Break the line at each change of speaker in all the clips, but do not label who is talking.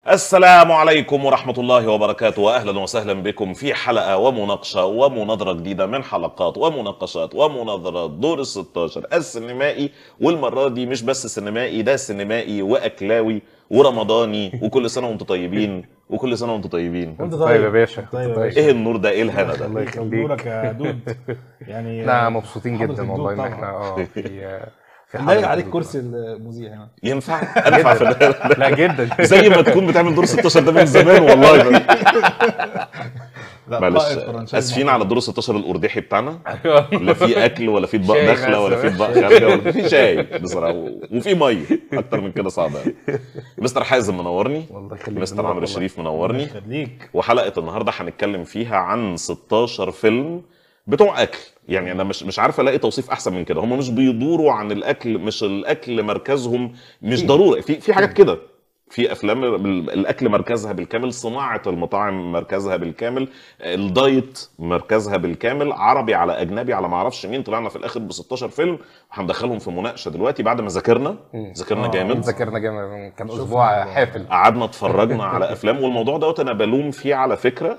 السلام عليكم ورحمة الله وبركاته، وأهلا وسهلا بكم في حلقة ومناقشة ومناظرة جديدة من حلقات ومناقشات ومناظرات دور ال16 السينمائي. والمرة دي مش بس سينمائي، ده سينمائي وأكلاوي ورمضاني، وكل سنة وانتم طيبين وكل سنة وانتم طيبين.
وانت طيب يا باشا.
طيب يا باشا.
ايه النور ده، ايه الهنا ده؟
الله يخليك.
نورك يا دود. يعني
احنا مبسوطين
حضرة
جدا
الدود
والله ان
طبعا.
احنا في
لايق عليك
الدود.
كرسي المذيع هنا.
ينفع انفع في
لا جدا
زي ما تكون بتعمل دور 16 ده من زمان والله.
لا،
معلش
قائد فرنساوي
اسفين
محترم.
على دور 16 الارداحي بتاعنا. لا في اكل ولا في اطباق
شاي
داخله ولا
بس.
في اطباق خارجه ولا في شاي بصراحه، وفي ميه. اكتر من كده صعبه. مستر حازم منورني،
والله يخليك.
مستر عمرو الشريف منورني.
خليك.
وحلقه النهارده هنتكلم فيها عن 16 فيلم بتوع اكل. يعني انا مش عارف الاقي توصيف احسن من كده. هم مش بيدوروا عن الاكل، مش الاكل مركزهم، مش ضروري. في حاجات كده، في افلام الاكل مركزها بالكامل، صناعه المطاعم مركزها بالكامل، الدايت مركزها بالكامل، عربي على اجنبي على ما اعرفش مين. طلعنا في الاخر ب 16 فيلم هندخلهم في مناقشه دلوقتي بعد ما ذاكرنا جامد.
ذاكرنا جامد، كان اسبوع حافل.
قعدنا اتفرجنا على افلام، والموضوع دوت انا بلوم فيه على فكره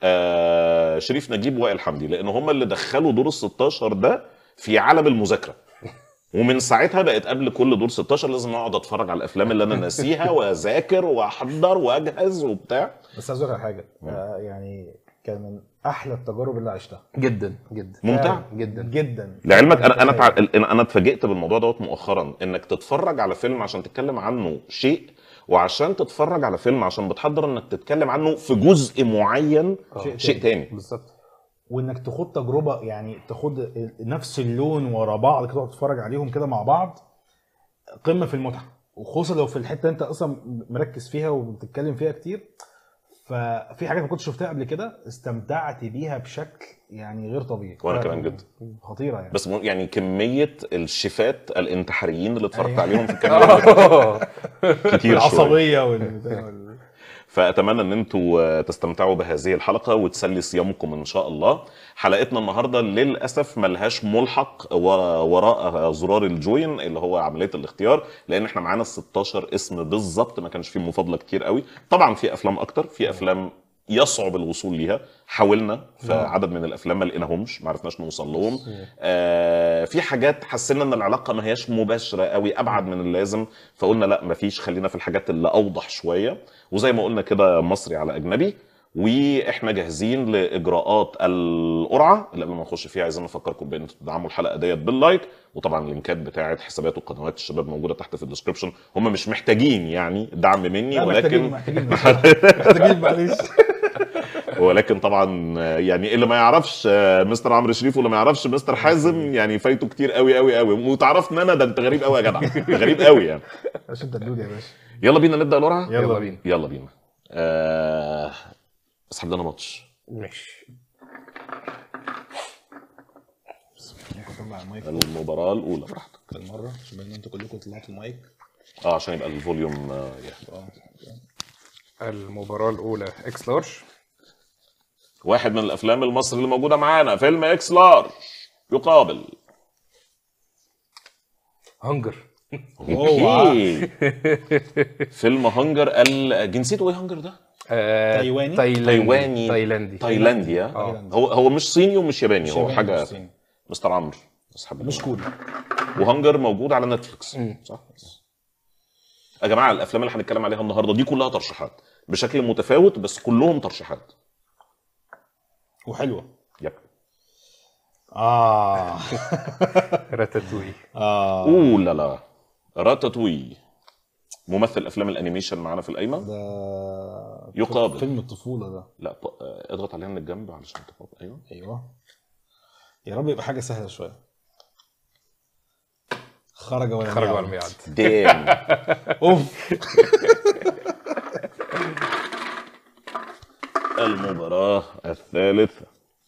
شريف نجيب وائل حمدي، لان هم اللي دخلوا دور ال16 ده في عالم المذاكره. ومن ساعتها بقت قبل كل دور 16 لازم اقعد اتفرج على الافلام اللي انا ناسيها واذاكر واحضر واجهز وبتاع.
بس عايز اقول لك حاجه، يعني كان من احلى التجارب اللي عشتها.
جدا جدا
ممتع
جدا
جدا.
لعلمك. انا اتفاجئت بالموضوع دوت مؤخرا، انك تتفرج على فيلم عشان تتكلم عنه شيء، وعشان تتفرج على فيلم عشان بتحضر انك تتكلم عنه في جزء معين شيء تاني.
بالظبط.
وانك تاخد تجربه، يعني تاخد نفس اللون ورا بعض كده تتفرج عليهم كده مع بعض، قمه في المتعه. وخصوصا لو في الحته انت اصلا مركز فيها وبتتكلم فيها كتير، ففي حاجات ما كنتش شفتها قبل كده استمتعت بيها بشكل يعني غير طبيعي.
وانا كمان جدا.
خطيره يعني.
بس يعني كميه الشيفات الانتحاريين اللي اتفرجت
أيوة.
عليهم في الكلام كتير شويه.
العصبيه
فأتمنى أن انتوا تستمتعوا بهذه الحلقة وتسلي صيامكم إن شاء الله. حلقتنا النهاردة للأسف ملهاش ملحق وراء زرار الجوين اللي هو عملية الاختيار، لأن احنا معانا 16 اسم بالظبط، ما كانش فيه مفاضلة كتير قوي. طبعا في أفلام أكتر، في أفلام يصعب الوصول ليها، حاولنا في عدد من الافلام ما لقيناهمش، ما عرفناش نوصل لهم. في حاجات حسينا ان العلاقه ما هياش مباشره قوي، ابعد من اللازم، فقلنا لا مفيش، خلينا في الحاجات اللي اوضح شويه. وزي ما قلنا كده مصري على اجنبي. واحنا جاهزين لاجراءات القرعه اللي قبل ما نخش فيها عايزين نفكركم بان تدعموا الحلقه ديت باللايك، وطبعا اللينكات بتاعه حسابات وقنوات الشباب موجوده تحت في الديسكربشن. هم مش محتاجين يعني دعم مني، ولكن
محتاجين معلش.
ولكن طبعا يعني اللي ما يعرفش مستر عمرو شريف واللي ما يعرفش مستر حازم يعني فايته كتير قوي قوي قوي. وتعرفنا انا ده انت غريب قوي يا جدع، غريب قوي يعني.
عشان انت الدود يا باشا.
يلا بينا نبدا القرعه.
يلا بينا.
يلا بينا. اسحب لنا ماتش.
ماشي.
المباراه الاولى براحتك
المره عشان انتوا كلكم طلعتوا المايك.
عشان يبقى الفوليوم يحضر.
المباراة الأولى إكس لارج.
واحد من الافلام المصري اللي موجوده معانا فيلم اكس لارج يقابل
هنجر.
اوكي. فيلم هنجر. جنسيته ايه هنجر ده؟
تايواني.
تايلاندي. هو مش صيني ومش ياباني، هو حاجه.
صيني.
مستر عمرو
مش كوري.
وهنجر موجود على نتفليكس صح؟ يا جماعه الافلام اللي هنتكلم عليها النهارده دي كلها ترشيحات بشكل متفاوت، بس كلهم ترشيحات
وحلوه.
يب.
راتاتوي.
لا راتاتوي ممثل افلام الانيميشن معانا في القايمه.
ده
يقابل
فيلم الطفوله ده.
لا اضغط عليها من الجنب علشان تقابل.
ايوه يا رب يبقى حاجه سهله شويه. خرج ولا
الميعاد.
دام.
اوف.
المباراة الثالثة.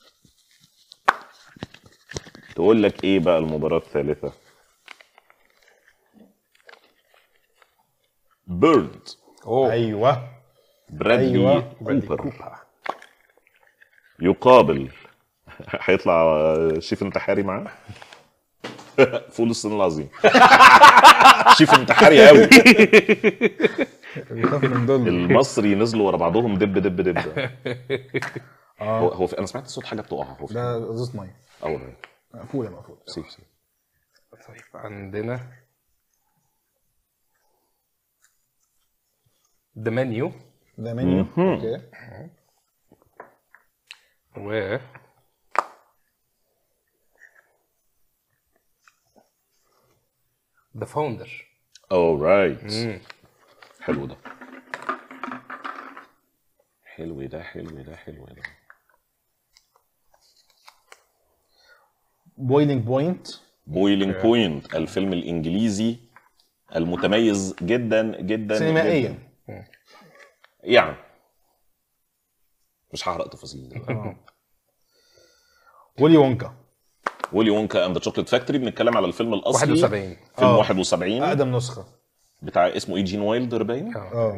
تقول لك ايه بقى المباراة الثالثة؟ بيرد.
ايوه.
برادلي كوبر. يقابل هيطلع شيف انتحاري معاه فول الصين العظيم. شيف انتحاري قوي.
بيخاف من دول.
المصري نزلوا ورا بعضهم دب دب دب. هو
اه
انا سمعت صوت حاجه بتقع. هو في
ده ازازه ميه
اول
مقفوله مقفوله.
سيف.
طيب عندنا The Menu
ده منيو. اوكي
و The Founder.
alright.
مم.
حلو ده. حلو ده حلو ده حلو ده.
بويلينج بوينت.
بويلينج بوينت، الفيلم الانجليزي المتميز جدا جدا
سينمائيا.
جدا. يعني مش هحرق تفاصيل دي.
ويلي وونكا.
ويلي وونكا اند ذا شوكليت فاكتوري. بنتكلم على الفيلم الاصلي
71.
فيلم 71
اقدم نسخه
بتاع اسمه ايجين وايلدر باين.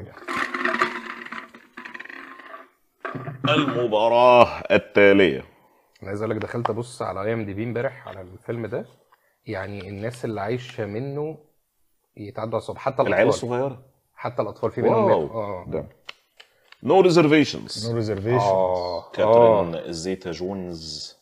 المباراة التالية.
انا عايز اقول لك دخلت ابص على IMDb امبارح على الفيلم ده، يعني الناس اللي عايشه منه يتعدوا على الصبح، حتى
العيال
الاطفال.
الصغيرة.
حتى الاطفال في منهم
واو ده نو ريزرفيشنز.
نو ريزرفيشن.
كاترين زيتا جونز.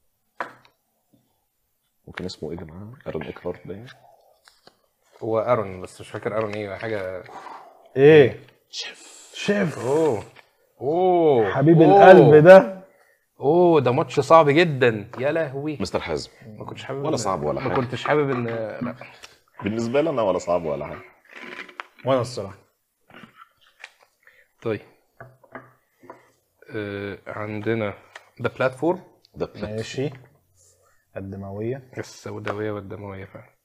ممكن اسمه ايه يا جماعه؟ ارون ايكهارت باين.
هو ارون، بس مش فاكر ارون ايه حاجه.
ايه
شيف.
اوه
حبيب القلب ده.
ده ماتش صعب جدا يا لهوي.
مستر حازم.
ما كنتش حابب
ولا صعب ولا حاجه.
ما كنتش حابب ان لا.
بالنسبه لي انا ولا صعب ولا حاجه.
وانا الصراحه.
طيب عندنا ذا بلاتفورم.
ده بلات.
ماشي. الدمويه.
السوداويه والدمويه فعلا.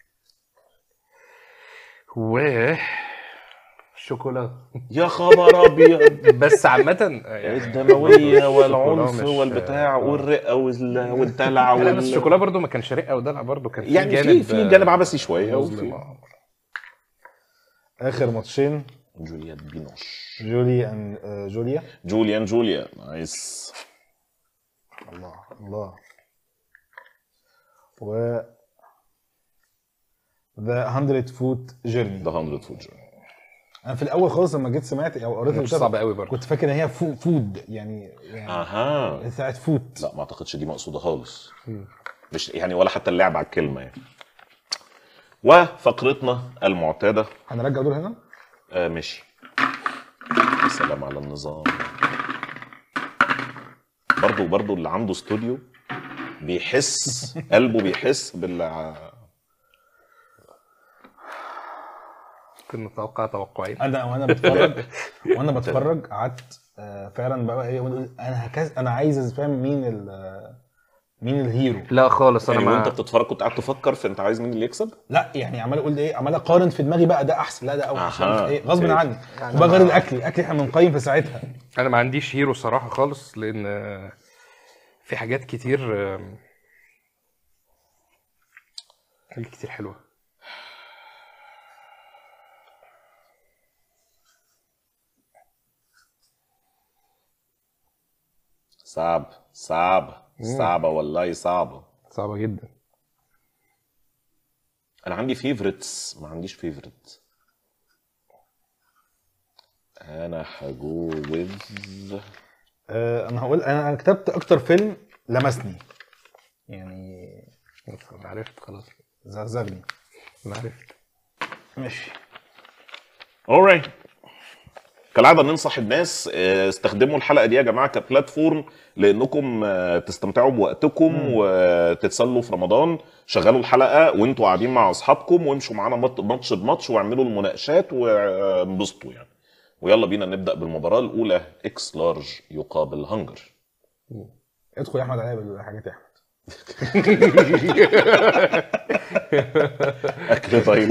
و شوكولا.
يا خبر ابيض.
بس عامة يعني
الدمويه والعنف
الشوكولا مش-
والبتاع والرقه والدلع
لا بس الشوكولا برضو ما كانش رقه ودلع، برضو كان
يعني
جانب
في جانب عبثي شويه.
مظلم.
وفي
اخر ماتشين
جوليان بينوش.
جولي ان جوليا.
جوليا نايس.
الله. و ذا 100 فوت جيرني.
ده 100 فوت.
انا في الاول خالص لما جيت سمعت او قريت
مش
الكتاب
صعب قوي برضو.
كنت فاكر ان هي فود يعني
اها
بتاعت فوت.
لا ما اعتقدش دي مقصوده خالص. مش يعني ولا حتى اللعب على الكلمه يعني. وفقرتنا المعتاده.
هنرجع دول هنا.
ماشي. السلام على النظام. برضو اللي عنده استوديو بيحس قلبه بيحس
كنا نتوقع توقعين.
انا وانا بتفرج قعدت فعلا بقى ايه انا عايز افهم مين الهيرو.
لا خالص انا
يعني
ما
وانت بتتفرج كنت قاعد تفكر في انت عايز مين اللي يكسب.
لا يعني عمال اقول ايه، عمال اقارن في دماغي بقى ده احسن لا ده اوحش
أها.
ايه غصب
أوكي.
عني.
يعني
وبقى غير الاكل احنا بنقيم في ساعتها.
انا ما عنديش هيرو صراحه خالص، لان في حاجات كتير حلوه.
صعبة والله صعبة
جدا.
انا عندي فيفورتس ما عنديش فيفورت. انا هجوز
انا هقول انا كتبت اكتر فيلم لمسني يعني
انا عرفت خلاص.
زغزغني.
انا عرفت.
ماشي.
alright. كالعادة ننصح الناس استخدموا الحلقة دي يا جماعة كبلاتفورم لانكم تستمتعوا بوقتكم وتتسلوا في رمضان. شغلوا الحلقة وانتوا قاعدين مع اصحابكم وامشوا معانا ماتش بماتش واعملوا المناقشات وانبسطوا يعني. ويلا بينا نبدأ بالمباراة الأولى. إكس لارج يقابل هنجر.
ادخل يا احمد عليا بالحاجات يا احمد.
أكل طيب.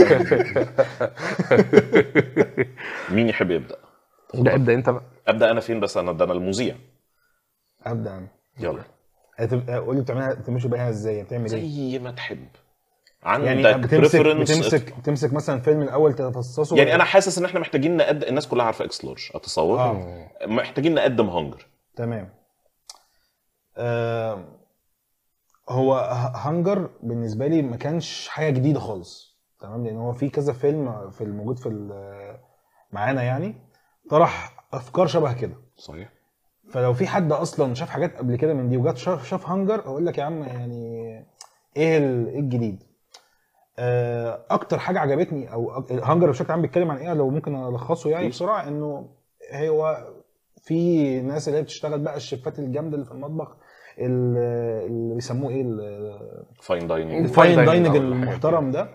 مين يحب يبدأ؟
لا ابدا انت بقى.
أبدأ أنا فين بس؟ أنا المذيع.
ابدا انا.
يلا.
قول لي بتعملها تمشي بيها ازاي؟ بتعمل ايه؟
زي ما تحب.
يعني
عندك
بتمسك مثلا فيلم الاول تفصصه.
يعني انا حاسس ان احنا محتاجين نقدم. الناس كلها عارفه اكس لارج اتصور. محتاجين نقدم هانجر.
تمام. هو هانجر بالنسبه لي ما كانش حاجه جديده خالص، تمام، لان هو في كذا فيلم في الموجود في معانا يعني طرح افكار شبه كده.
صحيح.
فلو في حد اصلا شاف حاجات قبل كده من دي وجات شاف هانجر، اقول لك يا عم يعني ايه إيه الجديد. اكتر حاجه عجبتني او هانجر بشكل عام بيتكلم عن ايه لو ممكن الخصه يعني بسرعه، انه هو في ناس اللي هي بتشتغل بقى الشيفات الجامده اللي في المطبخ، اللي بيسموه ايه
فاين دايننج.
الفاين دايننج المحترم ده،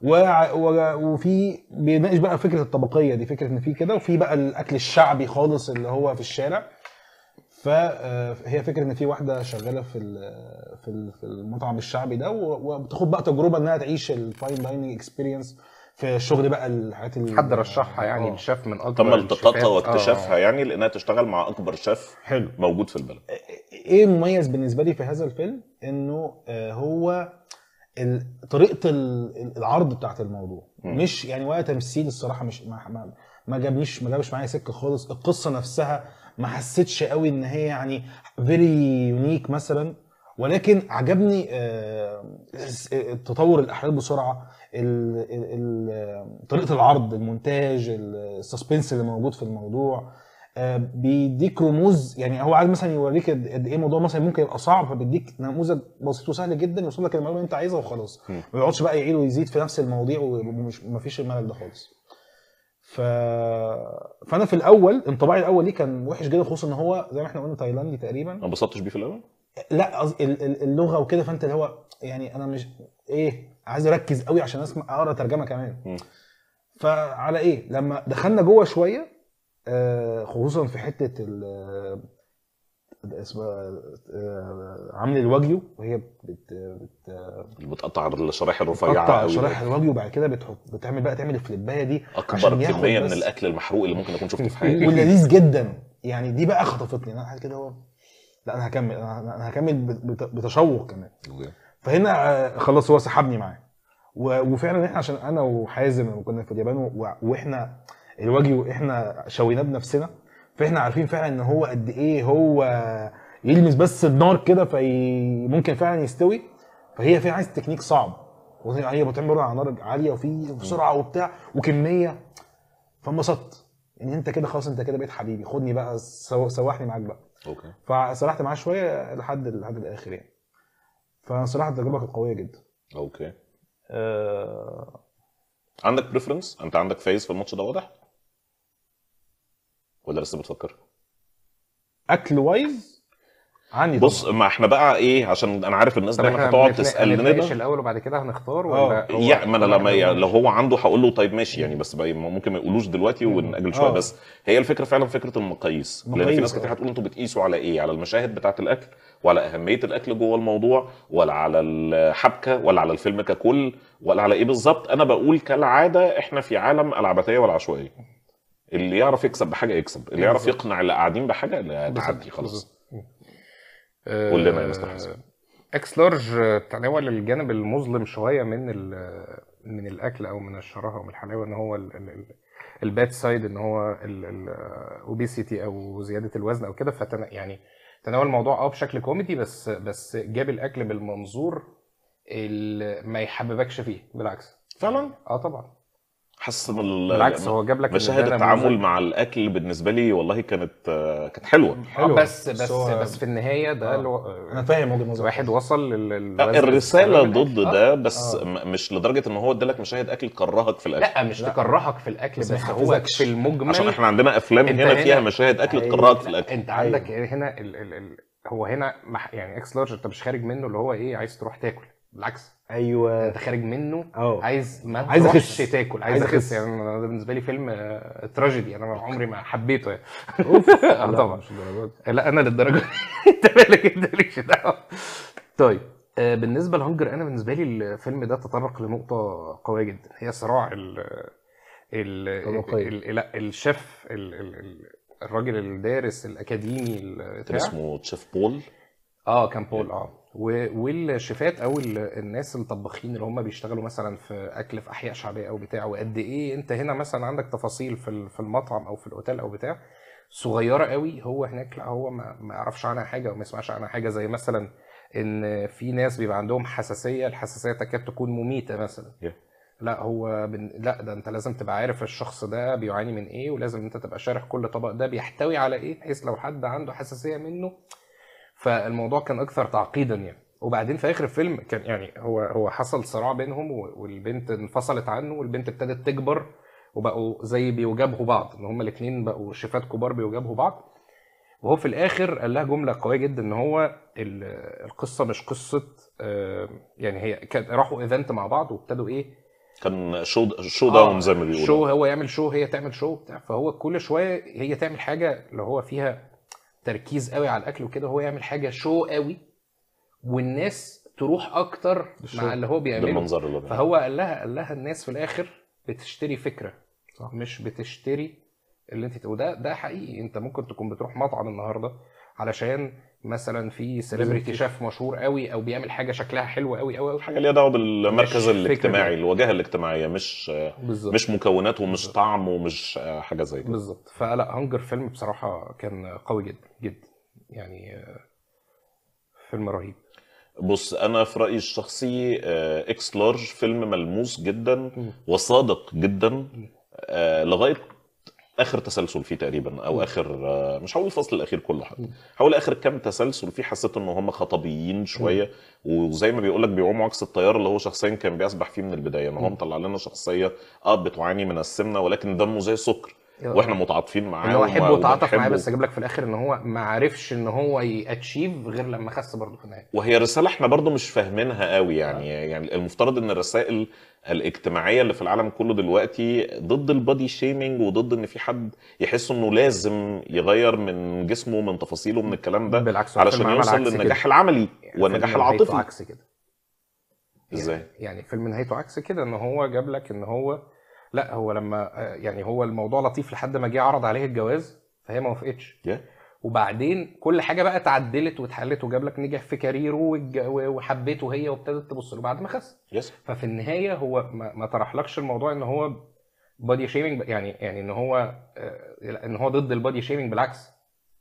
وفي بيناقش بقى فكره الطبقيه دي، فكره ان في كده وفي بقى الاكل الشعبي خالص اللي هو في الشارع. فهي فكره ان في واحده شغاله في المطعم الشعبي ده، وبتاخد بقى تجربه انها تعيش الفاين دايننج اكسبيرينس في الشغل بقى الحاجات
حد رشحها يعني الشيف من اكبر
تم التقاطها
الشيفات.
واكتشافها يعني لانها تشتغل مع اكبر شيف
حلو
موجود في البلد.
ايه مميز بالنسبه لي في هذا الفيلم؟ انه هو طريقه العرض بتاعت الموضوع مش يعني ولا تمثيل الصراحه، مش ما جابش معايا سكه خالص. القصه نفسها ما حسيتش قوي ان هي يعني فيري يونيك مثلا، ولكن عجبني تطور الاحداث بسرعه، طريقه العرض، المونتاج، السسبنس اللي موجود في الموضوع. بيديك رموز، يعني هو عايز مثلا يوريك قد ايه الموضوع مثلا ممكن يبقى صعب، فبيديك نموذج بسيط وسهل جدا يوصل لك المعلومه اللي انت عايزها وخلاص، ما يقعدش بقى يعيد ويزيد في نفس المواضيع ومش مفيش الملل ده خالص. فانا في الاول انطباعي الاول ليه كان وحش جدا، خصوصا ان هو زي ما احنا قلنا تايلاندي تقريبا.
ما انبسطتش بيه في الاول؟
لا اللغه وكده، فانت اللي هو يعني انا مش عايز اركز قوي عشان اسمع اقرا ترجمه كمان. فعلى ايه لما دخلنا جوه شويه، خصوصا في حته اسمها عامل الواجيو، وهي
بتقطع الشرايح الرفيعه
بتقطع
قوي،
شرايح الواجيو، وبعد كده بتعمل الفليبايه دي
اكبر كميه من الاكل المحروق اللي ممكن اكون شفته في حياتي
ولذيذ جدا يعني. دي بقى خطفتني انا حاجه كده، هو لا انا هكمل، انا هكمل بتشوق كمان. فهنا خلاص هو سحبني معاه. وفعلا احنا عشان انا وحازم كنا في اليابان واحنا الواجيو احنا شويناه بنفسنا، فاحنا عارفين فعلا ان هو قد ايه هو يلمس بس النار كده ممكن فعلا يستوي. فهي فيها عايز تكنيك صعب، وهي بتعمل على نار عاليه وفي بسرعه وبتاع وكميه. فانبسطت ان انت كده خلاص، انت كده بقيت حبيبي، خدني بقى سوحني معاك بقى.
اوكي.
فسرحت معاه شويه لحد الاخر يعني. فصراحه التجربه كانت قويه جدا.
اوكي. عندك بريفرنس؟ انت عندك فايز في الماتش ده واضح ولا لسه بتفكر؟
اكل وايز عني
بص
طبعا.
ما احنا بقى ايه، عشان انا عارف الناس دايما هتقعد تسالني
ده الاول وبعد كده هنختار ولا
يعني ما انا لما لو هو عنده هقول له طيب ماشي يعني، بس بقى ممكن ما يقولوش دلوقتي ونأجل شويه. بس هي الفكره فعلا فكره المقاييس، لان في ناس كتير هتقول انتوا بتقيسوا على ايه؟ على المشاهد بتاعه الاكل، وعلى اهميه الاكل جوه الموضوع، ولا على الحبكه، ولا على الفيلم ككل، ولا على ايه بالظبط؟ انا بقول كالعاده احنا في عالم العبثيه والعشوائيه، اللي يعرف يكسب بحاجه يكسب، اللي يعرف يقنع اللي قاعدين بحاجه اللي تحدي خلاص. قول لنا يا مستر حسن.
اكس لارج تناول الجانب المظلم شويه من الاكل او من الشراهه او من الحلاوه، ان هو الباد سايد، ان هو الاوبيسيتي او زياده الوزن او كده. يعني تناول الموضوع بشكل كوميدي، بس جاب الاكل بالمنظور اللي ما يحببكش فيه، بالعكس
فعلا.
طبعا
حاسس
بالعكس، هو جاب لك
مشاهد التعامل مع الاكل بالنسبه لي والله كانت حلوه.
بس في النهايه ده
انا فاهم وجهه نظرك.
واحد وصل
الرساله ضد ده، بس مش لدرجه ان هو ادالك مشاهد اكل تكرهك في الاكل.
لا مش تكرهك في الاكل، بس هو في المجمل،
عشان احنا عندنا افلام هنا فيها مشاهد اكل تكرهك في الاكل.
انت عندك هنا هو هنا يعني اكس لارج انت مش خارج منه اللي هو عايز تروح تاكل، بالعكس
ايوه
انت خارج منه عايز
اخس
تاكل، عايز اخس. يعني ده بالنسبه لي فيلم تراجيدي، انا عمري ما حبيته يعني. طبعا مش الدرجات، لا انا للدرجه انت مالكش دعوه. طيب بالنسبه لهانجر، انا بالنسبه لي الفيلم ده تطرق لنقطه قويه جدا، هي صراع الشيف، الراجل الدارس الاكاديمي
كان اسمه تشيف بول.
كان بول. والشيفات او الناس الطباخين اللي هم بيشتغلوا مثلا في اكل في احياء شعبيه او بتاع، وقد ايه انت هنا مثلا عندك تفاصيل في المطعم او في الاوتيل او بتاع صغيره قوي، هو هناك لا، هو ما يعرفش عنها حاجه وما يسمعش عنها حاجه. زي مثلا ان في ناس بيبقى عندهم حساسيه، الحساسيه تكاد تكون مميته مثلا. لا هو لا ده انت لازم تبقى عارف الشخص ده بيعاني من ايه، ولازم انت تبقى شارح كل طبق ده بيحتوي على ايه، بحيث لو حد عنده حساسيه منه. فالموضوع كان اكثر تعقيدا يعني. وبعدين في اخر الفيلم كان يعني هو حصل صراع بينهم، والبنت انفصلت عنه، والبنت ابتدت تكبر وبقوا زي بيجابهوا بعض، ان هما الاثنين بقوا شيفات كبار بيجابهوا بعض. وهو في الاخر قال لها جمله قويه جدا، ان هو القصه مش قصه يعني هي راحوا ايفنت مع بعض وابتدوا ايه،
كان شو داون زي ما بيقولوا،
شو هو يعمل شو هي تعمل شو بتاع. فهو كل شويه هي تعمل حاجه اللي هو فيها تركيز قوي على الاكل وكده، هو يعمل حاجه شو قوي والناس تروح اكتر مع اللي هو بيعمله
بالمنظر اللي بيعمله.
فهو قال لها الناس في الاخر بتشتري فكره، صح، مش بتشتري اللي انت ده حقيقي. انت ممكن تكون بتروح مطعم النهارده علشان مثلا في سيلبرتي شيف مشهور قوي او بيعمل حاجه شكلها حلو قوي
حاجه ليها دعوه بالمركز الاجتماعي، الواجهه الاجتماعيه، مش مكونات ومش طعم ومش حاجه زي كده.
بالظبط. فلا هانجر فيلم بصراحه كان قوي جدا جدا يعني، فيلم رهيب.
بص انا في رايي الشخصي اكس لارج فيلم ملموس جدا وصادق جدا لغايه اخر تسلسل فيه تقريبا، او اخر مش هقول الفصل الاخير كله، حتى هقول اخر كام تسلسل فيه حسيت ان هم خطبيين شويه، وزي ما بيقول لك بيعوموا عكس التيار اللي هو شخصيا كان بيسبح فيه من البدايه، ان هو مطلع لنا شخصيه بتعاني من السمنه ولكن دمه زي السكر واحنا متعاطفين معاه،
هو احبه وتعاطف معاه، بس اجيب لك في الاخر ان هو ما عرفش ان هو ياتشيف غير لما خس برضه في النهايه.
وهي رساله احنا برضه مش فاهمينها قوي يعني المفترض ان الرسائل الاجتماعيه اللي في العالم كله دلوقتي ضد البادي شيمينج، وضد ان في حد يحس انه لازم يغير من جسمه من تفاصيله من الكلام ده
بالعكس
علشان يوصل للنجاح العملي والنجاح العاطفي.
عكس كده
ازاي
يعني فيلم نهايته عكس كده، ان هو جاب لك ان هو لا هو لما يعني هو الموضوع لطيف لحد ما جه عرض عليه الجواز فهي ما وافقتش، وبعدين كل حاجه بقى اتعدلت واتحلت وجاب لك نجح في كاريره وحبيته هي وابتدت تبص له بعد ما خس. ففي النهايه هو ما طرحلكش الموضوع ان هو بادي شيمينج، يعني ان هو ضد البادي شيمينج، بالعكس.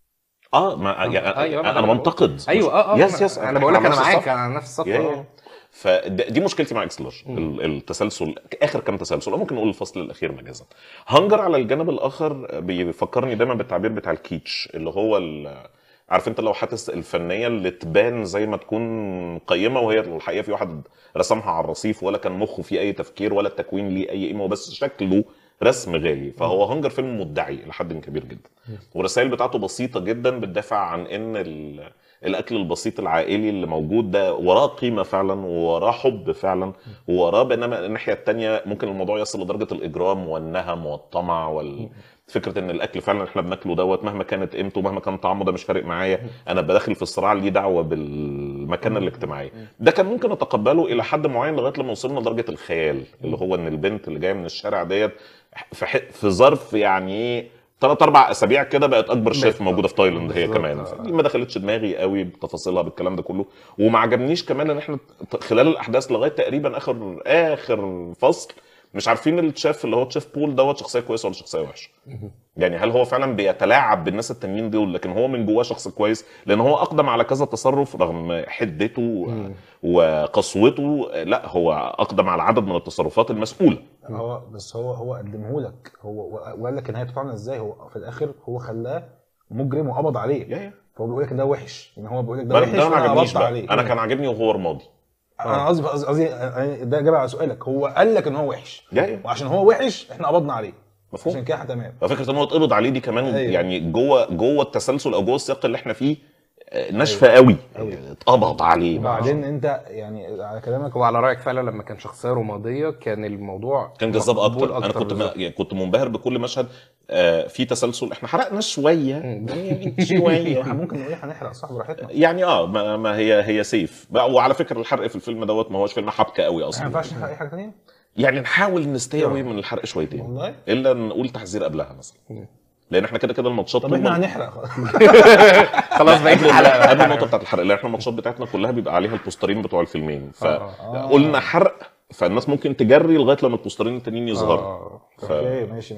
ما يعني انا منتقد.
ايوه
يس
انا بقول لك انا معاك على نفس الصف.
فدي مشكلتي مع اكس لارج، التسلسل اخر كام تسلسل، او ممكن نقول الفصل الاخير مجازا. هانجر على الجانب الاخر بيفكرني دايما بالتعبير بتاع الكيتش، اللي هو عارف انت اللوحات الفنيه اللي تبان زي ما تكون قيمه وهي الحقيقه في واحد رسمها على الرصيف، ولا كان مخه فيه اي تفكير ولا التكوين ليه اي قيمه، بس شكله رسم غالي. فهو هانجر فيلم مدعي لحد كبير جدا، والرسائل بتاعته بسيطه جدا، بتدافع عن ان الاكل البسيط العائلي اللي موجود ده وراه قيمه فعلا، ووراه حب فعلا، ووراه. بينما الناحيه الثانيه ممكن الموضوع يصل لدرجه الاجرام والنهم والطمع فكره ان الاكل فعلا احنا بناكله دوت مهما كانت قيمته مهما كان طعمه ده مش فارق معايا، انا بداخل في الصراع اللي دعوه بالمكانه الاجتماعيه. ده كان ممكن اتقبله الى حد معين لغايه لما وصلنا لدرجه الخيال، اللي هو ان البنت اللي جايه من الشارع ديت في ظرف يعني 3-4 اسابيع كده بقت اكبر شيف موجوده في تايلاند هي كمان. دي ما دخلتش دماغي قوي بتفاصيلها بالكلام ده كله، وما عجبنيش كمان ان احنا خلال الاحداث لغايه تقريبا اخر فصل مش عارفين الشيف اللي هو شيف بول دوت شخصيه كويسه ولا شخصيه وحشه. يعني هل هو فعلا بيتلاعب بالناس التانيين دول، لكن هو من جواه شخص كويس، لان هو اقدم على كذا تصرف رغم حدته وقسوته. لا هو اقدم على عدد من التصرفات المسؤوله.
هو قدمهولك هو وقال لك نهايته فعلا ازاي. هو في الاخر هو خلاه مجرم وقبض عليه. فهو بيقول لك ده وحش، ان هو بيقول لك ده وحش
وانا قبضت عليه. انا كان عاجبني وهو رمادي.
انا قصدي ده جاب على سؤالك، هو قال لك ان هو وحش وعشان هو وحش احنا قبضنا عليه. مفهوم. عشان كده تمام.
ففكره ان هو اتقبض عليه دي كمان يعني جوه التسلسل او جوه السياق اللي احنا فيه ناشفه قوي. اتقبض عليه.
وبعدين انت يعني على كلامك
وعلى رايك فعلا لما كان شخصيه رماديه كان الموضوع
كان جذاب اكتر. انا كنت منبهر بكل مشهد في تسلسل. احنا حرقنا شويه
ممكن نقول هنحرق صح براحتنا
يعني ما هي سيف. وعلى فكره الحرق في الفيلم دوت ما هوش فيلم حبكه قوي اصلا.
ما ينفعش نحرق اي حاجه ثانيه
يعني نحاول نستوي من الحرق شويتين
والله،
الا نقول تحذير قبلها مثلا، لان احنا كده الماتشات.
طب احنا هنحرق
خلاص بقيت الحلقه
قبل النقطه بتاعت الحرق، لان احنا الماتشات بتاعتنا كلها بيبقى عليها البوسترين بتوع الفيلمين، فقلنا حرق فالناس ممكن تجري لغايه لما البوسترين التانيين يظهروا.
اوكي ماشي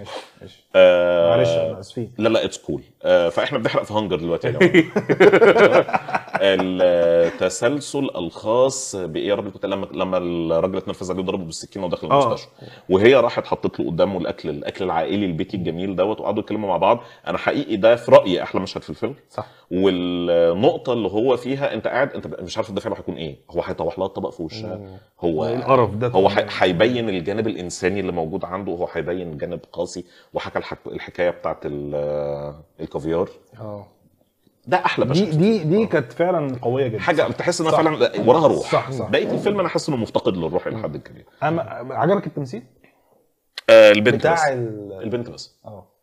معلش انا اسفين.
لا اتس كول. فاحنا بنحرق في هانجر دلوقتي يا جماعه. التسلسل الخاص بايه يا رب، لما الراجل اتنرفز عليه وضربه بالسكينه ودخل المستشفى، وهي راحت حطت له قدامه الاكل العائلي البيتي الجميل دوت، وقعدوا يتكلموا مع بعض. انا حقيقي ده في رايي احلى مشهد في الفيلم.
صح.
والنقطه اللي هو فيها انت قاعد انت مش عارف الدافع هيكون ايه، هو هيطوح لها الطبق في وشها، هو
القرف ده
هو هيبين الجانب الانساني اللي موجود عنده، وهو هيبين جانب قاسي، وحكى الحكايه بتاعت الكافيار. ده احلى مشهد.
دي كانت فعلا قويه جدا،
حاجه بتحس انها فعلا وراها روح.
صح.
بقيه الفيلم انا حاسس انه مفتقد للروح الى حد كبير.
عجبك التمثيل
البنت
بتاع
بس. البنت بس.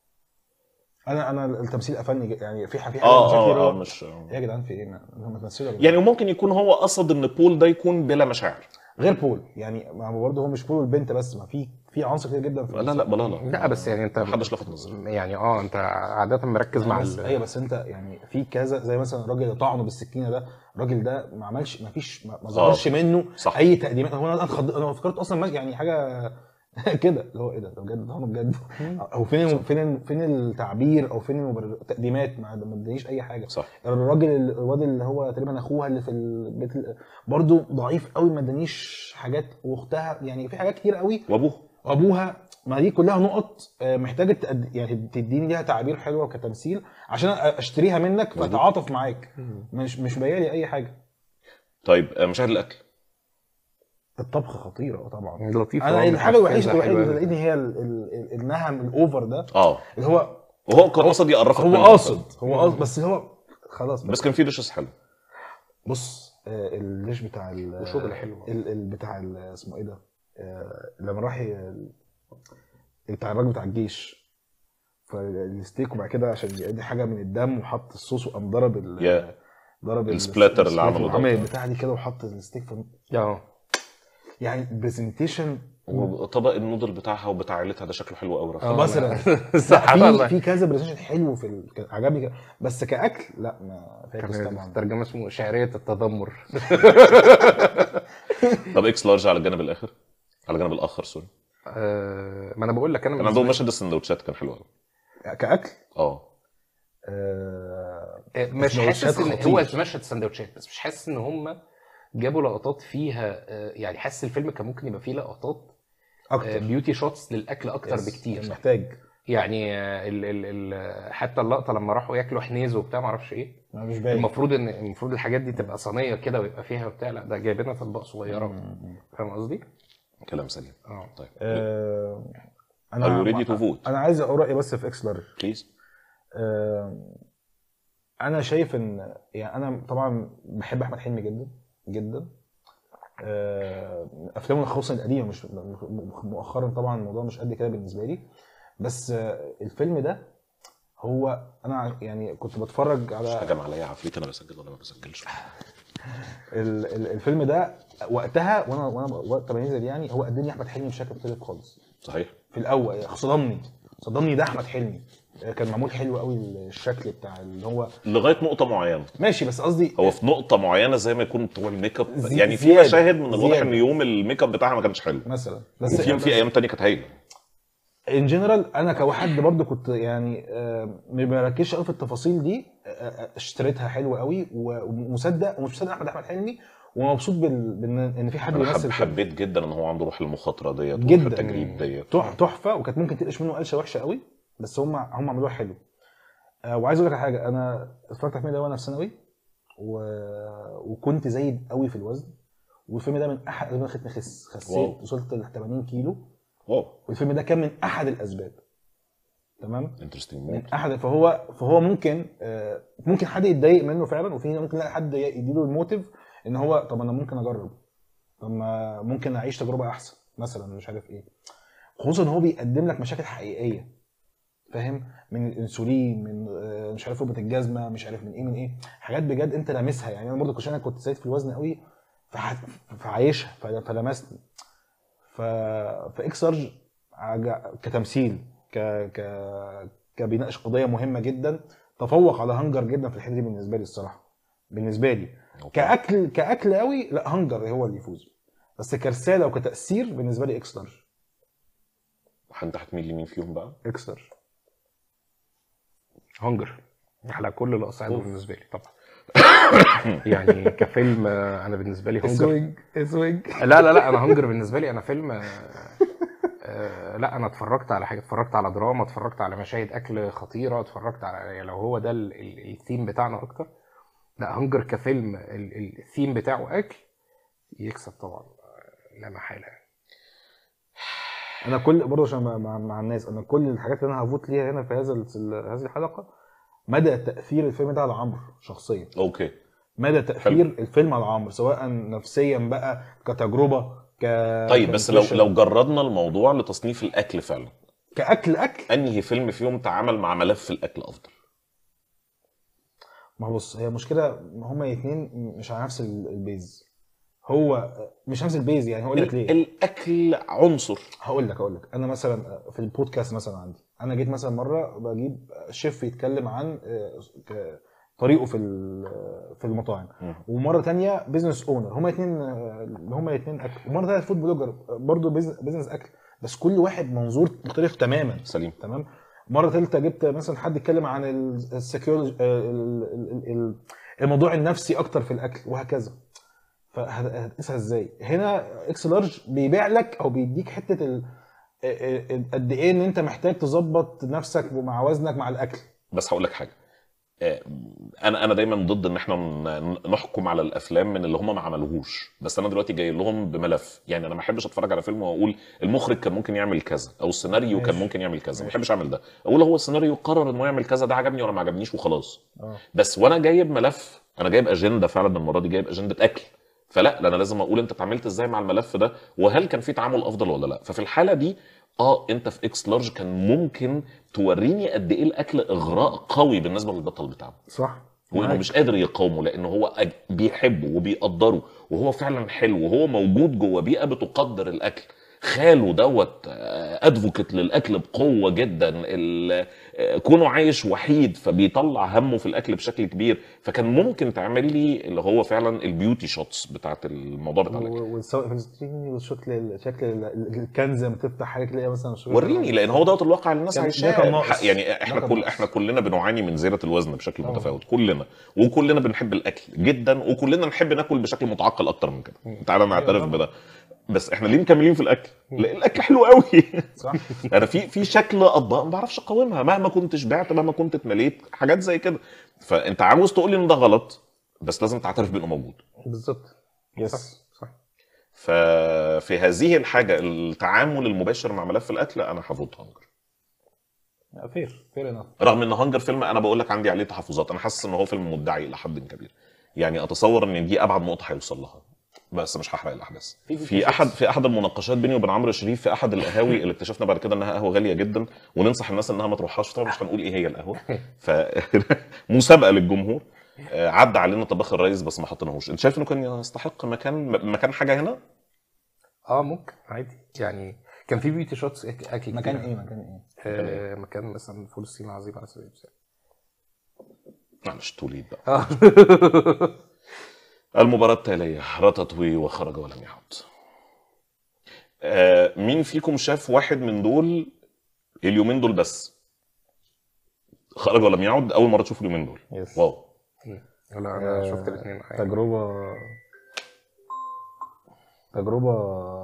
انا التمثيل قفلني يعني في حاجه
مش
ايه يا جدعان في ايه ما تمثلوا
يعني ممكن يكون هو قصد ان بول ده يكون بلا مشاعر
غير بول، يعني ما هو برضه هو مش بول والبنت بس، ما في عناصر كتير جدا في
لا
بس يعني انت
محدش لفت نظري
يعني انت عاده مركز مع
ايوه بس انت يعني في كذا زي مثلا الراجل اللي طعنه بالسكينه ده، الراجل ده ما عملش ما ظهرش منه
صح.
اي تقديمات. هو انا فكرت اصلا يعني حاجه كده اللي هو ايه ده بجد طعنه بجد او فين التعبير او فين التقديمات، ما ادانيش اي حاجه.
صح.
الواد اللي هو تقريبا اخوها اللي في البيت برضه ضعيف قوي، ما ادانيش حاجات، واختها يعني في حاجات كتير قوي، وابوها ما دي كلها نقط محتاجه يعني تديني ليها تعبير حلوه كتمثيل عشان اشتريها منك فاتعاطف معاك. مش باينلي اي حاجه.
طيب مشاهد الاكل،
الطبخ خطيره طبعا،
لطيفه.
انا الحاجه الوحيده اللي لقيتني هي النهم الاوفر ده اللي هو
وهو كان قاصد يقرفك
هو قاصد بس هو خلاص
بس كان في ديشز حلو.
بص الديش بتاع
الشغل حلو
بتاع اسمه ايه ده لما راح بتاع الراجل بتاع الجيش فالستيك، وبعد كده عشان يدي حاجه من الدم وحط الصوص وقام ضرب
السبلاتر اللي عمله
عمل البتاع دي كده وحط الستيك في يعني برزنتيشن.
وطبق النودل بتاعها وبتاع عيلتها ده شكله حلو قوي
مثلا في كذا برزنتيشن حلو عجبني بس كاكل لا ما فاكس طبعا.
ترجمه اسمه شعريه التذمر.
طب اكس لارج على الجانب الاخر سوري.
ما انا بقول لك انا
عندهم مشهد السندوتشات كان حلو قوي
كاكل.
مش حاسس ان هو مشهد سندوتشات بس، مش حاسس ان هم جابوا لقطات فيها يعني حاسس الفيلم كان ممكن يبقى فيه لقطات
اكتر
بيوتي شوتس للاكل اكتر بكتير.
محتاج
يعني حتى اللقطه لما راحوا ياكلوا حنيز وبتاع ما اعرفش ايه،
مش باين.
المفروض الحاجات دي تبقى صينيه كده ويبقى فيها بتاع، لا ده جايبينها في اطباق صغيره. فاهم قصدي؟
كلام سليم.
طيب
انا
عايز اقول رايي بس في اكس لارج
بليز.
انا شايف ان يعني انا طبعا بحب احمد حلمي جدا جدا، افلامه خصوصا القديمه، مش مؤخرا طبعا الموضوع مش قد كده بالنسبه لي، بس الفيلم ده هو انا يعني كنت بتفرج على
مش هجم عليا عفريت انا بسجل ولا ما بسجلش.
الفيلم ده وقتها وانا وقت ما نزل يعني هو قدم لي احمد حلمي بشكل مختلف خالص.
صحيح.
في الاول صدمني ده احمد حلمي، كان معمول حلو قوي الشكل بتاع اللي هو
لغايه نقطه معينه
ماشي، بس قصدي
هو في نقطه معينه زي ما يكون بتوع الميك اب يعني في مشاهد من الواضح ان يوم الميك اب بتاعها ما كانش حلو
مثلا،
بس في ايام تانية كانت هايله.
ان جنرال انا كواحد برضو كنت يعني ما بركزش قوي في التفاصيل دي، اشتريتها حلوه قوي ومصدق ومش مصدق احمد حلمي، ومبسوط ان في حد بيمثل.
حبيت جدا ان هو عنده روح المخاطره ديت
وروح
التجريب ديت
تحفه، وكانت ممكن تقلش منه قلشه وحشه قوي، بس هم عملوها حلو. وعايز اقول لك على حاجه، انا اتفرجت على الفيلم ده وانا في ثانوي وكنت زايد قوي في الوزن، والفيلم ده من احد اسباب خلتني خسيت، وصلت ل 80 كيلو. والفيلم ده كان من احد الاسباب. تمام. من احد فهو ممكن حد يتضايق منه فعلا، وفي ممكن يلاقي حد يديله الموتيف ان هو طب انا ممكن اجرب، طب ما ممكن اعيش تجربه احسن مثلا، مش عارف ايه، خصوصا ان هو بيقدم لك مشاكل حقيقيه، فاهم، من الانسولين، من مش عارف ربط الجزمه، مش عارف من ايه حاجات بجد انت لامسها. يعني انا برضو عشان كنت زايد في الوزن قوي فعايشها فلمسني. فاكس لارج كتمثيل كبيناقش قضيه مهمه جدا، تفوق على هانجر جدا في الحته دي بالنسبه لي الصراحه. بالنسبه لي كاكل قوي لا هانجر هو اللي يفوز، بس كرساله وكتاثير بالنسبه لي اكس لارج.
انت هتميل لمين فيهم بقى؟
اكس لارج.
هانجر على كل الاصعده بالنسبه لي طبعا. يعني كفيلم انا بالنسبه لي هانجر.
اسويج.
لا انا هانجر بالنسبه لي انا فيلم لا انا اتفرجت على حاجه، اتفرجت على دراما، اتفرجت على مشاهد اكل خطيره، اتفرجت على يعني لو هو ده الثيم بتاعنا اكتر. لا هانجر كفيلم الثيم بتاعه اكل يكسب طبعا لا محاله.
انا كل برضه عشان مع الناس، انا كل الحاجات اللي انا هفوت ليها هنا في هذه الحلقه مدى تاثير الفيلم ده على عمرو شخصيا.
اوكي.
مدى تاثير الفيلم على عمرو سواء نفسيا بقى كتجربه
طيب بس لو جردنا الموضوع لتصنيف الاكل فعلا،
كاكل
انهي فيلم فيهم تعامل مع ملف الاكل افضل؟
ما هو بص، هي مشكله هما الاثنين مش على نفس البيز. هو مش نفس البيز يعني. هقول لك ليه.
الاكل عنصر.
هقول لك انا مثلا في البودكاست مثلا عندي، انا جيت مثلا مره بجيب شيف يتكلم عن طريقه في المطاعم، ومره تانية بيزنس اونر، هما الاثنين اكل، ومره ثالثه فود بلوجر برضه بيزنس اكل، بس كل واحد منظور مختلف تماما.
سليم.
تمام. مره ثالثه جبت مثلا حد يتكلم عن الموضوع النفسي اكتر في الاكل وهكذا. فهتقيسها ازاي؟ هنا اكس لارج بيبيع لك او بيديك حته قد ايه ان انت محتاج تظبط نفسك مع وزنك مع الاكل.
بس هقول لك حاجه، انا دايما ضد ان احنا نحكم على الافلام من اللي هم ما عملوهوش. بس انا دلوقتي جاي لهم بملف، يعني انا ما احبش اتفرج على فيلم واقول المخرج كان ممكن يعمل كذا او السيناريو كان ممكن يعمل كذا. ما بحبش اعمل ده، اقول هو السيناريو قرر انه يعمل كذا، ده عجبني ولا ما عجبنيش وخلاص. بس وانا جايب ملف، انا جايب اجنده فعلا المره دي، جايب اجنده اكل، فلا انا لازم اقول انت اتعاملت ازاي مع الملف ده، وهل كان في تعامل افضل ولا لا. ففي الحاله دي انت في اكس لارج كان ممكن توريني قد ايه الاكل اغراء قوي بالنسبه للبطل بتاعه.
صح.
وانه مش قادر يقاومه لانه هو بيحبه وبيقدره وهو فعلا حلو وهو موجود جوه بيئه بتقدر الاكل. خاله دوت ادفوكت للاكل بقوه جدا، كونه عايش وحيد فبيطلع همه في الاكل بشكل كبير. فكان ممكن تعمل لي اللي هو فعلا البيوتي شوتس بتاعت الموضوع بتاع الاكل،
شكل الكنز لما تفتح حاجه تلاقي مثلا
وريني، لان هو دوت الواقع اللي الناس عايشاه. يعني
احنا
احنا كلنا بنعاني من زياده الوزن بشكل متفاوت كلنا، وكلنا بنحب الاكل جدا، وكلنا نحب ناكل بشكل متعقل اكتر من كده. تعالى نعترف بده. بس احنا ليه مكملين في الاكل؟ الاكل حلو قوي.
صح.
انا في شكل اطباق ما بعرفش اقاومها مهما كنت شبعت مهما كنت اتمليت، حاجات زي كده. فانت عاوز تقول لي ان ده غلط، بس لازم تعترف بانه موجود.
بالظبط. صح.
ففي هذه الحاجه التعامل المباشر مع ملف الاكل انا هفوت هانجر.
فير انف.
رغم ان هانجر فيلم انا بقول لك عندي عليه تحفظات، انا حاسس ان هو فيلم مدعي الى حد كبير. يعني اتصور ان دي ابعد نقطه هيوصل لها، بس مش هحرق الاحداث. في احد المناقشات بيني وبين عمرو شريف في احد القهاوي اللي اكتشفنا بعد كده انها قهوه غاليه جدا وننصح الناس انها ما تروحهاش، طبعا مش هنقول ايه هي القهوه، فمسابقه للجمهور. عدى علينا طباخ الرئيس بس ما حطيناهوش. انت شايف انه كان يستحق مكان حاجه هنا؟
ممكن عادي يعني. كان في بيوتي شوتس اكل.
مكان ايه؟
مكان مثلا فول الصين العظيم على سبيل المثال.
معلش توليد بقى. المباراة التالية راتاتوي وخرج ولم يعد. مين فيكم شاف واحد من دول اليومين دول بس؟ خرج ولم يعد أول مرة تشوف اليومين دول.
يس.
واو.
لا أنا شفت الاثنين.
تجربة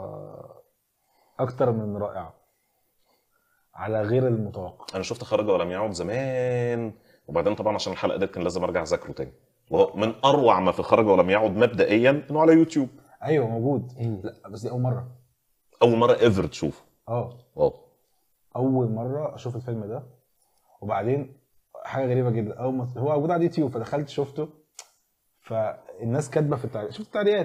أكتر من رائعة على غير المتوقع.
أنا شفت خرج ولم يعد زمان، وبعدين طبعا عشان الحلقة دي كان لازم أرجع أذاكره تاني. وهو من أروع ما في خرج ولم يعد مبدئيا إنه على يوتيوب.
أيوه موجود. لا بس دي أول مرة
ايفر تشوفه.
واو. أول مرة أشوف الفيلم ده. وبعدين حاجة غريبة جدا، أول ما هو موجود على اليوتيوب فدخلت شفته، فالناس كاتبة في التعليقات، شفت التعليقات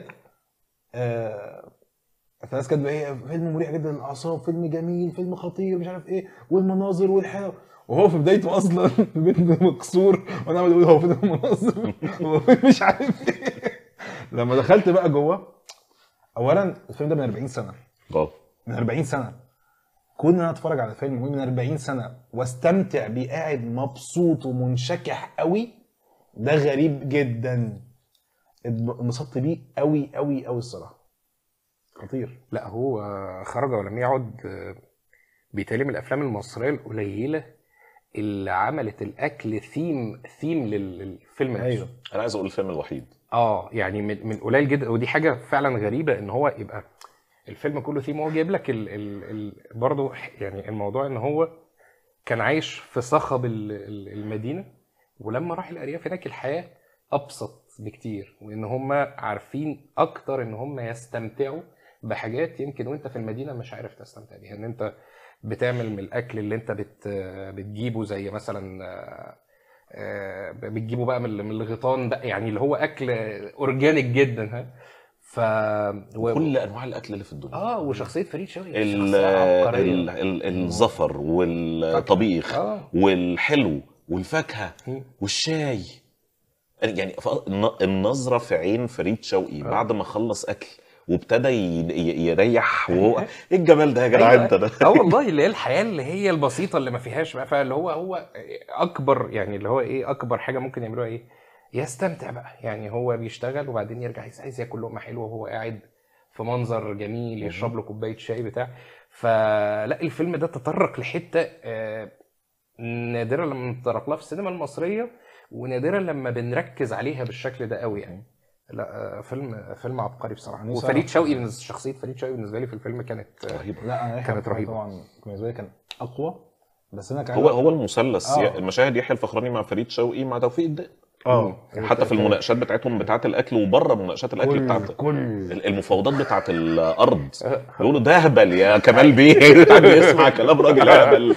فالناس كاتبة إيه، فيلم مريح جدا للأعصاب، فيلم جميل، فيلم خطير، مش عارف إيه، والمناظر والحلاوة. وهو في بدايته اصلا بيت مكسور، وانا عمال اقول هو فين المناظر مش عارف ايه. لما دخلت بقى جوه، اولا الفيلم ده من 40 سنه. من 40 سنه كنا نتفرج على فيلم من 40 سنه واستمتع بيه قاعد مبسوط ومنشكح قوي، ده غريب جدا. انبسطت بيه قوي قوي قوي الصراحه، خطير.
لا هو خرج ولم يعد بيتهيألي من الافلام المصريه القليله اللي عملت الاكل ثيم للفيلم نفسه.
ايوه
انا عايز اقول الفيلم الوحيد.
يعني من قليل جدا، ودي حاجه فعلا غريبه ان هو يبقى الفيلم كله ثيم. هو جايب لك برضه يعني الموضوع ان هو كان عايش في صخب المدينه، ولما راح الارياف هناك الحياه ابسط بكتير، وان هم عارفين اكتر ان هم يستمتعوا بحاجات يمكن وانت في المدينه مش عارف تستمتع بيها. ان انت بتعمل من الاكل اللي انت بتجيبه، زي مثلا بتجيبه بقى من الغيطان بقى، يعني اللي هو اكل اورجانيك جدا. ها ف
كل انواع الاكل اللي في الدنيا.
وشخصيه فريد شوقي شخصيه عبقريه.
الزفر والطبيخ والحلو والفاكهه والشاي. يعني النظره في عين فريد شوقي بعد ما خلص اكل وابتدى يريح، وهو ايه الجمال ده يا جدعان انت ده.
والله اللي هي الحياه اللي هي البسيطه اللي ما فيهاش بقى، فاللي هو اكبر، يعني اللي هو ايه اكبر حاجه ممكن يعملوها ايه، يستمتع بقى. يعني هو بيشتغل وبعدين يرجع عايز ياكل لقمه حلوه وهو قاعد في منظر جميل، يشرب له كوبايه شاي بتاع. فلا الفيلم ده تطرق لحته نادرا لما نتطرق لها في السينما المصريه، ونادرا لما بنركز عليها بالشكل ده قوي يعني. لا فيلم عبقري بصراحه. وفريد شوقي، شخصيه فريد شوقي بالنسبه لي في الفيلم كانت رهيبه.
لا انا
كانت رهيبه
طبعا بالنسبه لي، كان اقوى. بس انا كان
هو المثلث المشاهد يحيى الفخراني مع فريد شوقي مع توفيق الدقن. حتى في المناقشات بتاعتهم بتاعه الاكل وبره مناقشات الاكل بتاعته، المفاوضات بتاعه الارض يقولوا ده هبل يا كمال بيه. حد يسمع كلام راجل هبل.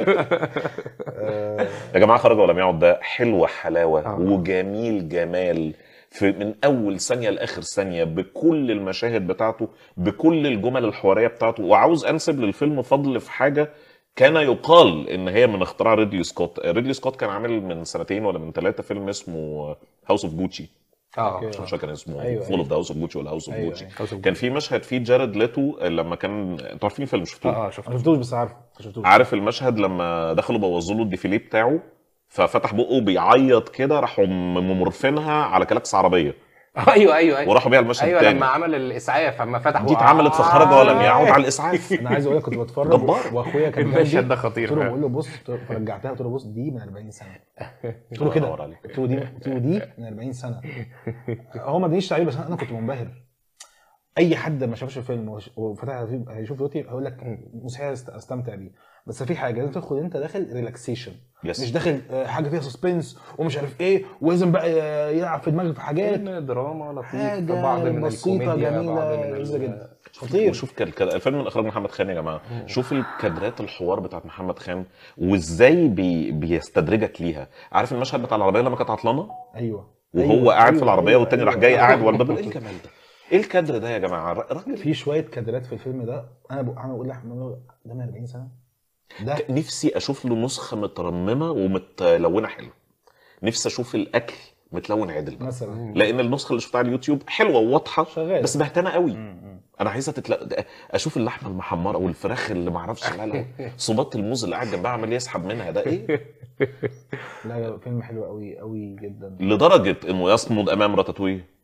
يا جماعه خرج ولم يعد ده حلوه حلاوه وجميل جمال من اول ثانيه لاخر ثانيه، بكل المشاهد بتاعته بكل الجمل الحواريه بتاعته. وعاوز انسب للفيلم فضل في حاجه كان يقال ان هي من اختراع ريدلي سكوت. ريدلي سكوت كان عامل من سنتين ولا من 3 فيلم اسمه هاوس اوف جوتشي. مش فاكر اسمه، فول اوف ذا هاوس اوف جوتشي ولا هاوس اوف جوتشي. كان في مشهد فيه جارد ليتو لما كان، انتوا عارفين الفيلم شفتوه؟
شفتوش بس
عارف المشهد لما دخلوا بوظوا له الديفيليه بتاعه، ففتح بقه بيعيط كده، راحوا ممرفينها على كلاكس عربيه.
ايوه
وراحوا بيها المشهد التاني.
لما عمل الاسعاف، اما فتح
دي اتعملت فخرج ولم يعود على الاسعاف.
انا عايز اقول لك كنت بتفرج واخويا كان
المشهد ده خطير.
قلت له بقول له بص، فرجعتها قلت له بص دي من 40 سنه. قلت له كده، قلت له دي من 40 سنه. هو ما ادانيش تعليق بس انا كنت منبهر. اي حد ما شافش الفيلم وفتح هيشوف دلوقتي هيقول لك مستحيل استمتع بيه. بس في حاجه لازم تدخل انت داخل ريلاكسيشن، مش داخل حاجه فيها سسبنس ومش عارف ايه، ولازم بقى يلعب في دماغك في حاجات
دراما لطيفه،
بعض من الكوميديا جميله جدا خطير.
وشوف الفيلم من اخراج محمد خان يا جماعه. شوف الكادرات الحوار بتاعت محمد خان وازاي بيستدرجك ليها. عارف المشهد بتاع العربيه لما كانت عطلانه؟ وهو قاعد في العربيه والتاني راح جاي قاعد ورا الباب. ايه الجمال ده؟ ايه الكادر ده يا جماعه؟ راجل
في شويه كادرات في الفيلم ده انا بقول لاحمد ده من 40 سنه. ده
نفسي اشوف له نسخه مترممه ومتلونه حلو. نفسي اشوف الاكل متلون عدل
مثلا،
لان النسخه اللي شفتها على اليوتيوب حلوه وواضحه
شغال.
بس بهتانه قوي. انا عايزها اشوف اللحمه المحمره والفراخ اللي ما اعرفش مالها، صباط الموز اللي قاعد جنبها عمال يسحب منها ده ايه.
لا فيلم حلو قوي قوي جدا،
لدرجه انه يصمد امام راتاتوي.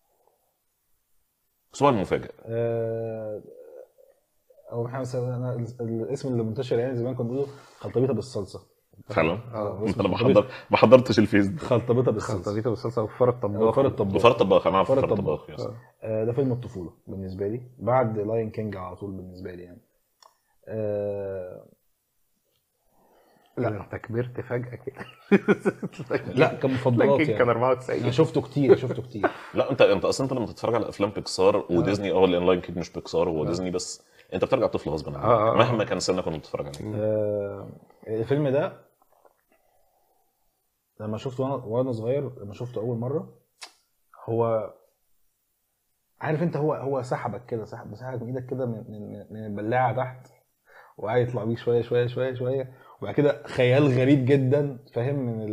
سؤال مفاجئ.
او محمد انا الاسم اللي منتشر يعني زمان كنا بنقوله خلطبيطه بالصلصه
فعلا. انا ما حضرتش الفيس ده.
خلطبيطه بالصلصه
وفار الطباخ.
انا عارف فار الطباخ.
ده فيلم الطفوله بالنسبه لي بعد لاين كينج على طول بالنسبه لي يعني.
لا انت كبرت فجاه كده.
لا كان مفضلات يعني.
كان 94.
انا شفته كتير.
لا انت اصلا انت لما تتفرج على افلام بيكسار وديزني، لان لاين كينج مش بيكسار، هو ديزني، بس انت بترجع طفل غصب عنك مهما كان سنك كنت بتتفرج عليه.
الفيلم ده لما شفته وانا صغير، لما شفته اول مره، هو عارف انت هو سحبك كده، سحبك من ايدك كده من البلاعه تحت، وقاعد يطلع بيه شويه شويه شويه شويه، وبعد كده خيال غريب جدا، فاهم؟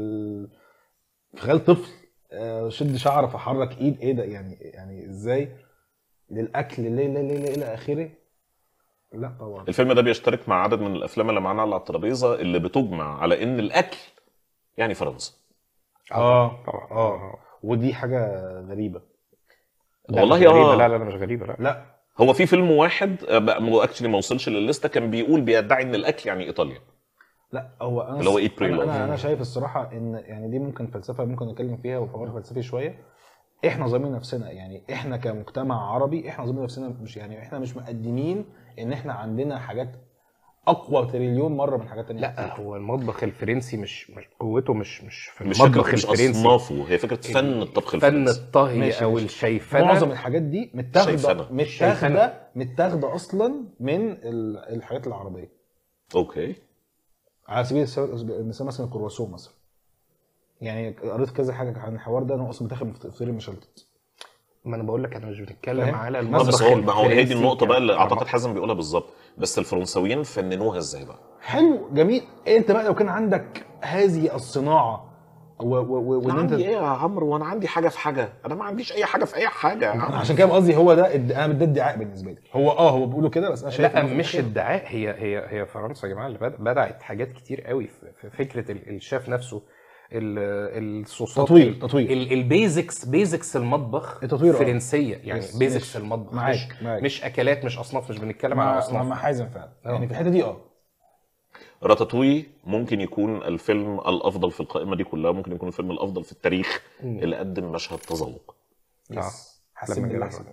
خيال طفل. شد شعر فحرك ايد، ايه ده يعني ازاي للاكل ليه الى اخره. لا طبعا
الفيلم ده بيشترك مع عدد من الافلام اللي معانا على الترابيزه اللي بتجمع على ان الاكل يعني فرنسا.
طبعا. ودي حاجه غريبه
والله.
لا مش غريبه.
لا
هو في فيلم واحد اكشلي ما وصلش للليسته كان بيقول بيدعي ان الاكل يعني ايطاليا.
لا هو انا
اللي هو eat pray love.
انا شايف الصراحه ان يعني دي ممكن فلسفه ممكن نتكلم فيها وحوار فلسفي شويه. احنا ظالمين نفسنا، يعني احنا كمجتمع عربي احنا ظالمين نفسنا، مش يعني احنا مش مقدمين ان احنا عندنا حاجات اقوى تريليون مره من حاجات تانية.
لا هو المطبخ الفرنسي مش قوته مش في
مش
المطبخ
فكره، مش
الفرنسي،
اصنافه، هي فكره فن الطبخ
فن
الفرنسي.
الطهي
ماشي
او
ماشي.
الشيفنه.
معظم الحاجات دي
شايفانا.
متاخده اصلا من الحاجات العربيه.
اوكي.
على سبيل المثال مثلا الكرواسون مثلا، يعني قريت كذا حاجه عن الحوار ده، انه اصلا متاخد من فطير المشلتت.
ما انا بقول لك انا مش بتتكلم
فاهم؟
على
بس
المطبخ
هو ما هو هي دي
الفرنسي
النقطه بقى اللي
كان-
اعتقد حازم بيقولها بالظبط. بس الفرنساويين فننوها ازاي بقى؟
حلو جميل. انت بقى لو كان عندك هذه الصناعه وان انت
عندي ايه يا عمرو؟ وانا عندي حاجه في حاجه؟ انا ما عنديش اي حاجه في اي حاجه يا عم.
عشان كده قصدي هو ده انا ده ادعاء بالنسبه لي. هو بيقولوا كده، بس انا شايف
لا
إنه في
مش
الآخر
ادعاء، هي فرنسا يا جماعه اللي بدعت حاجات كتير قوي في فكره الشيف نفسه، الصوصات،
تطوير.
بيزكس المطبخ
التطوير،
فرنسيه يعني.
يس،
بيزكس
ماشي.
المطبخ
معاك.
مش اكلات، مش اصناف، مش بنتكلم على
مع
اصناف.
حازم فعلا يعني في الحته دي
راتاتوي ممكن يكون الفيلم الافضل في القائمه دي كلها، ممكن يكون الفيلم الافضل في التاريخ اللي قدم مشهد تذوق.
حسيت
لما
بالاحسن.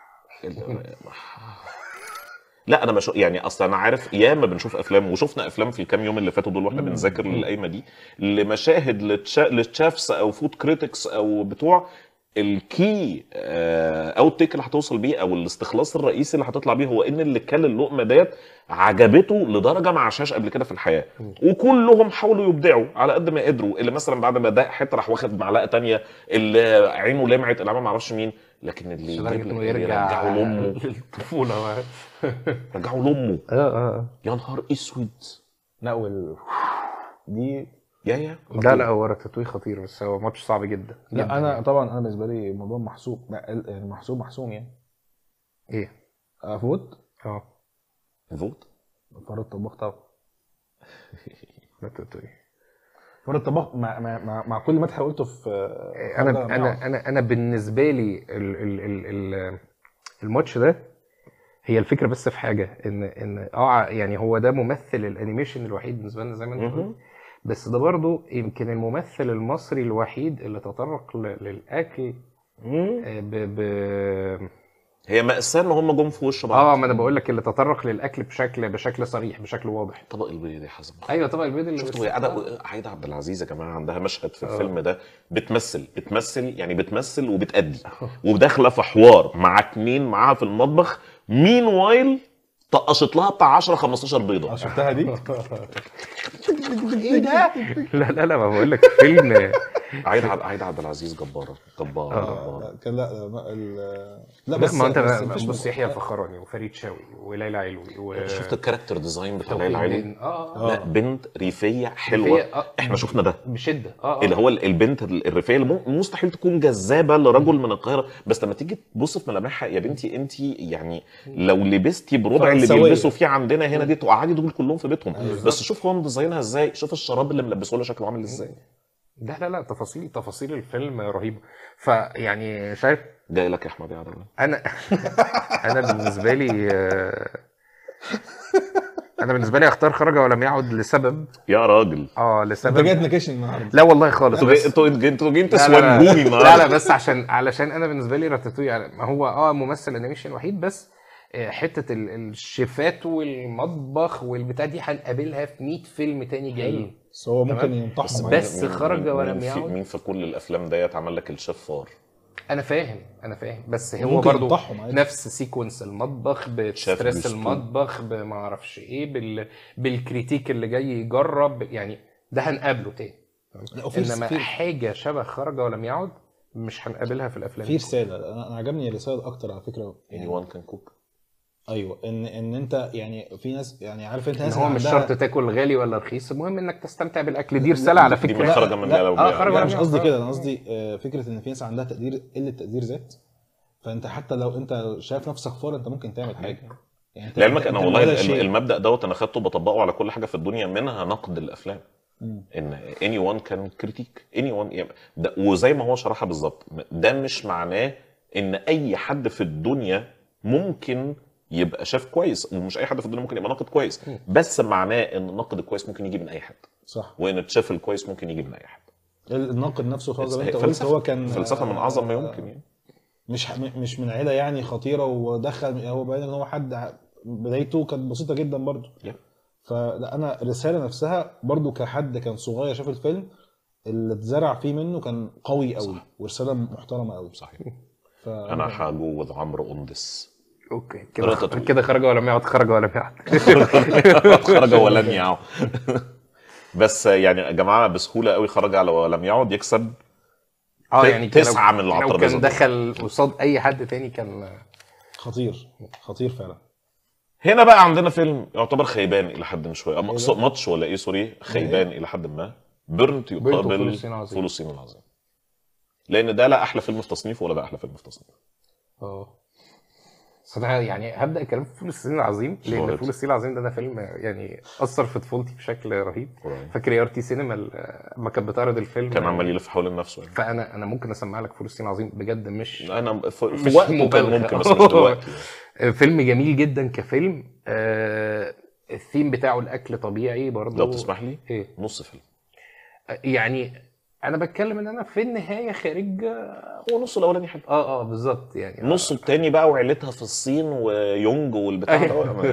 لا انا مش يعني اصلا انا عارف ياما بنشوف افلام، وشفنا افلام في الكام يوم اللي فاتوا دول واحنا بنذاكر للقايمه دي، لمشاهد للشافس او فود كريتكس او بتوع الكي او التيك اللي هتوصل بيه او الاستخلاص الرئيسي اللي هتطلع بيه هو ان اللي كل اللقمه ديت عجبته لدرجه ما عاشهاش قبل كده في الحياه. وكلهم حاولوا يبدعوا على قد ما قدروا، اللي مثلا بعد ما داق حته راح واخد معلقه تانية، اللي عينه لمعت، اللي ما اعرفش مين، لكن اللي
لدرجه انه
اللي
يرجع
رجعوا لامه،
للطفوله.
رجعوا لامه.
اه
يا نهار اسود.
لا دي
يا
لا هو راتاتوي خطير، بس هو ماتش صعب جدا.
لا انا طبعا بالنسبه لي الموضوع محسوب، يعني محسوم يعني.
ايه
افوت
فوت
فرد الطباخ طبعا.
راتاتوي.
فرد الطباخ مع كل مدح قلته في
انا بالنسبه لي الماتش ده، هي الفكره بس في حاجه ان يعني هو ده ممثل الانيميشن الوحيد بالنسبه لنا زي ما انت قلت، بس ده برضو يمكن الممثل المصري الوحيد اللي تطرق للاكل
هي مأساة ان هم جم في وش بعض.
ما انا بقول لك اللي تطرق للاكل بشكل صريح، بشكل واضح.
طبق البيض يا حازم.
ايوه طبق البيض اللي
شفتوا عايده عبد العزيز يا جماعه عندها مشهد في الفيلم ده بتمثل وبتأدي وداخله في حوار مع اتنين معاها في المطبخ، مين وايل طقشت لها بتاع 10 15 بيضه.
شفتها دي؟
ايه ده؟ لا ما بقول لك فيلم
عايده عبد العزيز جباره.
كان
لا بس ما انت بص، يحيى الفخراني وفريد شوقي وليلى علوي
شفت الكاركتر ديزاين بتاع ليلى علوي؟ لا بنت ريفيه حلوه.
ريفية.
احنا شفنا ده
بشده.
اللي هو البنت الريفيه اللي مستحيل تكون جذابه لرجل من القاهره، بس لما تيجي تبص في ملامحها يا بنتي انت يعني لو لبستي بربع اللي بيلبسوا فيه عندنا هنا دي تقعدي دول كلهم في بيتهم. بس شوف هو مديزاينها ازاي، شوف الشراب اللي ملبسه لها شكله عامل ازاي.
لا تفاصيل الفيلم رهيبه. فيعني شايف
جاي لك يا احمد يا عدوي.
انا بالنسبه لي اختار خرج ولم يعد لسبب.
يا راجل
لسبب.
انت جاي تناكشني النهارده؟
لا والله خالص.
انتوا جايين تسودوني النهارده.
لا بس علشان انا بالنسبه لي راتاتوي يعني ما هو ممثل انيميشن وحيد، بس حته الشيفات والمطبخ والبتاع دي هنقابلها في 100 فيلم تاني جاي.
بس هو ممكن ينطحهم.
بس خرج ولم يعد.
مين في كل الافلام ديت عمل لك الشفار؟
انا فاهم بس هو برضو نفس سيكونس المطبخ، بستريس المطبخ، بما اعرفش ايه، بالكريتيك اللي جاي يجرب، يعني ده هنقابله تاني. انما حاجه شبه خرج ولم يعد مش هنقابلها في الافلام.
في رساله، انا عجبني الرساله اكتر على فكره.
يعني وان كان كوك.
ايوه ان انت يعني في ناس، يعني عارف انت ناس
هو مش شرط تاكل غالي ولا رخيص، المهم انك تستمتع بالاكل. دي رساله على فكره.
دي خرج من
لا مش قصدي كده، انا قصدي فكره ان في ناس عندها قله تقدير ذات. فانت حتى لو انت شايف نفسك فار انت ممكن تعمل حاجه. يعني
لعلمك انا والله المبدا دوت انا خدته بطبقه على كل حاجه في الدنيا، منها نقد الافلام. ان anyone كان كريتيك anyone وزي ما هو شرحها بالظبط، ده مش معناه ان اي حد في الدنيا ممكن يبقى شاف كويس، ومش اي حد في الدنيا ممكن يبقى ناقد كويس، بس معناه ان الناقد الكويس ممكن يجي من اي حد،
صح.
وان الشيف الكويس ممكن يجي من اي حد.
الناقد نفسه خلاص زي ما انت قلت هو كان
فلسفه من اعظم ما يمكن يعني.
مش من عيله يعني خطيره، ودخل هو باين ان هو حد بدايته كانت بسيطه جدا برضه. فلا انا الرساله نفسها برضه كحد كان صغير شاف الفيلم، اللي اتزرع فيه منه كان قوي قوي، ورساله محترمه قوي.
صحيح. انا هجوز عمرو قندس.
اوكي كده خرج ولا يعود، خرج ولا يعود.
خرج ولن يعود. بس يعني يا جماعه بسهوله قوي خرج على ولم يعود يكسب
يعني
9 من العطر.
كان دخل قصاد اي حد تاني كان
خطير فعلا.
هنا بقى عندنا فيلم يعتبر خيبان الى حد شويه، ماتش ولا ايه سوري، خيبان الى حد ما. بيرنت يقابل فول الصين العظيم. لان ده لا احلى فيلم في تصنيفه ولا ده احلى فيلم في تصنيفه.
صراحه يعني هبدا الكلام في فول الصين العظيم، لان فول الصين العظيم ده فيلم يعني اثر في طفولتي بشكل رهيب. فاكر يا ارتي سينما لما كانت بتعرض الفيلم
كان عمال يلف حول نفسه يعني.
فانا ممكن اسمع لك فول الصين العظيم بجد، مش
انا في وقت ممكن بس مش دلوقتي.
فيلم جميل جدا كفيلم. الثيم بتاعه الاكل طبيعي برضه.
لو تسمح لي
ايه
نص فيلم
يعني انا بتكلم ان انا في النهايه خارج.
هو نص الاولاني حلو.
بالظبط يعني.
النص الثاني بقى وعيلتها في الصين ويونج والبتاع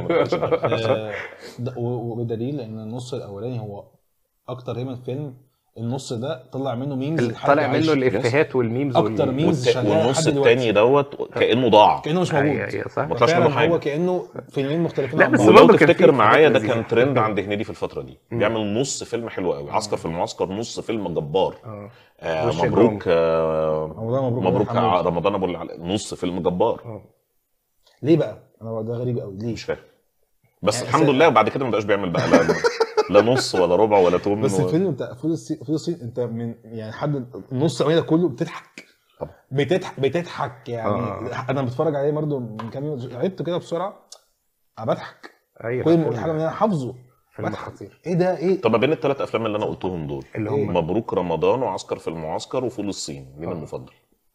ده وبدليل ان النص الاولاني هو اكتر هيما الفيلم. النص ده طلع منه ميمز،
طلع منه الافيهات والميمز
اكتر ميمز شغاله.
والنص الثاني دوت كانه ضاع،
كانه مش موجود.
ما طلعش منه حاجه.
هو كانه فيلمين مختلفين
عن بعض. لو تفتكر معايا ده كان ترند عند هنيدي في الفتره دي، بيعمل نص فيلم حلو قوي. عسكر في المعسكر نص فيلم جبار. مبروك مبروك رمضان ابو نص فيلم جبار.
ليه بقى؟ انا ده غريب قوي ليه،
مش فاهم. بس الحمد لله وبعد كده ما بقاش بيعمل بقى لا نص ولا ربع ولا تمن.
بس الفيلم بتاع فول الصين انت من يعني حد النص الاولاني كله بتضحك يعني. انا بتفرج عليه برده من كام يوم، عدت كده بسرعه بضحك. كل حاجه من انا حافظه.
فيلم خطير.
ايه ده ايه؟
طب ما بين الثلاث افلام اللي انا قلتهم دول
اللي هم
مبروك رمضان وعسكر في المعسكر وفول الصين، مين المفضل؟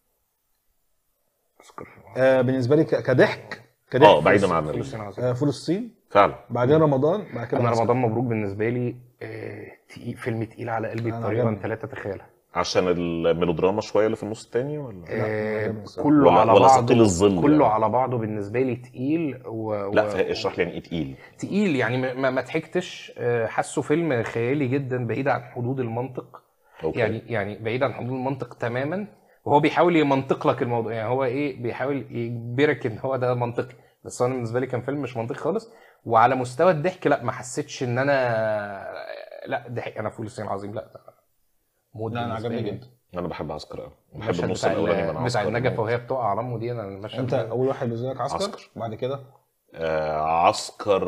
عسكر
بالنسبه لي كضحك
بعيدا عن
فول الصين
فعلا.
بعدين رمضان، بعد كده
انا رمضان مبروك بالنسبه لي فيلم تقيل على قلبي بطريقه انت لا تتخيلها.
عشان الميلودراما شويه اللي في النص الثاني ولا
كله
ولا
على بعضه
كله
على بعضه بالنسبه لي تقيل
لا اشرح لي يعني ايه
تقيل يعني ما ضحكتش. حاسه فيلم خيالي جدا بعيد عن حدود المنطق. يعني بعيد عن حدود المنطق تماما، وهو بيحاول يمنطق لك الموضوع. يعني هو بيحاول يجبرك ان هو ده منطقي، بس انا بالنسبه لي كان فيلم مش منطقي خالص. وعلى مستوى الضحك لا ما حسيتش ان انا لا ضحك. انا فول الصين العظيم لا
انا عجبني جدا.
انا بحب عسكر قوي، بحب النص الاولاني من
بتاع النجفه وهي بتقع على امه دي. انا المشهد
انت اول واحد بالنسبه لك عسكر. بعد كده
عسكر.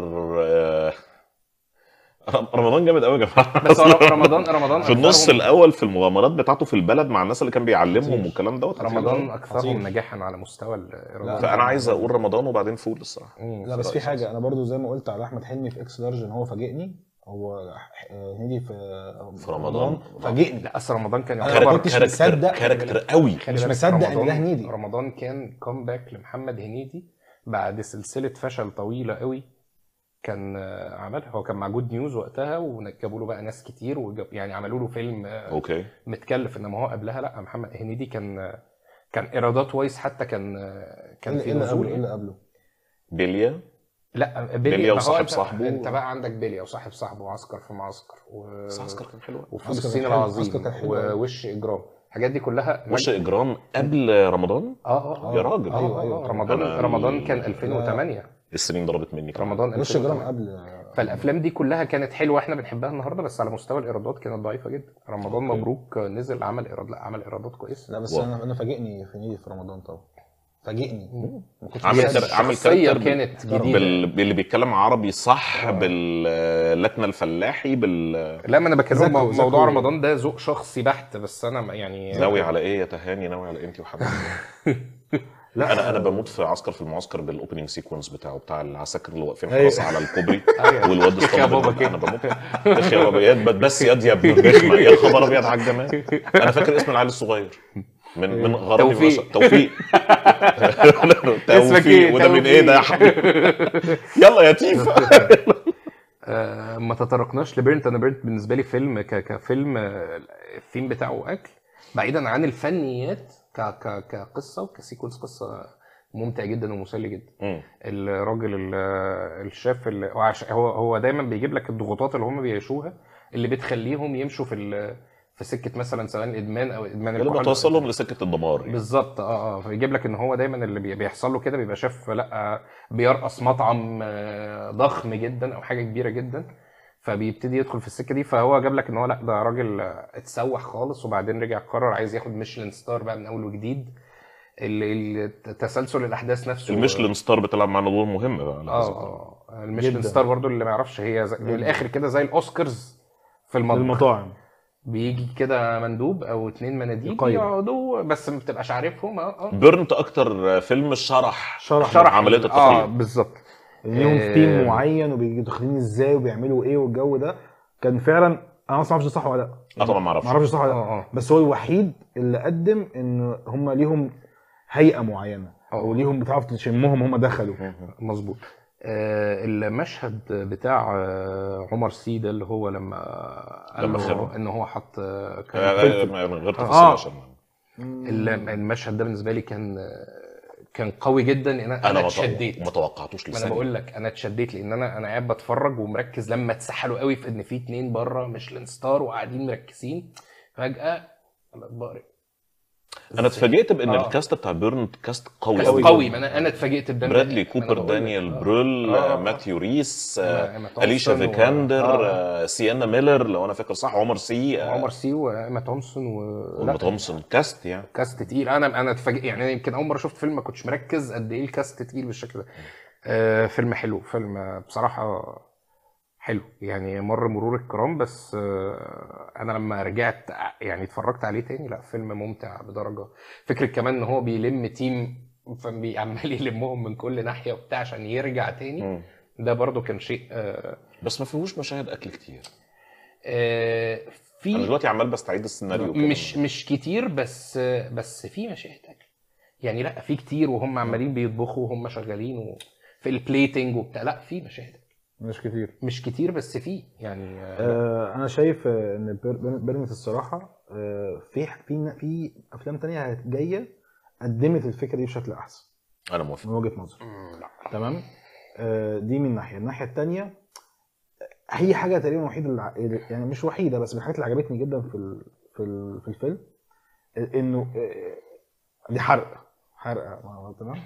رمضان جامد قوي يا جماعه.
بس رمضان
في النص الاول في المغامرات بتاعته في البلد مع الناس اللي كان بيعلمهم والكلام دوت.
رمضان اكثرهم نجاحا على مستوى الايرادات.
فانا عايز اقول رمضان وبعدين فول الصراحه.
لا بس في حاجه انا برضو زي ما قلت على احمد حلمي في اكس لارج ان هو فاجئني. هو هنيدي في رمضان فاجئني.
لا اصل رمضان كان
انا كنتش مصدق
كاركتر قوي،
مش مصدق ان ده هنيدي.
رمضان كان كومباك لمحمد هنيدي بعد سلسله فشل طويله قوي كان عملها. هو كان مع جود نيوز وقتها، ونجبوا له بقى ناس كتير يعني عملوا له فيلم متكلف. انما هو قبلها لا، محمد هنيدي كان ايرادات وايز حتى كان في نزول.
اللي قبله
بيليا.
لا
بيليا وصاحب صاحبه.
انت بقى عندك بيليا وصاحب صاحبه وعسكر في معسكر
عسكر كان حلو،
وفي الصين العظيم ووش اجرام. الحاجات دي كلها.
وش اجرام قبل رمضان.
يا
راجل.
ايوه رمضان كان 2008.
السنين ضربت مني.
رمضان
وش اجرام قبل.
فالافلام دي كلها كانت حلوه، احنا بنحبها النهارده، بس على مستوى الايرادات كانت ضعيفه جدا. رمضان مبروك نزل عمل ايرادات كويسه.
لا بس انا فاجئني في هنيدي في رمضان طبعا. فاجئني.
عمل كاركتر
كانت جديده
اللي بيتكلم عربي صح باللكنه الفلاحي
لا ما انا بكلم موضوع رمضان ده ذوق شخصي بحت. بس انا يعني
ناوي على ايه يا تهاني؟ ناوي على انت وحبيبي؟ لا انا بموت في عسكر في المعسكر بالاوبننج سيكونس بتاع العساكر اللي واقفين خلاص على الكوبري والواد اسطوانه. انا بموت يا بابا بس يا ابن الرخمه يا خبر ابيض على الجمال. انا فاكر اسم العيل الصغير من غرضي
توفيق.
توفيق
اسمك ايه؟
وده من ايه ده يا حبيبي؟ يلا يا تيفا.
ما تطرقناش لبيرنت. انا بيرنت بالنسبه لي فيلم كفيلم الثيم بتاعه اكل، بعيدا عن الفنيات كقصه وكسيكونس، قصه ممتع جدا ومسلي جدا. الراجل الشاف اللي هو دايما بيجيب لك الضغوطات اللي هم بيعيشوها اللي بتخليهم يمشوا في سكه مثلا سواء ادمان او ادمان
اللي بتوصلهم لسكه الدمار يعني.
بالظبط. فيجيب لك ان هو دايما اللي بيحصل له كده بيبقى شاف لا بيرقص مطعم ضخم جدا او حاجه كبيره جدا، فبيبتدي يدخل في السكه دي. فهو جاب لك ان هو لا ده راجل اتسوح خالص وبعدين رجع قرر عايز ياخد ميشلان ستار بقى من اول وجديد. تسلسل الاحداث نفسه.
الميشلان ستار بتلعب معانا دور مهم بقى.
الميشلان ستار برضو اللي ما يعرفش هي من الاخر كده زي الاوسكارز في
المطاعم،
بيجي كده مندوب او 2 مناديب يقعدوا بس ما بتبقاش عارفهم.
بيرنت اكتر فيلم شرح عمليه التقييم.
بالظبط.
ليهم ثيم معين وبيجوا داخلين ازاي وبيعملوا ايه، والجو ده كان فعلا انا اصلا ما اعرفش صح ولا لا.
طبعا ما
اعرفش صح ولا لا. بس هو الوحيد اللي قدم ان هم ليهم هيئه معينه او ليهم بتعرف تشمهم هم دخلوا.
مظبوط. المشهد بتاع عمر سي ده اللي هو لما قال له ان هو حط
من غير تفاصيل عشان
المشهد ده بالنسبه لي كان قوي جدا. انا اتشديت،
ما توقعتوش لسه.
انا بقول لك انا اتشديت لان انا قاعد بتفرج ومركز لما اتسحلوا قوي في ان في 2 بره ميشلان ستار وقاعدين مركزين، فجاه انا بقرا.
انا اتفاجئت بان الكاست بتاع بيرنت كاست
قوي. ما انا اتفاجئت بده.
برادلي كوبر، دانيال برول، ماثيو ريس، اليشا فيكاندر، سيانا ميلر لو انا فاكر صح، عمر سي
وايما تومسون.
كاست يعني
كاست تقيل. انا اتفاجئت يعني يمكن اول مره شفت فيلم ما كنتش مركز قد ايه الكاست تقيل بالشكل ده. فيلم حلو، فيلم بصراحه حلو يعني مر مرور الكرام. بس انا لما رجعت يعني اتفرجت عليه تاني لا فيلم ممتع بدرجه. فكره كمان ان هو بيلم تيم فبيعمل يلمهم من كل ناحيه وبتاع عشان يرجع تاني. ده برضو كان شيء
بس ما فيهوش مشاهد اكل كتير.
في
انا دلوقتي عمال بستعيد السيناريو
مش كتير بس في مشاهد اكل يعني. لا في كتير وهم عمالين بيطبخوا وهم شغالين في البليتنج وبتاع. لا في مشاهد مش كتير بس فيه يعني.
انا شايف ان بيرنت الصراحه في افلام تانية جايه قدمت الفكره دي بشكل احسن.
انا موافق
من وجهه نظري. تمام. دي من الناحيه التانية هي حاجه تقريبا وحيده يعني مش وحيده بس من الحاجات اللي عجبتني جدا في الفيلم انه دي حرق تمام.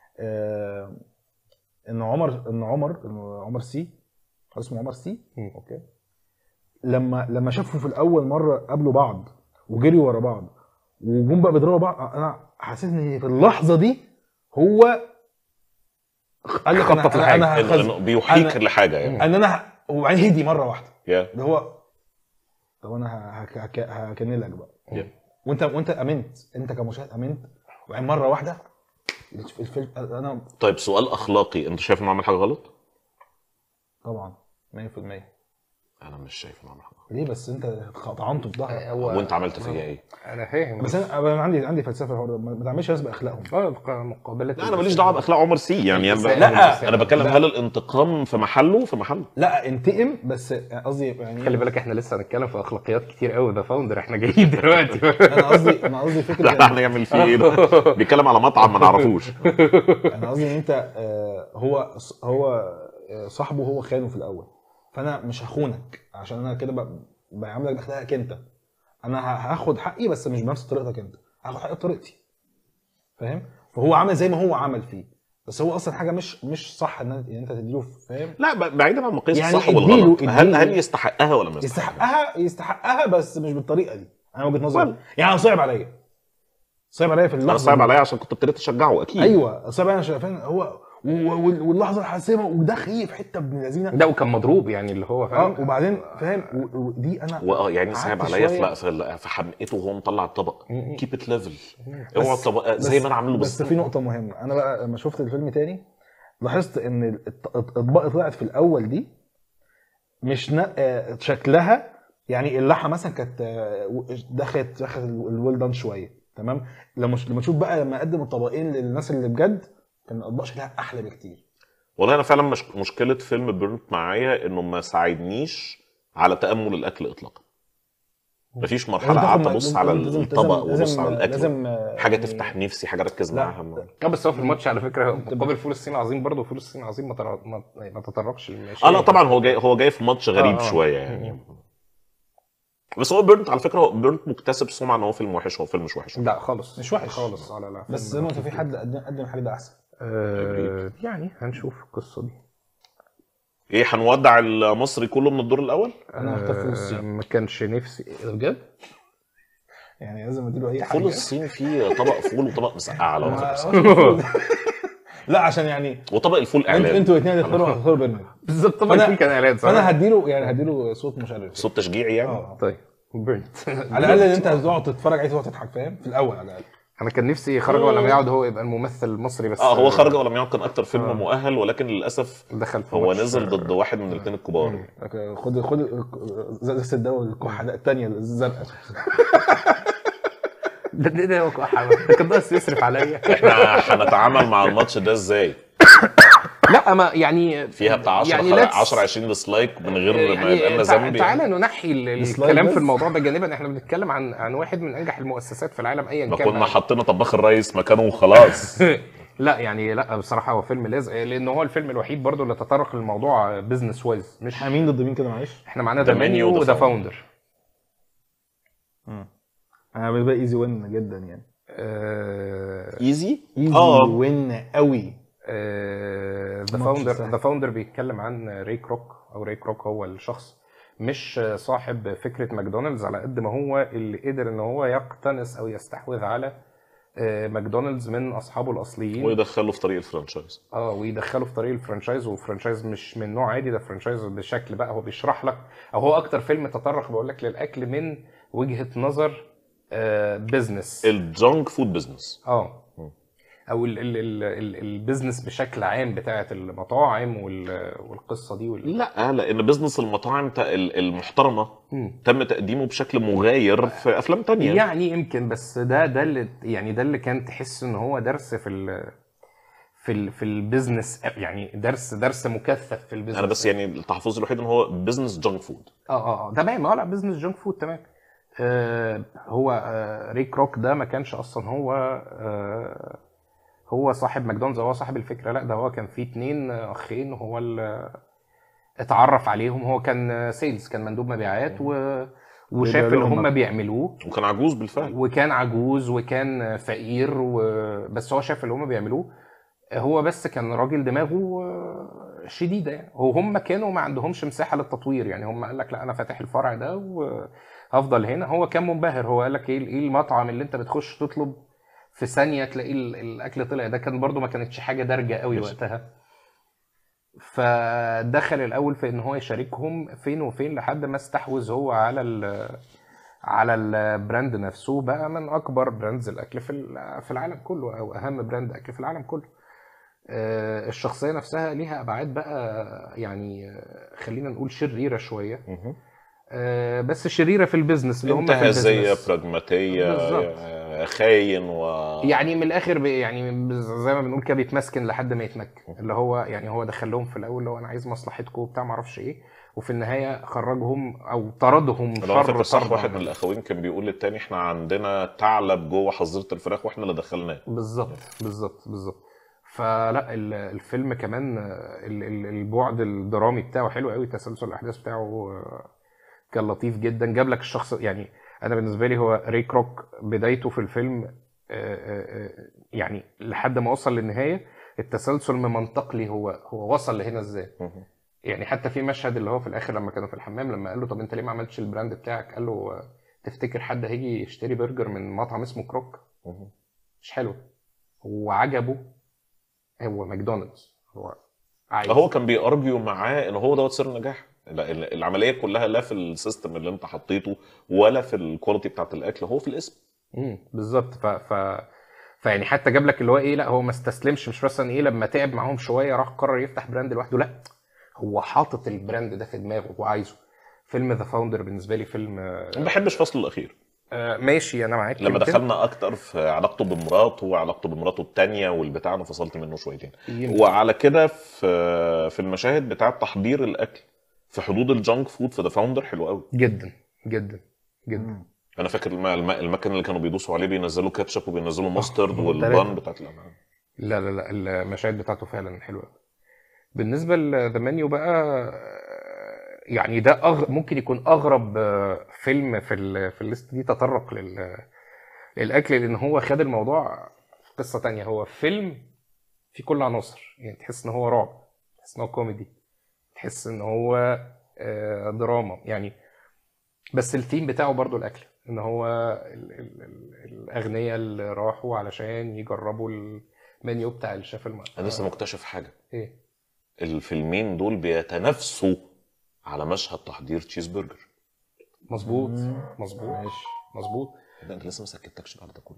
ان عمر سي اسمه عمر سي. اوكي. لما شافوا في الاول مره قابلوا بعض وجريوا ورا بعض وجم بقى بيضربوا بعض، انا حسيت ان في اللحظه دي هو قال لك
انا بيوحيك لحاجه يعني
انا وبعدين هدي مره واحده
اللي
هو طب انا هكنلك بقى وانت امنت، انت كمشاهد امنت، وبعدين مره واحده الفيلم انا.
طيب سؤال اخلاقي، انت شايف انه عمل حاجه غلط؟
طبعا 100%.
انا مش شايف انه عمل حاجه.
ليه بس انت طعنته في ظهرك
وانت عملت فيا ايه؟
انا فاهم
بس انا عندي فلسفه في الحوار ده، ما تعملش ناس باخلاقهم.
مقابله.
لا انا ماليش دعوه باخلاق عمر سي يعني. لا انا بتكلم هل الانتقام في محله
لا انتقم، بس قصدي يعني
خلي بالك احنا لسه هنتكلم في اخلاقيات كتير قوي. ده فاوندر احنا جايين دلوقتي.
انا قصدي فكره
لا احنا نعمل فيه ايه ده؟ بيتكلم على مطعم ما نعرفوش.
انا قصدي ان انت هو صاحبه هو خانه في الاول، فانا مش هخونك عشان انا كده بعملك باخلاقك انت. انا هاخد حقي بس مش بنفس طريقتك انت، هاخد حقي بطريقتي. فاهم؟ فهو عمل زي ما هو عمل فيه، بس هو اصلا حاجه مش صح ان انت تديله. فاهم؟
لا بعيدا عن مقياس
يعني
الصح والغلط، هل يستحقها ولا ما
يستحقها بس مش بالطريقه دي. انا وجهه نظري يعني صعب عليا في اللحظه.
صعب عليا عشان كنت ابتديت اشجعه اكيد.
ايوه صعب عليا عشان هو واللحظه الحاسمه وده خيف في حته ابن الذين
ده وكان مضروب يعني اللي هو فاهم.
وبعدين فاهم ودي انا
يعني صعب عليا في حمقته وهو مطلع الطبق. كيب ات ليفل، اوعى الطبق زي ما انا عامله.
بس في نقطه مهمه، انا بقى لما شفت الفيلم تاني لاحظت ان الاطباق طلعت في الاول دي مش شكلها يعني اللحمه مثلا كانت دخلت الويل دان شويه تمام. لما تشوف بقى لما قدم الطبقين للناس اللي بجد كان الاطباق شكلها احلى بكتير.
والله انا فعلا مشكله فيلم بيرنت معايا انه ما ساعدنيش على تامل الاكل اطلاقا. مفيش مرحله قعدت ابص على الطبق وابص على الاكل،
لازم
حاجه
يعني
تفتح نفسي، حاجه اركز معاها.
بس هو في الماتش على فكره مقابل فول الصين العظيم برضه، فول الصين العظيم ما تطرقش
لا طبعا هو جاي في ماتش غريب شويه يعني. بس هو بيرنت على فكره، هو بيرنت مكتسب سمعه ان هو فيلم وحش. هو فيلم مش وحش.
لا خالص
مش وحش
خالص. لا
بس زي ما قلت في حد قدم حاجه ده احسن.
يعني هنشوف القصه دي.
ايه هنودع المصري كله من الدور الاول؟
انا هختار فول الصين.
ما كانش نفسي بجد
يعني لازم اديله اي حاجه.
فول الصين فيه طبق فول وطبق مسقعه على فكره.
لا عشان يعني
وطبق الفول اعلان.
انتوا الاثنين هتختاروا بيرنت
بالظبط. طبق الفول كان اعلان صح.
فانا هديله صوت مشرف،
صوت تشجيعي يعني.
طيب بيرنت
على الاقل ان انت هتقعد تتفرج عليه تقعد تضحك، فاهم؟ في الاول على الاقل.
انا كان نفسي خرج ولم يعد هو يبقى الممثل المصري بس.
هو خرج ولم يعد كان اكتر فيلم مؤهل، ولكن للاسف
دخل في
هو نزل ضد واحد من الاثنين الكبار.
خد زي الدواء الكحه الثانيه الزرقاء.
ده هو كحه ده كان ناقص يصرف عليا.
احنا هنتعامل مع الماتش ده ازاي؟
لا ما يعني
فيها بتاع 10
يعني
10 20 ديسلايك من غير ما يبقى لنا ذنب.
تعالى ننحي الكلام في الموضوع ده جانبا. احنا بنتكلم عن واحد من انجح المؤسسات في العالم ايا
ما
كان.
كنا حطينا طباخ الرئيس مكانه وخلاص.
لا يعني لا بصراحه هو فيلم لازق، لان هو الفيلم الوحيد برضو اللي تطرق للموضوع بزنس وايز. مش
احنا مين ضد مين كده معلش؟
احنا معانا ذا منيو وذا فاوندر.
انا بالنسبه لي ايزي وين جدا يعني.
ايزي
وين قوي.
ذا فاوندر بيتكلم عن ري كروك، او ري كروك هو الشخص مش صاحب فكره ماكدونالدز على قد ما هو اللي قدر ان هو يقتنص او يستحوذ على ماكدونالدز من اصحابه الاصليين
ويدخله في طريق الفرانشايز.
ويدخله في طريق الفرانشايز، وفرانشايز مش من نوع عادي، ده فرانشايز بشكل بقى هو بيشرح لك، او هو اكتر فيلم تطرق بقول لك للاكل من وجهه نظر بزنس،
الجانك فود بزنس.
او البيزنس بشكل عام بتاعه المطاعم والقصه دي
لا لان بزنس المطاعم المحترمه تم تقديمه بشكل مغاير في افلام تانية
يعني يمكن. بس ده اللي يعني ده اللي كان تحس ان هو درس في البيزنس، يعني درس مكثف في البيزنس.
انا بس يعني التحفظ الوحيد ان هو بزنس جانك فود.
تمام. لا بزنس جانك فود تمام. هو ري كروك ده ما كانش اصلا هو صاحب ماكدونالدز، هو صاحب الفكره. لا ده هو كان فيه 2 اخين هو اللي اتعرف عليهم. هو كان سيلز، كان مندوب مبيعات وشاف اللي هم بيعملوه،
وكان عجوز بالفعل،
وكان عجوز وكان فقير بس هو شاف اللي هم بيعملوه. هو بس كان راجل دماغه شديده يعني. وهم كانوا ما عندهمش مساحه للتطوير يعني. هم قال لك لا انا فاتح الفرع ده وهفضل هنا. هو كان منبهر، هو قال لك ايه المطعم اللي انت بتخش تطلب في ثانيه تلاقي الاكل طلع. ده كان برضو ما كانتش حاجه دارجه قوي وقتها. فدخل الاول في ان هو يشاركهم فين وفين لحد ما استحوذ هو على البراند نفسه، بقى من اكبر براندز الاكل في العالم كله، او اهم براند اكل في العالم كله. الشخصيه نفسها ليها ابعاد بقى يعني خلينا نقول شريره شويه، بس شريره في البيزنس اللي هم في
انتهازيه براجماتيه خاين
يعني من الاخر يعني زي ما بنقول كده بيتمسكن لحد ما يتمكن. اللي هو يعني هو دخلهم في الاول اللي هو انا عايز مصلحتكم وبتاع ما اعرفش ايه، وفي النهايه خرجهم او طردهم شر
صح. واحد من الاخوين كان بيقول للتاني احنا عندنا ثعلب جوه حظيره الفراخ واحنا اللي دخلناه.
بالظبط. فلا الفيلم كمان البعد الدرامي بتاعه حلو قوي، تسلسل الاحداث بتاعه كان لطيف جدا. جاب لك الشخص يعني انا بالنسبه لي هو ري كروك بدايته في الفيلم يعني لحد ما وصل للنهايه التسلسل منطق لي هو وصل لهنا ازاي. يعني حتى في مشهد اللي هو في الاخر لما كانوا في الحمام، لما قال له طب انت ليه ما عملتش البراند بتاعك، قال له تفتكر حد هيجي يشتري برجر من مطعم اسمه كروك؟ مش حلو. وعجبه هو ماكدونالدز.
هو كان بيارجيو معاه ان هو دوت سر النجاح. العمليه كلها لا في السيستم اللي انت حطيته ولا في الكواليتي بتاعت الاكل، هو في الاسم.
بالظبط. فيعني حتى جاب لك اللي هو ايه، لا هو ما استسلمش. مش مثلا ايه لما تعب معاهم شويه راح قرر يفتح براند لوحده، لا هو حاطط البراند ده في دماغه وعايزه. فيلم ذا فاوندر بالنسبه لي فيلم
ما بحبش فصله الاخير.
ماشي انا معاك.
لما
يمكن-
دخلنا اكتر في علاقته بمراته وعلاقته بمراته التانية والبتاع، انا فصلت منه شويتين.
يمكن.
وعلى كده في المشاهد بتاعه تحضير الاكل في حدود الجانك فود في ذا فاوندر حلو قوي
جدا جدا جدا.
انا فاكر المكان اللي كانوا بيدوسوا عليه بينزلوا كاتشب وبينزلوا ماسترد والبان
تلاتة.
بتاعت الأمانة.
لا المشاهد بتاعته فعلا حلوه. بالنسبه لذا منيو بقى يعني ده ممكن يكون اغرب فيلم في الليست دي تطرق للاكل، لان هو خد الموضوع في قصه تانية. هو فيلم فيه كل عناصر، يعني تحس ان هو رعب، تحس ان هو كوميدي، تحس ان هو دراما يعني. بس الثيم بتاعه برضو الاكل، ان هو الاغنياء اللي راحوا علشان يجربوا المنيو بتاع الشيف
انا لسه مكتشف حاجه،
ايه؟
الفيلمين دول بيتنافسوا على مشهد تحضير تشيز برجر.
مظبوط مظبوط
ماشي.
مظبوط.
ده انت لسه ما سكتكش بعد ده كله.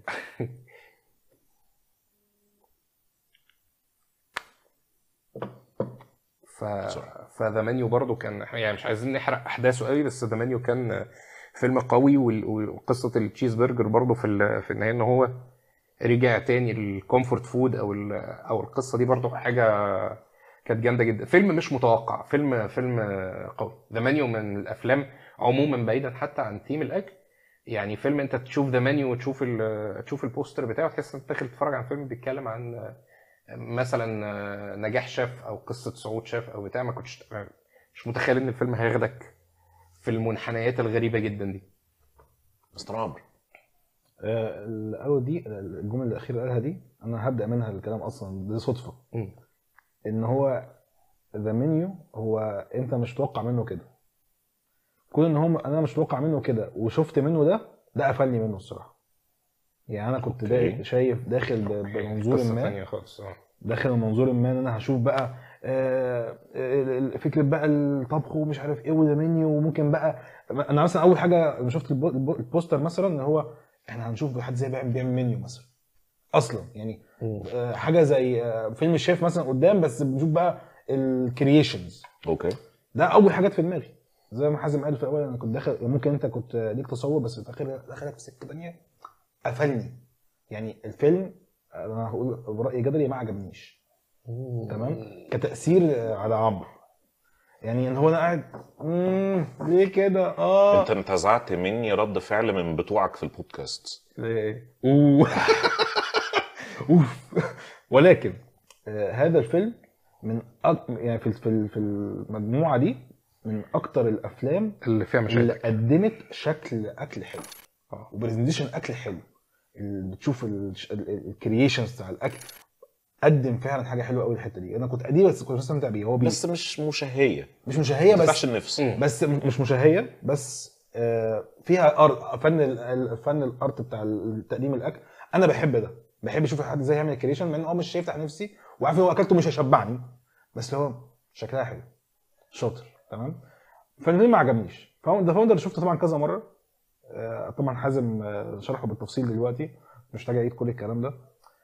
فذا منيو برضو كان يعني مش عايزين نحرق احداثه قوي، بس ذا منيو كان فيلم قوي. وقصه التشيز برجر برضو في النهايه ان هو رجع تاني للكومفورت فود او القصه دي برضو حاجه كانت جامده جدا. فيلم مش متوقع، فيلم قوي. ذا منيو من الافلام عموما بعيدا حتى عن تيم الاكل، يعني فيلم انت تشوف ذا منيو وتشوف تشوف البوستر بتاعه تحس انت داخل تتفرج عن فيلم بيتكلم عن مثلا نجاح شاف او قصه صعود شاف او بتاع. ما كنتش مش متخيل ان الفيلم هياخدك في المنحنيات الغريبه جدا دي.
مستر عمرو،
الاول دي الجمله الاخيره قالها دي انا هبدا منها الكلام اصلا، دي صدفه. ان هو ذا منيو هو انت مش متوقع منه كده، كون ان هم انا مش متوقع منه كده وشفت منه ده قفلني منه الصراحه. يعني انا كنت شايف داخل بمنظور
قصه
ما
ثانيه خالص.
داخل المنظور ما ان انا هشوف بقى فكره بقى الطبخ ومش عارف ايه وذا منيو، وممكن بقى انا مثلا اول حاجه لما شفت البوستر مثلا ان هو احنا هنشوف حد زي بيعمل منيو مثلا اصلا، يعني حاجه زي فيلم الشيف مثلا قدام، بس بنشوف بقى الكرييشنز.
اوكي،
ده اول حاجات في دماغي. زي ما حازم قال في الاول انا كنت داخل، ممكن انت كنت ليك تصور بس في الاخر دخلك في سكه ثانيه قفلني. يعني الفيلم انا هقول برايي جدلي ما عجبنيش تمام كتاثير على عمرو. يعني ان هو انا قاعد ليه كده
انت انتزعت مني رد فعل من بتوعك في البودكاست.
ولكن هذا الفيلم من يعني في المجموعه دي من اكتر الافلام
اللي فيها مشاهد
اللي قدمت شكل اكل حلو وبرزنتيشن اكل حلو. بتشوف الكرييشنز بتاع الاكل قدم فعلا حاجه حلوه قوي. الحته دي انا كنت قديم بس كنت مستمتع بيه. هو
بس مش مشهيه،
مش مشهيه
بس النفس.
بس مش مشهيه بس فيها فن الارت بتاع تقديم الاكل. انا بحب ده، بحب اشوف حد ازاي يعمل كريشن مع ان هو مش هيفتح نفسي وعارف لو اكلته مش هيشبعني، بس هو شكلها حلو شاطر تمام. فالفيلم ما عجبنيش. ذا فاوندر شفته طبعا كذا مره، طبعا حازم شرحه بالتفصيل دلوقتي مش محتاج اعيد كل الكلام ده.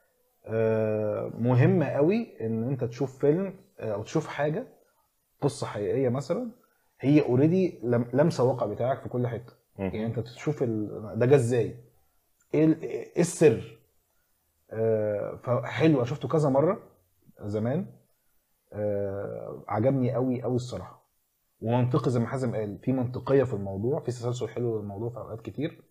مهم قوي ان انت تشوف فيلم او تشوف حاجه قصه حقيقيه مثلا هي اوريدي لمسه الواقع بتاعك في كل حته. يعني انت تشوف ده جه ازاي، ايه السر. فحلو، شفته كذا مره زمان، عجبني قوي قوي الصراحه. ومنطقي زي ما حازم قال، في منطقيه في الموضوع، في تسلسل حلو للموضوع في اوقات كتير.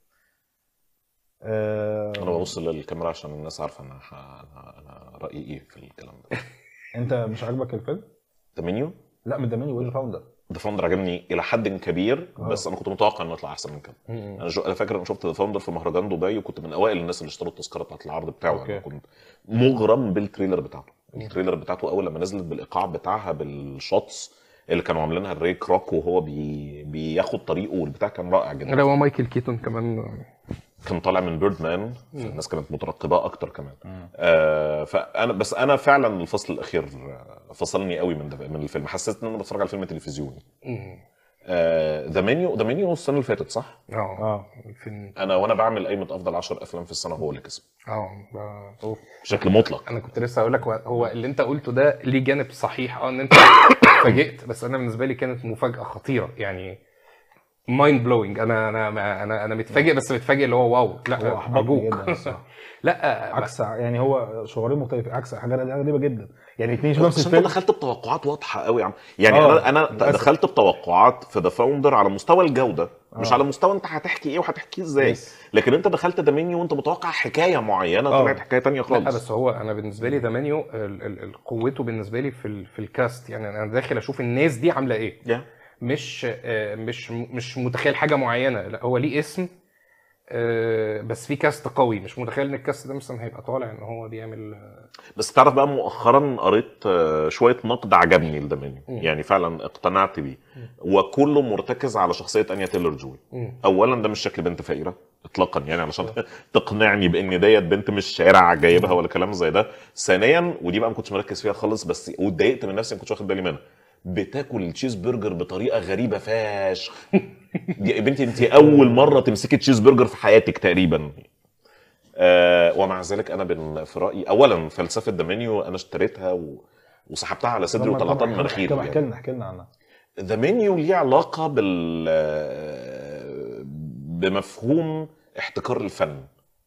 انا ببص للكاميرا عشان الناس عارفه انا رايي ايه في الكلام ده.
انت مش عاجبك الفيلم
ذا منيو؟
لا من ذا منيو ولا فاوندر.
ذا فاوندر عجبني الى حد كبير، بس انا كنت متوقع انه يطلع احسن من كده. انا فاكر ان شفت ذا فاوندر في مهرجان دبي وكنت من اوائل الناس اللي اشتروا التذكره بتاعه العرض بتاعه. انا كنت مغرم بالتريلر بتاعته. التريلر بتاعته اول لما نزلت بالايقاع بتاعها بالشوتس اللي كانوا عاملينها الري كروك وهو بياخد طريقه والبتاع كان رائع جدا.
هو مايكل كيتون كمان
كان طالع من بيردمان، الناس كانت مترقبه اكتر كمان. فانا فعلا الفصل الاخير فصلني قوي من الفيلم، حسيت ان انا بتفرج على فيلم تلفزيوني. ذا منيو السنه اللي فاتت صح؟
الفيلم
انا وانا بعمل قائمه افضل 10 افلام في السنه هو اللي كسب بشكل مطلق.
انا كنت لسه هقول لك هو اللي انت قلته ده ليه جانب صحيح ان انت اتفاجئت، بس انا بالنسبه لي كانت مفاجاه خطيره. يعني مايند بلوينج. انا متفاجئ، بس متفاجئ اللي هو واو. لا
هو احبطني
ارجوك.
جدا الصراحه.
لا
عكس يعني هو شعورين مختلفين، عكس حاجات غريبه جدا. يعني اتنين شباب نفس
عشان انت
الفيلم.
دخلت بتوقعات واضحه قوي يا عم. يعني
آه،
انا
للأسف.
دخلت بتوقعات في ذا فاوندر على مستوى الجوده، مش
آه.
على مستوى انت هتحكي ايه وهتحكيه ازاي.
Yes.
لكن انت دخلت ذا منيو وانت متوقع حكايه معينه، طلعت حكايه تانية
لا
خالص.
بس هو انا بالنسبه لي ذا منيو قوته بالنسبه لي في الكاست. يعني انا داخل اشوف الناس دي عامله ايه،
yeah.
مش متخيل حاجه معينه. لا هو ليه اسم، بس في كاست قوي. مش متخيل ان الكاست ده مثلا هيبقى طالع ان هو بيعمل
بس تعرف بقى مؤخرا قريت شويه نقد عجبني لده منيو، يعني فعلا اقتنعت بيه. وكله مرتكز على شخصيه انيا تيلر جوي. اولا ده مش شكل بنت فقيره اطلاقا، يعني علشان تقنعني بان ديت بنت مش شارع جايبها ولا كلام زي ده. ثانيا ودي بقى ما كنتش مركز فيها خالص، بس واتضايقت من نفسي ما كنتش واخد بالي منها، بتاكل التشيز برجر بطريقه غريبه فشخ. يا بنتي انت اول مره تمسكي تشيز برجر في حياتك تقريبا. ومع ذلك انا في رايي اولا فلسفه ذا منيو انا اشتريتها وسحبتها على صدري وطلعتها من مناخيري.
احكي لنا عنها.
ذا منيو ليه علاقه بمفهوم احتكار الفن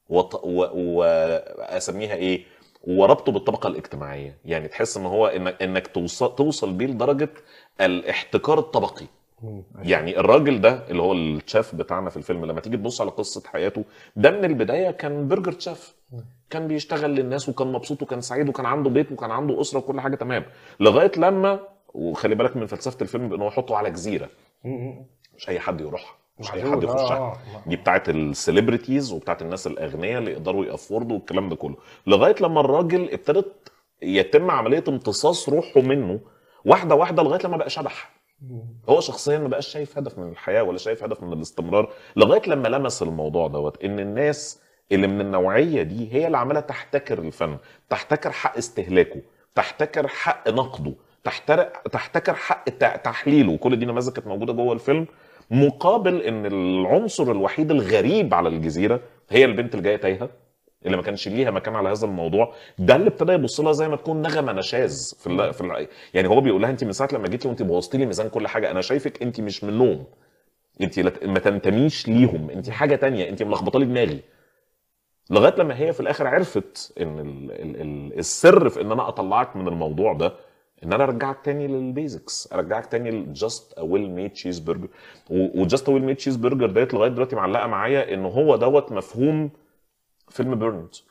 واسميها ايه، وربطه بالطبقه الاجتماعيه. يعني تحس ان هو انك توصل بيه لدرجه الاحتكار الطبقي. يعني الراجل ده اللي هو الشيف بتاعنا في الفيلم، لما تيجي تبص على قصه حياته، ده من البدايه كان برجر شيف، كان بيشتغل للناس وكان مبسوط وكان سعيد وكان عنده بيت وكان عنده اسره وكل حاجه تمام، لغايه لما، وخلي بالك من فلسفه الفيلم، انه يحطه على جزيره مش اي حد يروحها، مش اي حد يخشها. دي بتاعت السليبرتيز وبتاعت الناس الاغنياء اللي يقدروا يافوردوا والكلام ده كله، لغايه لما الراجل ابتدت يتم عمليه امتصاص روحه منه واحده واحده، لغايه لما بقى شبح. هو شخصيا ما بقاش شايف هدف من الحياه ولا شايف هدف من الاستمرار، لغايه لما لمس الموضوع دوت ان الناس اللي من النوعيه دي هي اللي عماله تحتكر الفن، تحتكر حق استهلاكه، تحتكر حق نقده، تحتكر حق تحليله. كل دي نماذج كانت موجوده جوه الفيلم، مقابل ان العنصر الوحيد الغريب على الجزيره هي البنت اللي جايه تايهه، اللي ما كانش ليها مكان على هذا الموضوع. ده اللي ابتدى يبص لها زي ما تكون نغمه نشاز يعني هو بيقول لها انت من ساعه لما جيتي وانت بوظتي لي ميزان كل حاجه، انا شايفك انت مش منهم، انت ما تنتميش ليهم، انت حاجه تانية، انت ملخبطه لي دماغي. لغايه لما هي في الاخر عرفت ان السر في ان انا اطلعك من الموضوع ده ان انا ارجعك تاني للبيزكس، ارجعك تاني لجاست ا ويل ميد تشيز برجر. وجاست ا ويل ميد تشيز برجر ديت لغايه دلوقتي معلقه معايا، ان هو دوت مفهوم فيلم بيرنز،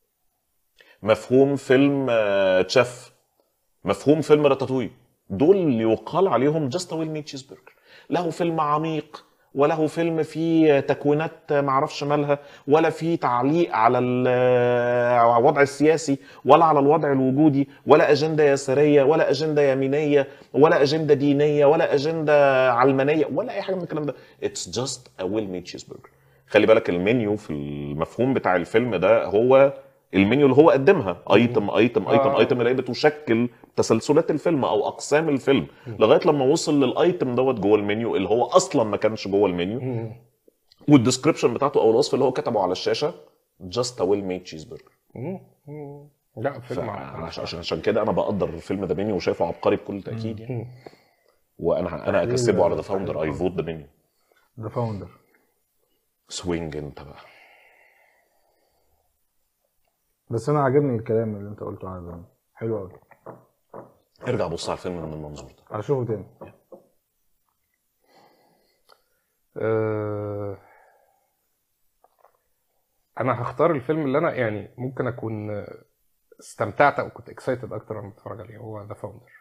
مفهوم فيلم تشيف، مفهوم فيلم راتاتوي. دول اللي يقال عليهم جاست ا ويل ميد تشيز برجر. له فيلم عميق، وله فيلم فيه تكوينات معرفش مالها، ولا فيه تعليق على الوضع السياسي ولا على الوضع الوجودي، ولا أجندة يسارية ولا أجندة يمينية ولا أجندة دينية ولا أجندة علمانية ولا أي حاجة من الكلام ده. It's just a well-made cheeseburger. خلي بالك المنيو في المفهوم بتاع الفيلم ده هو المنيو اللي هو قدمها ايتم ايتم ايتم ايتم، اللي هي بتشكل تسلسلات الفيلم او اقسام الفيلم، لغايه لما وصل للايتم دوت جوه المنيو اللي هو اصلا ما كانش جوه المنيو، والديسكريبشن بتاعته او الوصف اللي هو كتبه على الشاشه جاست ا ويل ميد تشيز برجر.
لا فيلم
عشان كده انا بقدر الفيلم ده منيو وشايفه عبقري بكل تاكيد يعني. وانا اكسبه على ذا فاوندر، اي فوت ذا منيو.
ذا فاوندر
سوينج انت بقى.
بس انا عاجبني الكلام اللي انت قلته على ده، حلو قوي.
ارجع بص على الفيلم من المنظور ده،
هشوفه تاني.
انا هختار الفيلم اللي انا يعني ممكن اكون استمتعت او كنت اكسايتد اكتر لما اتفرج عليه، هو ذا فاوندر.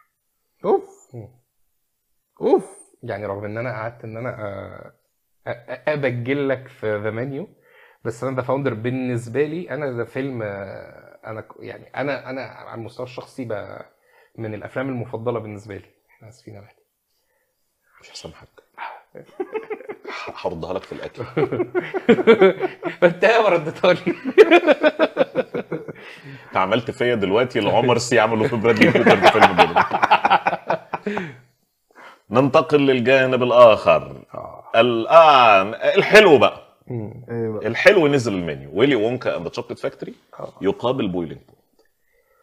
اوف يعني رغم ان انا قعدت ان انا ابجل لك في ذا منيو، بس انا ذا فاوندر بالنسبه لي انا ده فيلم انا يعني انا على المستوى الشخصي بقى من الافلام المفضله بالنسبه لي. احنا اسفين يا مهدي،
مش هسامحك. هردها لك في الاكل.
انت ما ردتها لي.
انت عملت فيا دلوقتي اللي عمر سي عمله في برادلي كوبر في فيلم دول. ننتقل للجانب الاخر الان. الحلو بقى، الحلو نزل المنيو. ويلي وونكا اند ذا شوكليت فاكتوري يقابل بويلينج بوينت.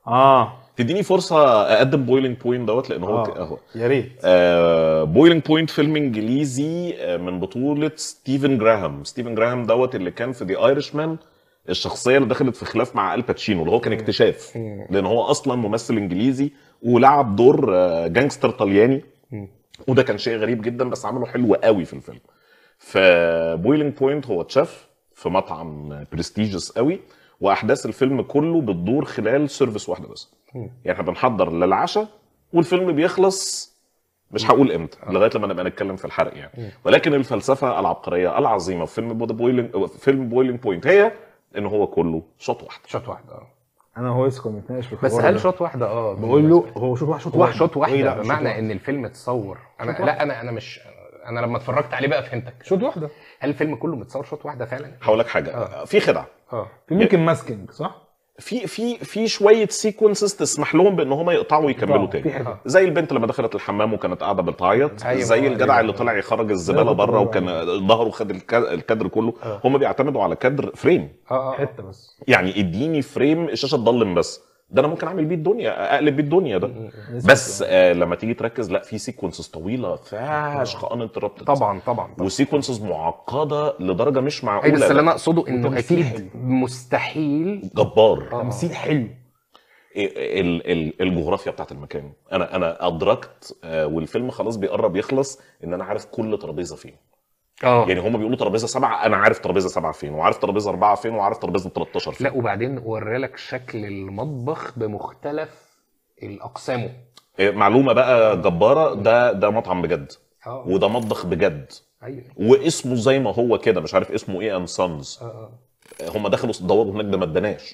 تديني فرصه اقدم بويلينج بوينت دوت، لان هو اهو
يا ريت.
بويلينج بوينت فيلم انجليزي من بطوله ستيفن جراهام دوت اللي كان في ذا ايرشمان الشخصيه اللي دخلت في خلاف مع الباتشينو، اللي هو كان اكتشاف، لان هو اصلا ممثل انجليزي ولعب دور جانجستر طلياني، وده كان شيء غريب جدا بس عمله حلو قوي في الفيلم. فبويلينج بوينت هو تشيف في مطعم برستيجيوس قوي، واحداث الفيلم كله بتدور خلال سيرفيس واحده بس. يعني احنا بنحضر للعشاء والفيلم بيخلص مش هقول امتى لغايه لما نبقى نتكلم في الحرق يعني. ولكن الفلسفه العبقريه العظيمه في فيلم بويلينج بوينت هي ان هو كله شوط واحده.
انا هو لسه كنا بنتناقش في
بس هل شوط واحده؟
بقول له هو شوط واحده
بمعنى ان الفيلم اتصور. انا مش انا لما اتفرجت عليه بقى فهمتك
شوط واحده.
هل الفيلم كله متصور شوط واحده فعلا؟
هقول لك حاجه في خدعه،
في ممكن ماسكينج صح،
في شويه سيكونسز تسمح لهم بان هم يقطعوا ويكملوا تاني، زي البنت لما دخلت الحمام وكانت قاعده بتعيط، زي الجدع اللي طلع يخرج الزباله بره وكان ظهره خد الكادر كله. هم بيعتمدوا على كادر فريم
حته بس،
يعني اديني فريم الشاشه تضلم بس، ده انا ممكن اعمل بيه الدنيا، اقلب بيه الدنيا ده. بس لما تيجي تركز لا، في سيكونسز طويله فشخ انتربتد
طبعا
وسيكونسز معقده لدرجه مش معقوله.
بس اللي انا اقصده انه اكيد مستحيل
جبار،
تمثيل حلو.
الجغرافيا بتاعت المكان انا ادركت والفيلم خلاص بيقرب يخلص ان انا عارف كل ترابيزه فين. يعني هم بيقولوا ترابيزه 7، انا عارف ترابيزه 7 فين، وعارف ترابيزه 4 فين، وعارف ترابيزه 13 فين.
لا وبعدين ورالك شكل المطبخ بمختلف الاقسامه.
معلومه بقى جباره، ده مطعم بجد وده مطبخ بجد.
ايوه
واسمه زي ما هو كده، مش عارف اسمه ايه، ان سانز. هم دخلوا دوروا هناك، ده ما اداناش.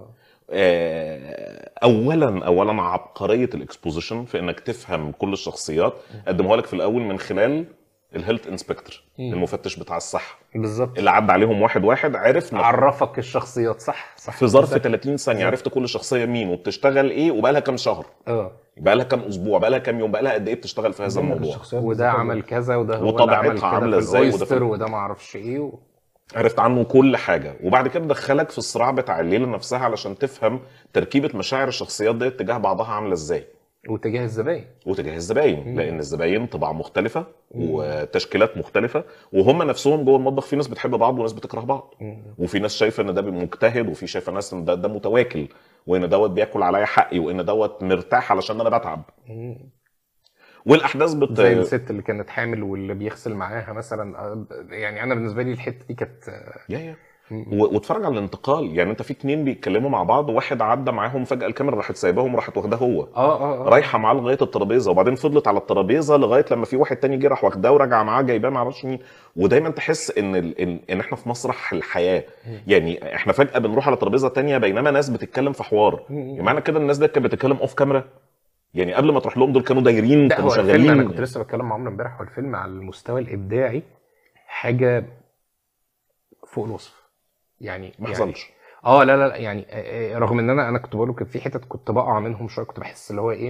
اولا عبقريه الاكسبوزيشن في انك تفهم كل الشخصيات، قدموها لك في الاول من خلال الهيلث انسبكتور، المفتش بتاع الصحه
بالظبط،
اللي عدى عليهم واحد عرف
عرفك الشخصيات صح
في ظرف 30 ثانيه عرفت كل شخصيه مين وبتشتغل ايه وبقى لها كام شهر، بقى لها كام اسبوع، بقى لها كام يوم، بقى لها قد ايه بتشتغل في هذا الموضوع،
وده عمل كذا وده هو
وطبيعتها عامله ازاي
وده ما اعرفش ايه
عرفت عنه كل حاجه. وبعد كده دخلك في الصراع بتاع الليله نفسها علشان تفهم تركيبه مشاعر الشخصيات دي تجاه بعضها عامله ازاي،
وتجاه الزباين
لان الزباين طباع مختلفه وتشكيلات مختلفه، وهم نفسهم جوه المطبخ في ناس بتحب بعض وناس بتكره بعض، وفي ناس شايفه ان ده مجتهد، وفي شايفه ناس ان ده متواكل، وان دوت بياكل عليا حقي، وان دوت مرتاح علشان انا بتعب. والاحداث
زي الست اللي كانت حامل واللي بيغسل معاها مثلا. يعني انا بالنسبه لي الحته دي كانت
واتفرج على الانتقال. يعني انت في 2 بيتكلموا مع بعض، واحد عدى معاهم فجاه الكاميرا راحت سايباهم راحت واخداه هو رايحه معاه لغايه الترابيزه، وبعدين فضلت على الترابيزه لغايه لما في واحد تاني جه راح واخداه ورجع معاه جايباه ما اعرفش مين. ودايما تحس ان احنا في مسرح الحياه، يعني احنا فجاه بنروح على ترابيزه تانية بينما ناس بتتكلم في حوار. يعني معنى كده الناس دي كانت بتتكلم اوف كاميرا، يعني قبل ما تروح لهم دول كانوا دايرين كانوا شغالين.
انا كنت لسه بتكلم مع عمرو امبارح، والفيلم على المستوى الابداعي حاجه فوق الوصف، يعني
ما حصلش.
لا يعني رغم ان انا كنت بقول له كان في حتت كنت بقع منهم شويه، كنت بحس اللي هو ايه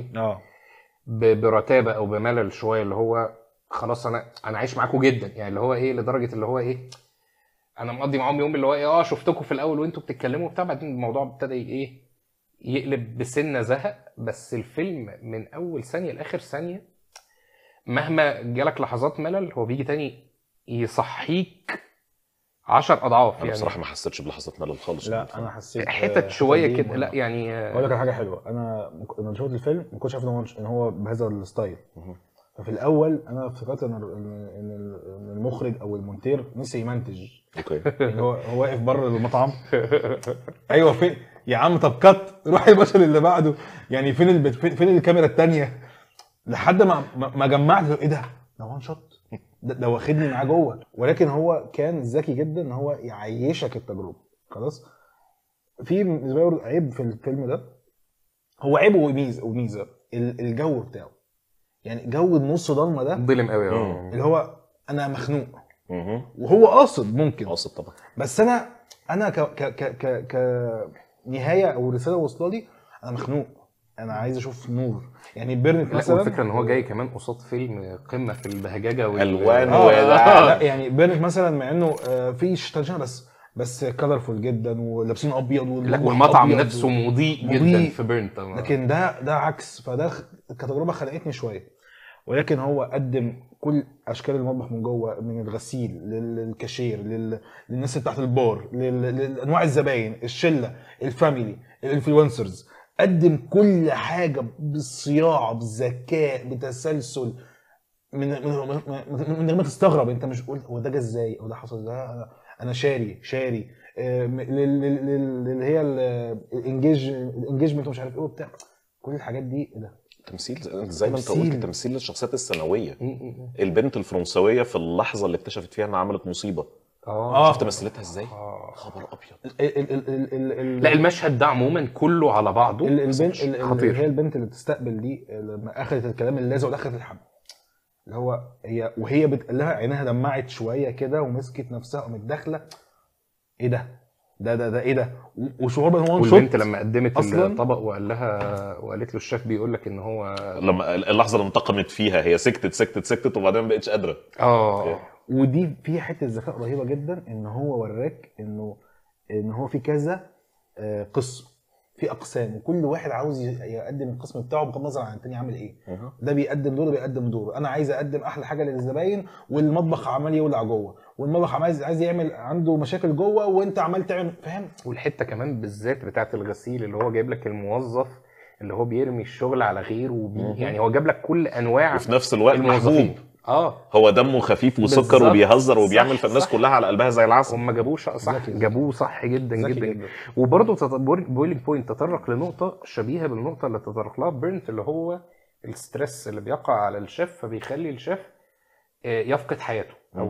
برتابه او بملل شويه، اللي هو خلاص انا عايش معاكم جدا، يعني اللي هو ايه لدرجه اللي هو ايه انا مقضي معاهم يوم اللي هو ايه شفتكم في الاول وانتوا بتتكلموا وبتاع، بعدين الموضوع ابتدى ايه يقلب بسنه زهق. بس الفيلم من اول ثانيه لاخر ثانيه مهما جالك لحظات ملل هو بيجي تاني يصحيك 10 اضعاف.
انا
يعني
بصراحه ما حسيتش بلحظات ملل خالص.
لا انا حسيت
حتت شويه كده. لا يعني
اقول لك حاجه حلوه، انا لما شفت الفيلم ما كنتش عارف ان هو بهذا الستايل. ففي الاول انا افتكرت ان المخرج او المونتير نسي يمنتج.
اوكي
يعني هو واقف بره المطعم ايوه فين يا عم، طب كات روح البشر اللي بعده، يعني فين الكاميرا الثانيه، لحد ما جمعت ايه ده وان شوت، ده واخدني معاه جوه. ولكن هو كان ذكي جدا ان هو يعيشك التجربه. خلاص في بالنسبه لي عيب في الفيلم ده، هو عيب وميزه الجو بتاعه، يعني جو النص ضلمه ده
ظلم قوي
اللي هو انا مخنوق، وهو قاصد ممكن
قاصد طبعا،
بس انا ك نهايه او رساله واصله لي، انا مخنوق، انا عايز اشوف نور. يعني بيرنت مثلا،
الفكره ان هو جاي كمان قصاد فيلم قمه في البهججه
الوان
لا يعني بيرنت مثلا مع انه في تنشن بس بس كلرفول جدا ولابسين ابيض
لا والمطعم نفسه مضيء جدا في بيرنت.
لكن ده عكس، فده كتجربه خلقتني شويه. ولكن هو قدم كل اشكال المطبخ من جوه، من الغسيل للكاشير للناس بتاعت البار، لانواع الزباين، الشله، الفاميلي، الانفلونسرز. قدم كل حاجه بالصياعه، بذكاء، بتسلسل، من غير ما تستغرب. انت مش قلت هو ده جه ازاي او ده حصل، ده انا شاري اللي هي الانجيجمنت ومش عارف ايه وبتاع. كل الحاجات دي ده
تمثيل زي ما انت قلت، تمثيل للشخصيات الثانويه. البنت الفرنسويه في اللحظه اللي اكتشفت فيها انها عملت مصيبه، شفت مثلتها ازاي؟ خبر ابيض.
لا المشهد ده عموما كله على بعضه
البنت
خطير.
هي البنت اللي بتستقبل دي لما اخذت الكلام اللازق ودخلت الحمام، اللي هو هي وهي بتقول لها عينها دمعت شويه كده ومسكت نفسها وقامت داخله. ايه ده ايه ده؟ وشعور بان هو
والبنت لما قدمت الطبق وقال لها، وقالت له الشيف بيقول لك ان هو،
لما اللحظه اللي انتقمت فيها هي سكتت وبعدين ما بقتش قادره.
ودي فيها حته ذكاء رهيبه جدا، ان هو وراك ان هو في كذا قسم، في اقسام، وكل واحد عاوز يقدم القسم بتاعه بغض النظر عن التاني عامل ايه. ده بيقدم دوره، انا عايز اقدم احلى حاجه للزباين، والمطبخ عمال يولع جوه، والمطبخ عايز يعمل عنده مشاكل جوه، وانت عمال تعمل، فاهم؟
والحته كمان بالذات بتاعه الغسيل، اللي هو جايب لك الموظف اللي هو بيرمي الشغل على غيره يعني هو جاب لك كل انواع،
وفي نفس الوقت محبوب. هو دمه خفيف وسكر وبيهزر وبيعمل في الناس كلها على قلبها زي العسل.
هم جابوه صح، جابوه صح جدا جدا. وبرضه بويلينج بوينت تطرق لنقطه شبيهه بالنقطه اللي تطرق لها بيرنت، اللي هو الستريس اللي بيقع على الشيف، فبيخلي الشيف يفقد حياته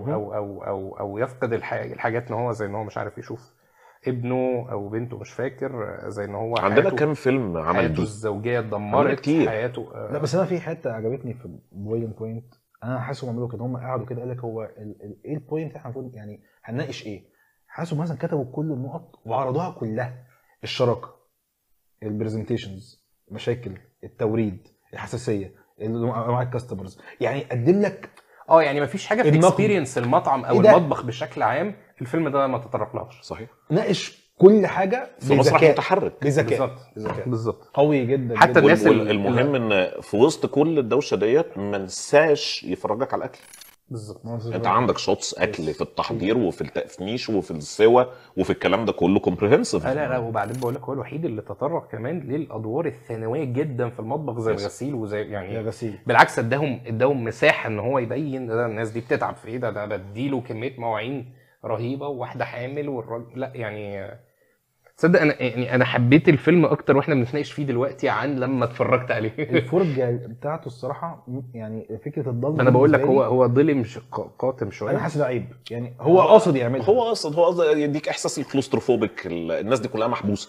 او يفقد الحاجات، ان هو زي ان هو مش عارف يشوف ابنه او بنته، مش فاكر، زي ان هو
عندنا كام فيلم عمل
حياته الزوجيه اتدمرت، حياته
لا بس انا في حته عجبتني في بويلينج بوينت، انا حاسس بيعملوا كده، هم قعدوا كده قال لك هو ايه البوينت احنا المفروض يعني هنناقش ايه. حاسوا مثلا كتبوا كل النقط وعرضوها كلها: الشراكه، البرزنتيشنز، مشاكل التوريد، الحساسيه، مع الكاستمرز، يعني قدم لك
يعني مفيش حاجه في اكسبيرينس المطعم او المطبخ بشكل عام الفيلم ده ما تطرقلهاش.
صحيح،
ناقش كل حاجه
في مسرح متحرك
بذكاء
بالظبط
قوي جدا.
حتى الناس
المهم ان في وسط كل الدوشه ديت ما نساش يفرجك على الاكل.
بالظبط،
انت عندك شوتس اكل في التحضير وفي التقفيش وفي السوا وفي الكلام ده كله كومبريهنسيف.
لا وبعدين بقول لك هو الوحيد اللي تطرق كمان للادوار الثانويه جدا في المطبخ، زي الغسيل وزي يعني
الغسيل.
بالعكس اداهم مساحه ان هو يبين ده الناس دي بتتعب في ايه، ده بديله كميه مواعين رهيبه وواحده حامل والراجل. لا يعني تصدق انا حبيت الفيلم اكتر واحنا بنتناقش فيه دلوقتي عن لما اتفرجت عليه.
الفرجه بتاعته الصراحه يعني فكره الضلمه،
انا بقول لك هو ظلم قاتم شويه.
انا حاسس ده عيب، يعني هو قاصد يعملها،
هو قاصد يديك احساس الكلوستروفوبيك، الناس دي كلها محبوسه.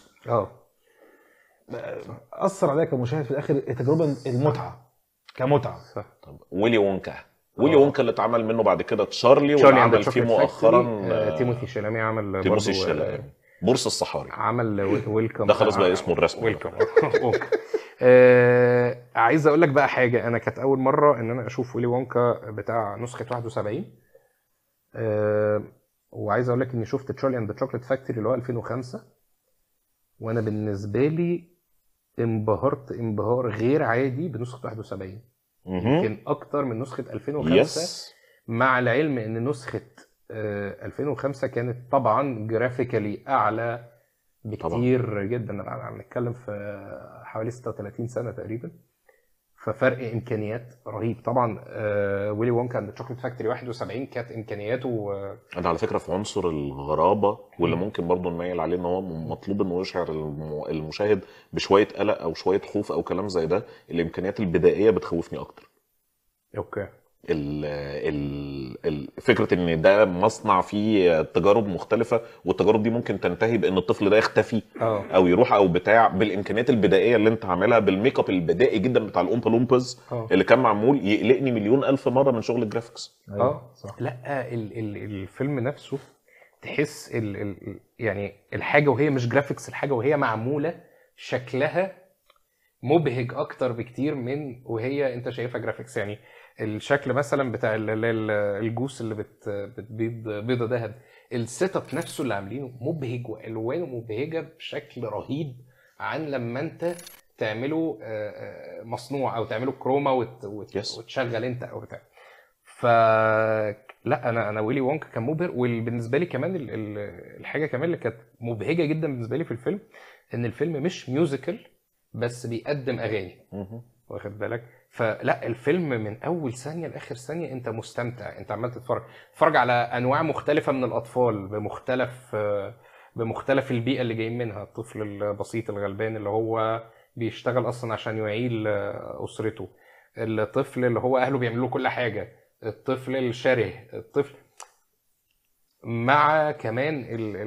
اثر عليا كمشاهد في الاخر التجربه، المتعه كمتعه.
طب ويلي وونكا اللي اتعمل منه بعد كده تشارلي واللي عمل فيه مؤخرا
تيموثي شيلامي، عمل
تيموثي شيلامي بورصة الصحاري،
عمل ويلكم،
ده خلاص بقى اسمه الرسمي
ويلكم. عايز اقول لك بقى حاجه، انا كانت اول مره ان انا اشوف ويلي وونكا بتاع نسخه 71، وعايز اقول لك اني شفت تشارلي اند ذا شوكليت فاكتوري اللي هو 2005، وانا بالنسبه لي انبهرت انبهار غير عادي بنسخه 71، يمكن اكتر من نسخه 2005. مع العلم ان نسخه 2005 كانت طبعا جرافيكالي اعلى بكتير طبعا. جدا، بنتكلم في حوالي 36 سنه تقريبا، ففرق امكانيات رهيب طبعا. ويلي وونكا اند تشوكليت فاكتوري 71 كانت امكانياته
انا على فكره في عنصر الغرابه واللي ممكن برضو نميل عليه ان هو مطلوب انه يشعر المشاهد بشويه قلق او شويه خوف او كلام زي ده، الامكانيات البدائيه بتخوفني اكتر.
اوكي،
فكره ان ده مصنع فيه تجارب مختلفه، والتجارب دي ممكن تنتهي بان الطفل ده يختفي او يروح او بتاع، بالامكانيات البدائيه اللي انت عاملها، بالميك اب البدائي جدا بتاع الأومبا لومبز اللي كان معمول، يقلقني مليون الف مره من شغل الجرافيكس.
صح.
لا الفيلم نفسه تحس يعني الحاجه وهي مش جرافيكس، الحاجه وهي معموله شكلها مبهج اكتر بكتير من وهي انت شايفها جرافيكس. يعني الشكل مثلا بتاع الجوس اللي بتبيض بيضه ذهب، السيت اب نفسه اللي عاملينه مبهج والوانه مبهجه بشكل رهيب عن لما انت تعمله مصنوع او تعمله كروما
Yes.
وتشغل انت او بتاع. ف لا انا ويلي وونكا كان مبهر. وبالنسبه لي كمان الحاجه كمان اللي كانت مبهجه جدا بالنسبه لي في الفيلم ان الفيلم مش ميوزيكال بس بيقدم اغاني،
مهم.
واخد بالك؟ فلا الفيلم من اول ثانيه لاخر ثانيه انت مستمتع، انت عمال تتفرج على انواع مختلفه من الاطفال بمختلف البيئه اللي جايين منها. الطفل البسيط الغلبان اللي هو بيشتغل اصلا عشان يعيل اسرته، الطفل اللي هو اهله بيعملوا له كل حاجه، الطفل الشره، الطفل مع كمان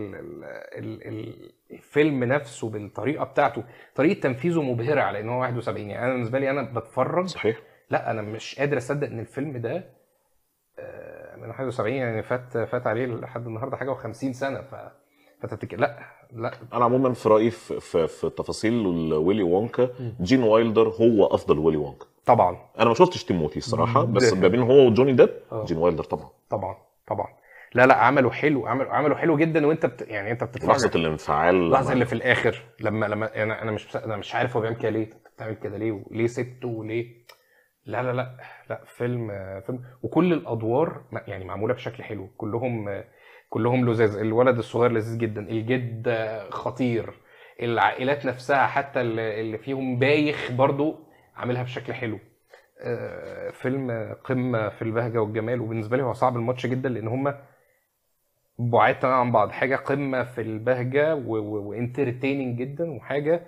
الفيلم نفسه بالطريقه بتاعته، طريقه تنفيذه مبهره على ان هو 71. يعني انا بالنسبه لي انا بتفرج
صحيح.
لا انا مش قادر اصدق ان الفيلم ده من 71، يعني فات عليه لحد النهارده حاجه و50 سنه. فتفتكر لا
انا عموما في رايي في تفاصيل ويلي وونكا، جين وايلدر هو افضل ويلي وونكا.
طبعا
انا ما شفتش تيموثي الصراحه، بس
ده-
ما بين هو وجوني ديب
آه.
جين وايلدر طبعا.
طبعا لا عملوا حلو، عملوا حلو جدا. وانت يعني انت بتتفرج
لحظه الانفعال
اللحظه اللي في الاخر لما انا مش عارف هو بيعمل كده ليه، بتعمل كده ليه وليه سبته وليه. لا فيلم وكل الادوار يعني معموله بشكل حلو، كلهم لذاذ. الولد الصغير لذيذ جدا، الجد خطير، العائلات نفسها حتى اللي فيهم بايخ برضو عاملها بشكل حلو. فيلم قمه في البهجه والجمال. وبالنسبه لي هو صعب الماتش جدا لان هما بعاد تماما عن بعض. حاجه قمه في البهجه وانترتيننج جدا، وحاجه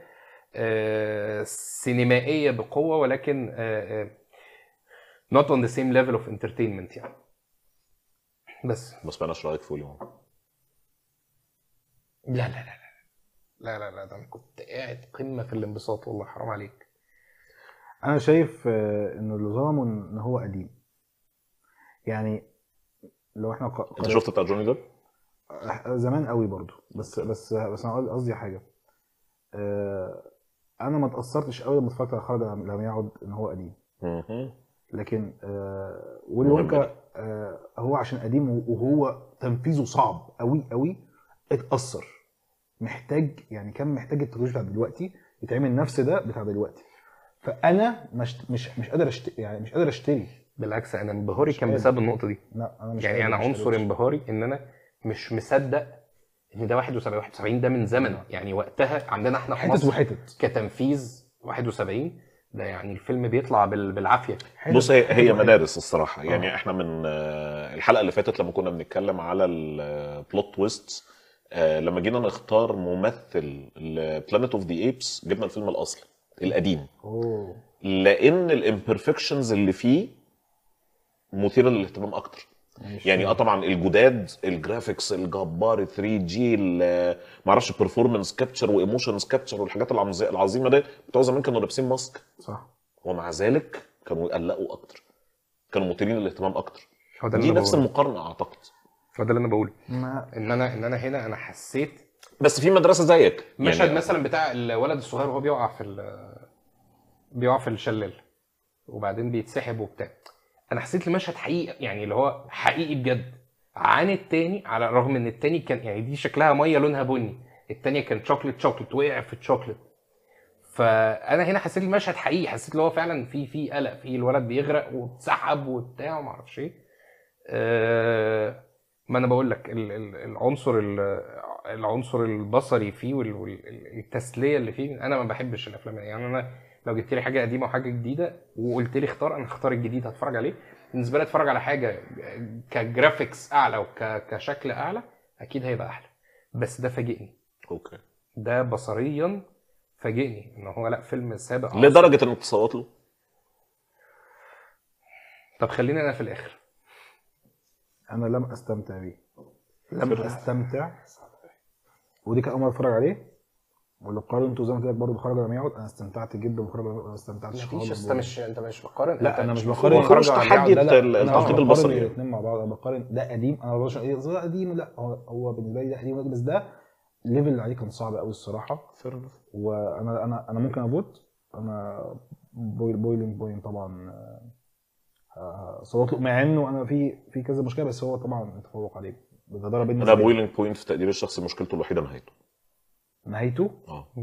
سينمائيه بقوه ولكن not on the same level of entertainment يعني. بس
ما انا رايك في ويلي وونكا.
لا ده انا كنت قاعد قمه في الانبساط والله حرام عليك.
انا شايف انه اللي ظلمه ان هو قديم. يعني لو احنا
انت شفت بتاع جوني ديب؟
زمان قوي برضو، بس انا قصدي حاجه. انا ما اتاثرتش قوي لما اتفرجت على خالد لم يعد ان هو قديم.
مهم.
لكن ويلي
مهم
وونكا هو عشان قديم وهو تنفيذه صعب قوي قوي، اتاثر. يعني كان محتاج التكنولوجيا بتاع دلوقتي يتعمل نفس ده بتاع دلوقتي. فانا مش قادر اشتري، يعني مش قادر اشتري.
بالعكس انا انبهاري كان
قادر.
بسبب النقطه دي.
لا انا مش
يعني
قادر،
انا
مش
عنصر
قادر.
انبهاري ان انا مش مصدق ان ده 71 ده من زمن. يعني وقتها عندنا احنا في
حتت
مصر
وحتت
كتنفيذ 71 ده يعني الفيلم بيطلع بالعافيه.
بص هي
حتت
مدارس الصراحه. يعني
آه.
احنا من الحلقه اللي فاتت لما كنا بنتكلم على البلوت تويست، لما جينا نختار ممثل لبلانيت اوف ذا ايبس جبنا الفيلم الاصلي القديم،
اوه
لان الامبرفكشنز اللي فيه مثيره للاهتمام اكتر. يعني طبعا الجداد الجرافيكس الجبار 3 جي ما اعرفش بيرفورمانس كابتشر وايموشنز كابتشر والحاجات العظيمه دي، بتوع زمان كانوا لابسين ماسك
صح.
ومع ذلك كانوا يقلقوا اكتر، كانوا مثيرين للاهتمام اكتر.
هو ده
دي
اللي
نفس
بقوله.
المقارنه اعتقد.
هو ده اللي انا بقوله،
ما
ان انا هنا انا حسيت
بس في مدرسه زيك
مشهد
يعني
مثلا بتاع الولد الصغير وهو بيقع في الشلال وبعدين بيتسحب وبتاع. انا حسيت المشهد حقيقي، يعني اللي هو حقيقي بجد عن التاني، على الرغم ان التاني كان يعني دي شكلها ميه لونها بني، التانية كان شوكليت وقع في الشوكليت. فانا هنا حسيت المشهد حقيقي، حسيت اللي هو فعلا في قلق، في الولد بيغرق واتسحب وبتاع وما اعرفش ايه. ما انا بقول لك العنصر البصري فيه والتسليه اللي فيه. انا ما بحبش الافلام يعني. انا لو جبت لي حاجه قديمه وحاجه جديده وقلت لي اختار، انا هختار الجديد هتفرج عليه. بالنسبه لي اتفرج على حاجه كجرافيكس اعلى وكشكل اعلى اكيد هيبقى احلى. بس ده فاجئني،
اوكي
ده بصريا فاجئني ان هو لا فيلم سابق عصره.
لدرجه انك تصوت له.
طب خلينا انا في الاخر.
انا لم استمتع بيه، لم استمتع. ودي كان اول مره اتفرج عليه. ولو قارنته زي ما قلت لك برضه بخرج لم يعد، انا استمتعت جدا بخرج لم يعد، ما استمتعتش خالص.
انت مش بقارن.
لا انا مش
المفروض
بقارن.
ما فيهوش
خرج عن
تحدي
بعض.
لا انا
التقييد
مش بقارن
البصري يعني.
الاثنين مع بعض. انا بقارن ده قديم، انا ما ايه ده قديم، لا هو بالنسبه لي ده قديم، بس ده الليفل اللي عليه كان صعب قوي الصراحه. وانا ممكن افوت. انا بويلينج بوينت طبعا صوت له، مع انه انا في كذا مشكله، بس هو طبعا متفوق عليه بجداره بين
انا بويلنج بوينت في تقديري الشخصي مشكلته الوحيده نهايته.
نهايته
اه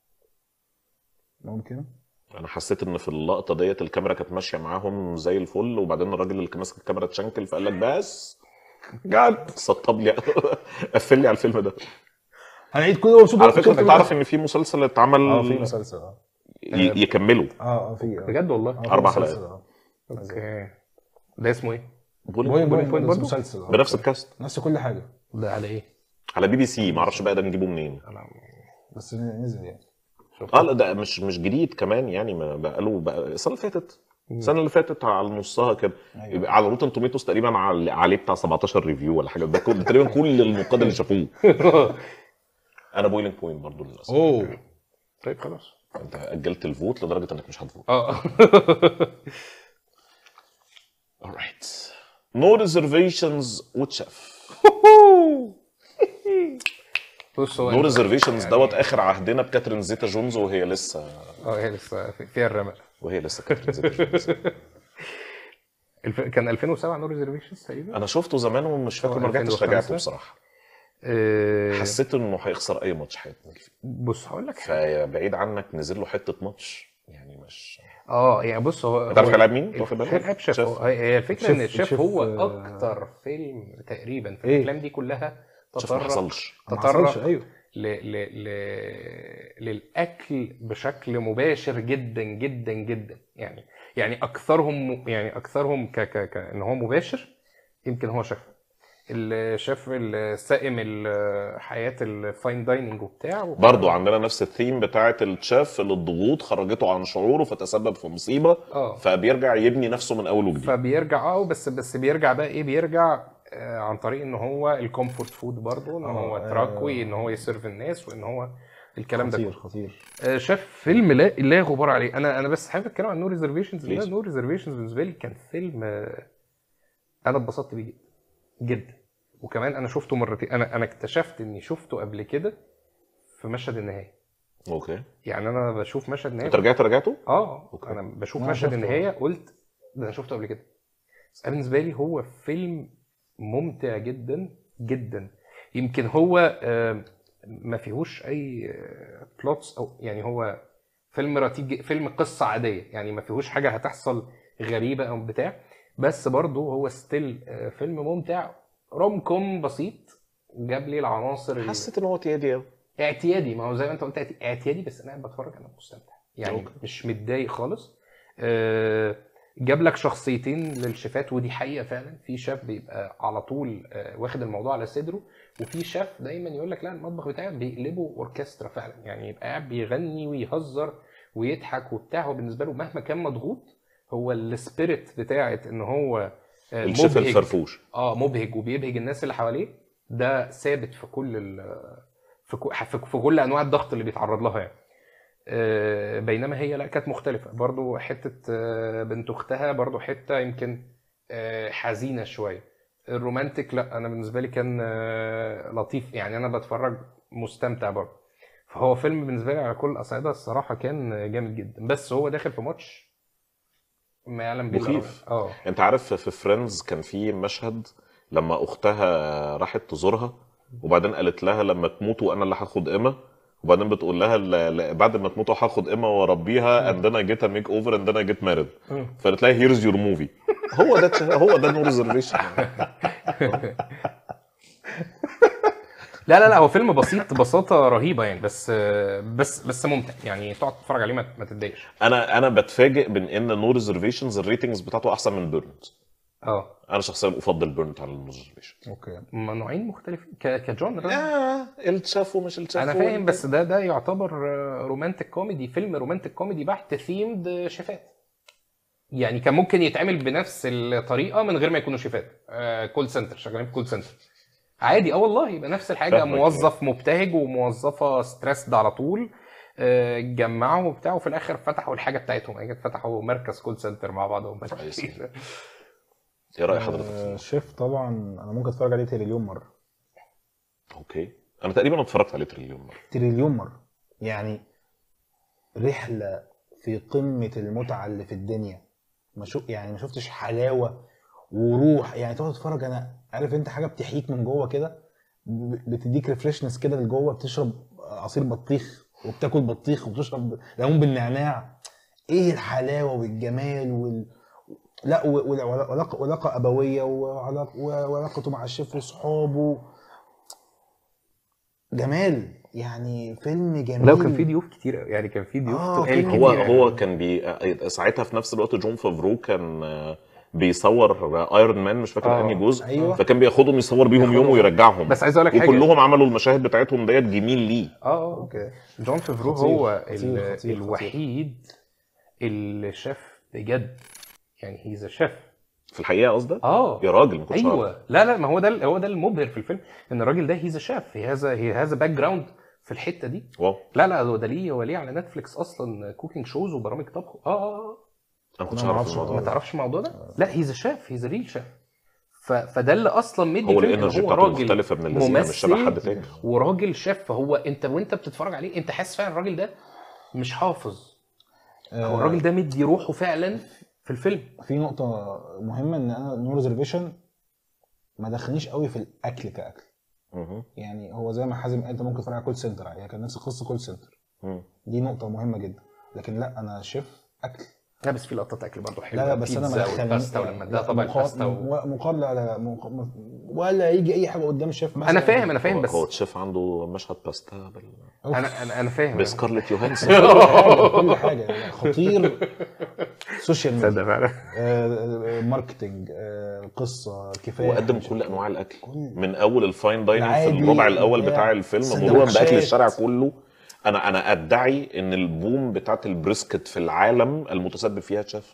ممكن.
انا حسيت ان في اللقطه ديت الكاميرا كانت ماشيه معاهم زي الفل، وبعدين الراجل اللي كان ماسك الكاميرا اتشنكل فقال لك بس جد سطب لي قفل لي على الفيلم ده.
هنعيد كل صوت.
على فكره انت تعرف ان في مسلسل اتعمل
في مسلسل
يكملوا
في
بجد والله؟
4 حلقات.
اوكي ده اسمه ايه؟
بوينت
بوينت
برضه
برضه؟
مسلسل
بنفس الكاست
نفس كل حاجه،
ده على ايه؟
على BBC، ما اعرفش بقى ده نجيبه منين.
انا
بس نزل يعني.
لا ده مش جديد كمان يعني، ما بقاله بقى السنه اللي فاتت، السنه اللي فاتت على نصها كده.
أيوة.
على روتن توميتوس تقريبا عليه بتاع 17 ريفيو ولا حاجه، ده تقريبا كل النقاد اللي شافوه. انا بويلنج بوينت برضه للاسف.
طيب خلاص
انت اجلت الفوت لدرجه انك مش هتفوت. alright. No reservations وتشاف.
بص هو
نو ريزرفيشنز دوت اخر عهدنا بكاترين زيتا جونز وهي لسه
هي لسه فيها الرمق.
كاترين زيتا جونز.
كان 2007 نو ريزرفيشنز تقريبا.
انا شفته زمان ومش فاكر، ما رجعتش
2005.
راجعته بصراحه. حسيت انه هيخسر اي ماتش هيتنقل فيه.
بص هقول لك
فبعيد عنك نزل له حته ماتش يعني مش
يعني بص هو
انت عارف هيلعب مين؟ واخد بالك؟
هيلعب شيف. هي الفكره ان الشيف هو اكتر فيلم تقريبا في الافلام دي كلها
شوف ما حصلش
ايوه
للاكل بشكل مباشر جدا جدا جدا. يعني اكثرهم ك ان هو مباشر يمكن هو الشيف السائم حياه الفاين دايننج وبتاع
برضو عندنا نفس الثيم بتاعه الشيف اللي الضغوط خرجته عن شعوره فتسبب في مصيبه. فبيرجع يبني نفسه من اول وجديد.
فبيرجع بس بيرجع بقى ايه، بيرجع عن طريق ان هو الكومفورت فود برضو، ان هو تراكوي، ان هو يسيرف الناس، وان هو الكلام ده
خطير.
شاف فيلم لا غبار عليه. انا بس حابب اتكلم عن نو ريزرفيشنز. نو ريزرفيشنز بالنسبه لي كان فيلم انا اتبسطت بيه جدا. وكمان انا شفته مرتين. انا اكتشفت اني شفته قبل كده في مشهد النهايه.
اوكي
يعني انا بشوف مشهد النهايه.
انت رجعته؟
أوكي. انا بشوف مشهد النهايه قلت ده انا شفته قبل كده. بس بالنسبه لي هو فيلم ممتع جدا جدا. يمكن هو ما فيهوش اي بلوتس، او يعني هو فيلم رتيب، فيلم قصه عاديه، يعني ما فيهوش حاجه هتحصل غريبه او بتاع. بس برضه هو ستيل فيلم ممتع، روم كوم بسيط، جاب لي العناصر.
حسيت ان هو اعتيادي
اعتيادي، ما هو زي ما انت قلت اعتيادي، بس انا بتفرج انا مستمتع يعني. مش متضايق خالص. جاب لك شخصيتين للشيفات، ودي حقيقه فعلا. في شيف بيبقى على طول واخد الموضوع على صدره، وفي شيف دايما يقول لك لا المطبخ بتاعي بيقلبه اوركسترا فعلا، يعني يبقى قاعد بيغني ويهزر ويضحك وبتاع. هو بالنسبه له مهما كان مضغوط، هو السبيريت بتاعت ان هو
الشيف الفرفوش
مبهج وبيبهج الناس اللي حواليه، ده ثابت في كل في كل انواع الضغط اللي بيتعرض لها يعني. بينما هي لا كانت مختلفه برضو. حته بنت اختها برضو حته يمكن حزينه شويه. الرومانتك لا، انا بالنسبه لي كان لطيف يعني، انا بتفرج مستمتع برضو. فهو فيلم بالنسبه لي على كل الاصعده الصراحه كان جامد جدا. بس هو داخل في ماتش ما يعلم بالله
مخيف. انت عارف في فريندز كان في مشهد لما اختها راحت تزورها، وبعدين قالت لها لما تموتوا انا اللي هاخد ايما، وبعدين بتقول لها بعد ما تموتوا هاخد ايما واربيها and then I get a makeover and then I get married. فقالت لها here's your movie. هو ده نو ريزرفيشن.
لا هو فيلم بسيط بساطه رهيبه يعني. بس ممتع يعني، تقعد تتفرج عليه ما تتضايقش.
انا بتفاجئ من ان نو ريزرفيشنز الريتنجز بتاعته احسن من بيرنت. انا شخصيا افضل بيرنت على نو ريزرفيشن.
اوكي
نوعين مختلفين كجونر.
التشاف ومش التشاف.
انا فاهم، بس ده يعتبر رومانتك كوميدي، فيلم رومانتك كوميدي بحت ثيمد شيفات. يعني كان ممكن يتعمل بنفس الطريقه من غير ما يكونوا شيفات. كول سنتر، شغالين في كول سنتر عادي. والله يبقى نفس الحاجه، موظف مبتهج وموظفه ستريسد على طول، جمعوا وبتاع، وفي الاخر فتحوا الحاجه بتاعتهم، فتحوا مركز كول سنتر مع بعضهم.
ايه راي حضرتك؟
شيف طبعا انا ممكن اتفرج عليه تريليون مره.
اوكي انا تقريبا اتفرجت عليه تريليون مره
يعني رحله في قمه المتعه اللي في الدنيا. ما شفتش حلاوه وروح، يعني تقعد تتفرج. انا عارف انت حاجه بتحييك من جوه كده، بتديك ريفريشنس كده لجوه، بتشرب عصير بطيخ وبتاكل بطيخ وبتشرب ليمون بالنعناع. ايه الحلاوه والجمال لا وعلاقه ابويه وعلاقته مع الشيف وصحابه، جمال. يعني فيلم جميل.
لو كان في ضيوف كتير يعني، كان في ضيوف تقال
فيلم
كتير.
هو كان ساعتها في نفس الوقت جون فافرو كان بيصور ايرون مان، مش فاكر انهي جزء.
أيوة.
فكان بياخدهم يصور بيهم يوم ويرجعهم.
بس عايز اقول لك حاجه،
وكلهم عملوا المشاهد بتاعتهم ديت جميل ليه.
اوكي.
جون فافرو
خطير،
هو
خطير.
الوحيد اللي شاف بجد، يعني هيز شيف
في الحقيقه قصدك؟
يا
راجل ما كنتش
ايوه
عارف.
لا ما هو ده المبهر في الفيلم، ان الراجل ده هيز شيف، هي هذا باك جراوند في الحته دي.
واو.
لا هو ده ليه على نتفليكس اصلا كوكينج شوز وبرامج طبخ.
انا ما كنتش
أنا ما
عارف
أعرفش
الموضوع
ما
ده.
تعرفش الموضوع ده؟ لا هيز شيف، هيز ريل شيف. فده اللي اصلا مدي
هو
فيلم
الانرجي
إن هو
بتاعته
راجل
مختلفه من اللذينه، مش شبه حد تاني.
وراجل شيف. هو انت وانت بتتفرج عليه انت حاسس فعلا الراجل ده مش حافظ، هو الراجل ده مدي روحه فعلا في الفيلم.
في نقطه مهمه، ان انا نو ريزرفيشن ما دخلنيش قوي في الاكل كاكل. يعني هو زي ما حازم قال، انت ممكن تتفرج على كول سنتر، يعني كان نفس قصه كول سنتر. دي نقطه مهمه جدا. لكن لا، انا شيف اكل.
لا بس في لقطات اكل برضه حلوه.
لا بس انا ما
دخلنيش ولما ده طبعا الباستا
مقارنه ولا يجي اي حاجه قدام الشيف مثلا.
انا فاهم بس
هو الشيف عنده مشهد باستا
انا فاهم
بسكارلت يوهانسون.
كل حاجه خطير. سوشيال ميديا،
فعلا
ماركتنج، قصه، كفايه.
وقدم كل انواع الاكل من اول الفاين دايننج في الربع الاول بتاع الفيلم مرورا باكل
سندوتشات.
الشارع كله. انا ادعي ان البوم بتاعت البريسكت في العالم المتسبب فيها تشيف،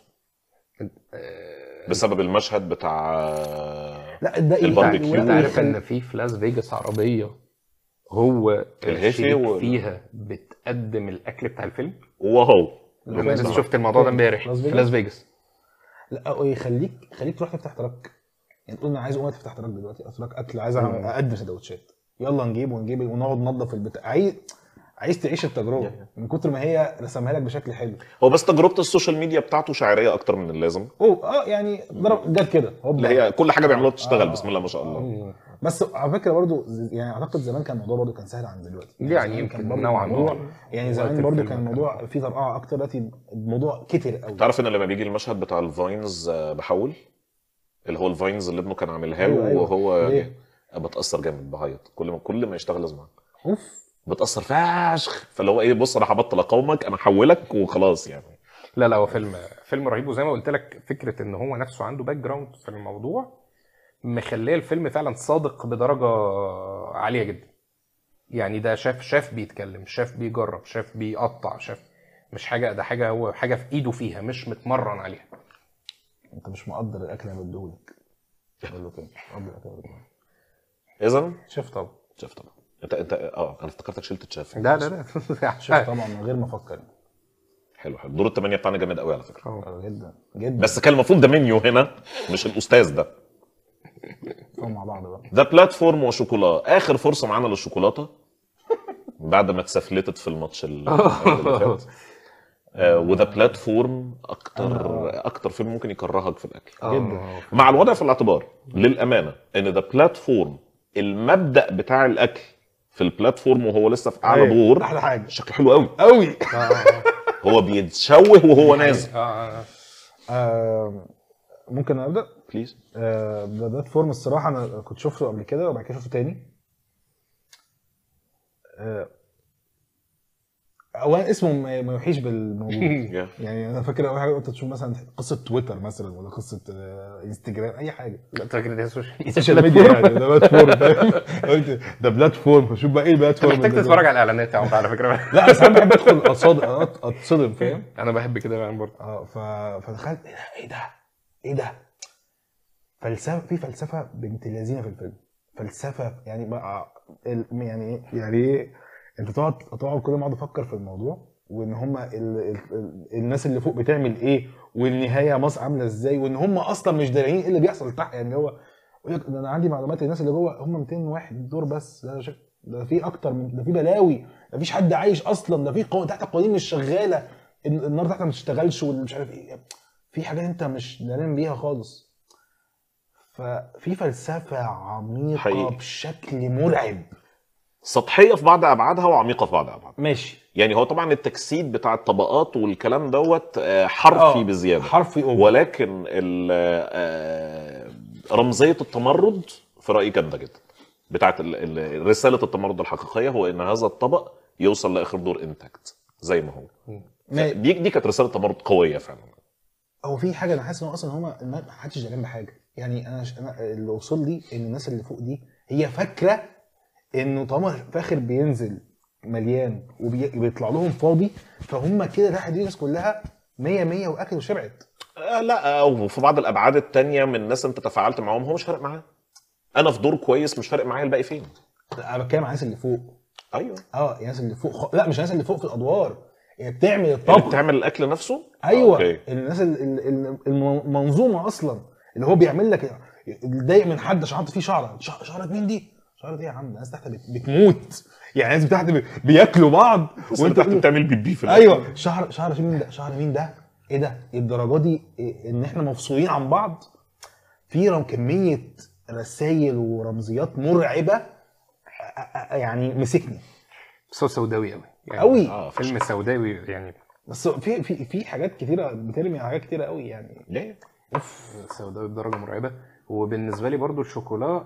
بسبب المشهد بتاع
لا ده
الباربيكيو.
انت عارف ان في لاس فيجاس عربيه هو
الهيفي
فيها
بتقدم الاكل بتاع الفيلم.
واو.
انا لسه شفت الموضوع ده امبارح في لاس فيجاس.
لا يخليك تروح تفتح تراك، يعني تقول انا عايز اقوم افتح تراك دلوقتي، اتراك اكل، عايز اقدم سندوتشات، يلا نجيب ونقعد ننظف البتاع. عايز تعيش التجربه من كتر ما هي رسمها لك بشكل حلو.
هو بس تجربه السوشيال ميديا بتاعته شاعريه اكتر من اللازم.
يعني جت كده
لا هي كل حاجه بيعملوها بتشتغل. بسم الله ما شاء الله.
بس على فكره برضو يعني اعتقد زمان كان الموضوع برضو كان سهل عن دلوقتي.
يعني يمكن نوعا ما،
يعني زمان برضو كان الموضوع فيه طرقعه اكتر. دلوقتي الموضوع كتر قوي.
تعرف ان لما بيجي المشهد بتاع الفاينز بحول، اللي هو الفاينز اللي ابنه كان عاملها له،
أيوة.
وهو بتاثر جامد، بعيط كل ما يشتغل لازم بتاثر فشخ. فاللي هو ايه، بص انا هبطل اقاومك، انا هحولك وخلاص يعني.
لا هو فيلم رهيب. وزي ما قلت لك فكره ان هو نفسه عنده باك جراوند في الموضوع مخليه الفيلم فعلا صادق بدرجه عاليه جدا. يعني ده شاف بيتكلم، شاف بيجرب، شاف بيقطع، شاف مش حاجه، ده حاجه هو حاجه في ايده فيها، مش متمرن عليها.
انت مش مقدر الاكل اللي بديهولك. بقول له كده مقدر الاكل.
اذا
شيف طبعا.
انت انا افتكرتك شلت شاف.
لا
شيف طبعا من غير ما افكر.
حلو دور الثمانية بتاعنا جامد قوي على فكره.
جدا.
بس كان المفروض ده منيو هنا، مش الاستاذ ده.
مع بعض بقى.
ده بلاتفورم وشوكولا. اخر فرصه معانا للشوكولاته بعد ما اتسفلتت في الماتش اللي فات. وده بلاتفورم اكتر فيلم ممكن يكرهك في الاكل
جدا.
مع الوضع في الاعتبار للامانه ان ده بلاتفورم. المبدا بتاع الاكل في البلاتفورم وهو لسه في اعلى دور
احلى حاجه،
شكله حلو قوي
قوي.
هو بيتشوه وهو نازل.
ممكن ابدا
بليز.
ده بلاتفورم الصراحه انا كنت شفته قبل كده وبعد كده شفته تاني. اولا اسمه ما يوحيش بالموضوع. يعني انا فاكر اول حاجه قلت تشوف مثلا قصه تويتر مثلا ولا قصه انستجرام اي حاجه.
لا فاكر ده
السوشيال ميديا يعني ده بلاتفورم. قلت ده بلاتفورم، شوف بقى ايه البلاتفورم.
محتاج تتفرج على الاعلانات على فكره.
لا بس انا بحب ادخل اتصدم فاهم.
انا بحب كده يعني برضه.
فدخلت ايه ده فلسفه، في فلسفه بنت لذينه في الفيلم. فلسفه يعني بقى يعني انت تقعد كل ما اقعد افكر في الموضوع، وان هم الناس اللي فوق بتعمل ايه، والنهايه مصر عامله ازاي، وان هم اصلا مش دارين ايه اللي بيحصل تحت. يعني هو يقول لك انا عندي معلومات الناس اللي جوه هم 201 دور بس. ده في اكتر من ده، في بلاوي، ده مفيش حد عايش اصلا، ده في تحت القوانين مش شغاله، النار تحت ما بتشتغلش واللي مش عارف ايه، في حاجات انت مش دارين بيها خالص. ففي فلسفه عميقه
حقيقي.
بشكل مرعب.
سطحيه في بعض ابعادها وعميقه في بعض ابعادها.
ماشي.
يعني هو طبعا التجسيد بتاع الطبقات والكلام دوت حرفي بزياده،
حرفي أوفر.
ولكن رمزيه التمرد في رايي جامده جدا. بتاعت رساله التمرد الحقيقيه هو ان هذا الطبق يوصل لاخر دور انتاكت زي ما هو. دي كانت رساله تمرد قويه فعلا.
هو في حاجه انا حاسس ان اصلا هما ما حدش جايبين بحاجه. يعني انا اللي وصل لي ان الناس اللي فوق دي هي فاكره انه طالما فاخر بينزل مليان وبيطلع لهم فاضي فهم كده تحت دي الناس كلها 100 واكل وشبعت.
لا، وفي بعض الابعاد التانية من الناس انت تفاعلت معاهم هو مش فارق معاه. انا في دور كويس مش فارق معايا الباقي فين.
انا بتكلم عن الناس اللي فوق.
ايوه
الناس اللي فوق لا مش الناس اللي فوق في الادوار، هي بتعمل
اللي
الطبخ،
بتعمل الاكل نفسه.
ايوه
أوكي.
الناس المنظومه اصلا اللي هو بيعمل لك يتضايق من حد عشان حاطط فيه شعرك مين دي؟ شعرك ايه يا عم؟ الناس تحت بتموت، يعني الناس تحت بياكلوا بعض
وانت تحت بتعمل بيبي في
الأكل. ايوه شعر مين ده؟ شعر مين ده؟ ايه ده؟ الدرجه دي ان احنا مفصولين عن بعض. في كميه رسائل ورمزيات مرعبه يعني مسكني.
بس هو سوداوي قوي يعني
قوي.
فيلم سوداوي يعني.
بس في حاجات كتيره بترمي حاجات كتيره قوي يعني.
ليه؟
سوداوي بدرجه مرعبه. وبالنسبه لي برضو الشوكولا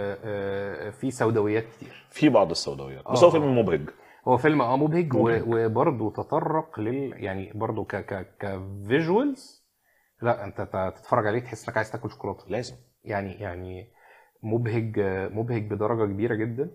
في سوداويات كتير،
في بعض السوداويات بس هو فيلم مبهج.
هو فيلم مبهج وبرضو تطرق يعني برضو كفيجوالز. لا انت تتفرج عليه تحس انك عايز تاكل شوكولاته
لازم.
يعني مبهج بدرجه كبيره جدا.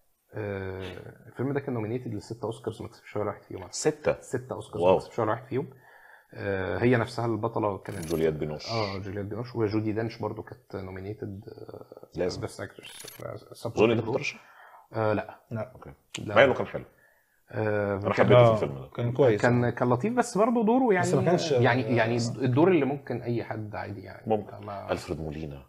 الفيلم ده كان نومينيتد ل6 اوسكارز ما كسبش ولا واحد فيهم.
6
اوسكارز ما كسبش ولا واحد فيهم. هي نفسها البطله كانت
جولييت بينوش.
جولييت بينوش. وجودي دانش برضو كانت نومينيتد
لازم.
بس اكترس.
جوني ده بترشح؟
لا
اوكي. مع انه كان حلو. انا حبيته في الفيلم ده.
كان كويس.
كان لطيف بس برضو دوره يعني
بس ما كانش
يعني الدور اللي ممكن اي حد عادي يعني
ممكن. الفريد مولينا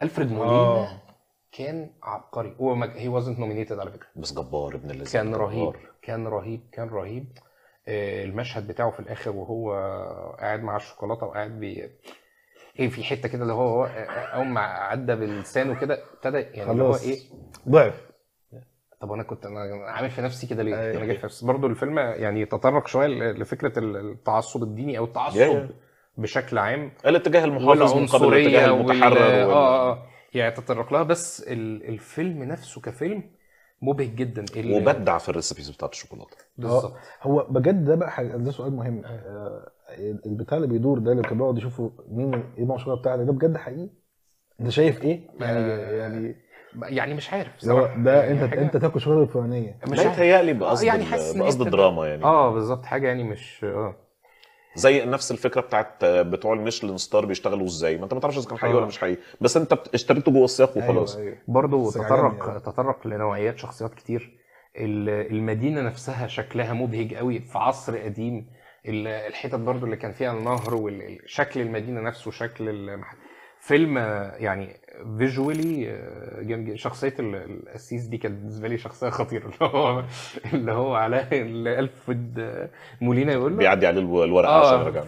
كان عبقري. هو هي وازنت نومينيتد على فكره
بس جبار ابن اللذين.
كان رهيب. المشهد بتاعه في الاخر وهو قاعد مع الشوكولاته وقاعد في حته كده اللي هو اول ما عدى بلسانه كده ابتدى يعني اللي هو
ضعف.
طب انا عامل في نفسي كده ليه؟ انا جاي في برضه الفيلم يعني تطرق شويه لفكره التعصب الديني او التعصب بشكل عام،
الاتجاه المحافظ من قبل الاتجاه المتحرر
يعني تطرق لها. بس الفيلم نفسه كفيلم مبهج جدا
وبدع في الريسبيز بتاعت الشوكولاته
بالظبط.
هو بجد ده بقى ده سؤال مهم. البتاع اللي بيدور ده اللي كان بيقعد يشوفوا مين ايه نوع الشوكولاته بتاعه ده بجد حقيقي؟ انت شايف ايه
يعني مش عارف
صراحه ده انت تاكل شوكولاته الفلانيه
مش هيتهيألي بقصد الدراما يعني
بالظبط حاجه يعني مش
زي نفس الفكره بتاعت بتوع الميشلان ستار بيشتغلوا ازاي، ما انت ما تعرفش اذا كان حقيقي ولا مش حقيقي بس انت اشتريته جوه السياق وخلاص.
أيوة.
برضو تطرق لنوعيات شخصيات كتير. المدينه نفسها شكلها مبهج قوي في عصر قديم. الحتت برضو اللي كان فيها النهر وشكل المدينه نفسه وشكل فيلم يعني فيجوالي جامد. شخصيه القسيس دي كانت بالنسبه لي شخصيه خطيره اللي هو على الفريد مولينا يقول له
بيعدي عليه الورقه عشان يرجع.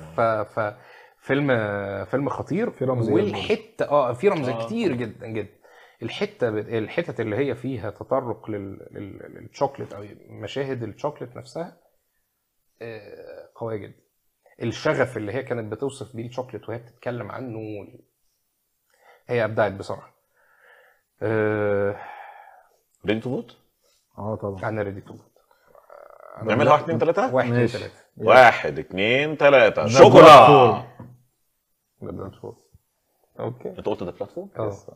فيلم خطير.
في رمزيات
والحته في رمزيات كتير جدا جدا. الحته اللي هي فيها تطرق للشوكليت او مشاهد الشوكليت نفسها قويه جدا. الشغف اللي هي كانت بتوصف بيه الشوكليت وهي بتتكلم عنه هي ابدعت بصراحه.
ريدي تو فوت؟
طبعا
انا ريدي تو فوت.
نعملها 1 2 3
1 2 3
1 2 3 شوكولا.
اوكي
انت قلت ده بلاتفورم؟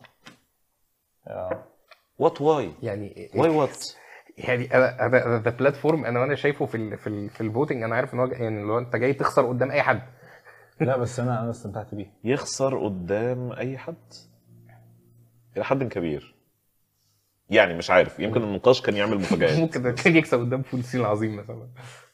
اه
وات واي
يعني
واي وات
يعني انا ذا بلاتفورم وانا شايفه في الفوتنج انا عارف ان هو يعني لو انت جاي تخسر قدام اي حد.
لا بس انا استمتعت بيه.
يخسر قدام اي حد الى حد كبير يعني مش عارف يمكن النقاش كان يعمل مفاجآت.
ممكن كان يكسب قدام فول الصين العظيم مثلا.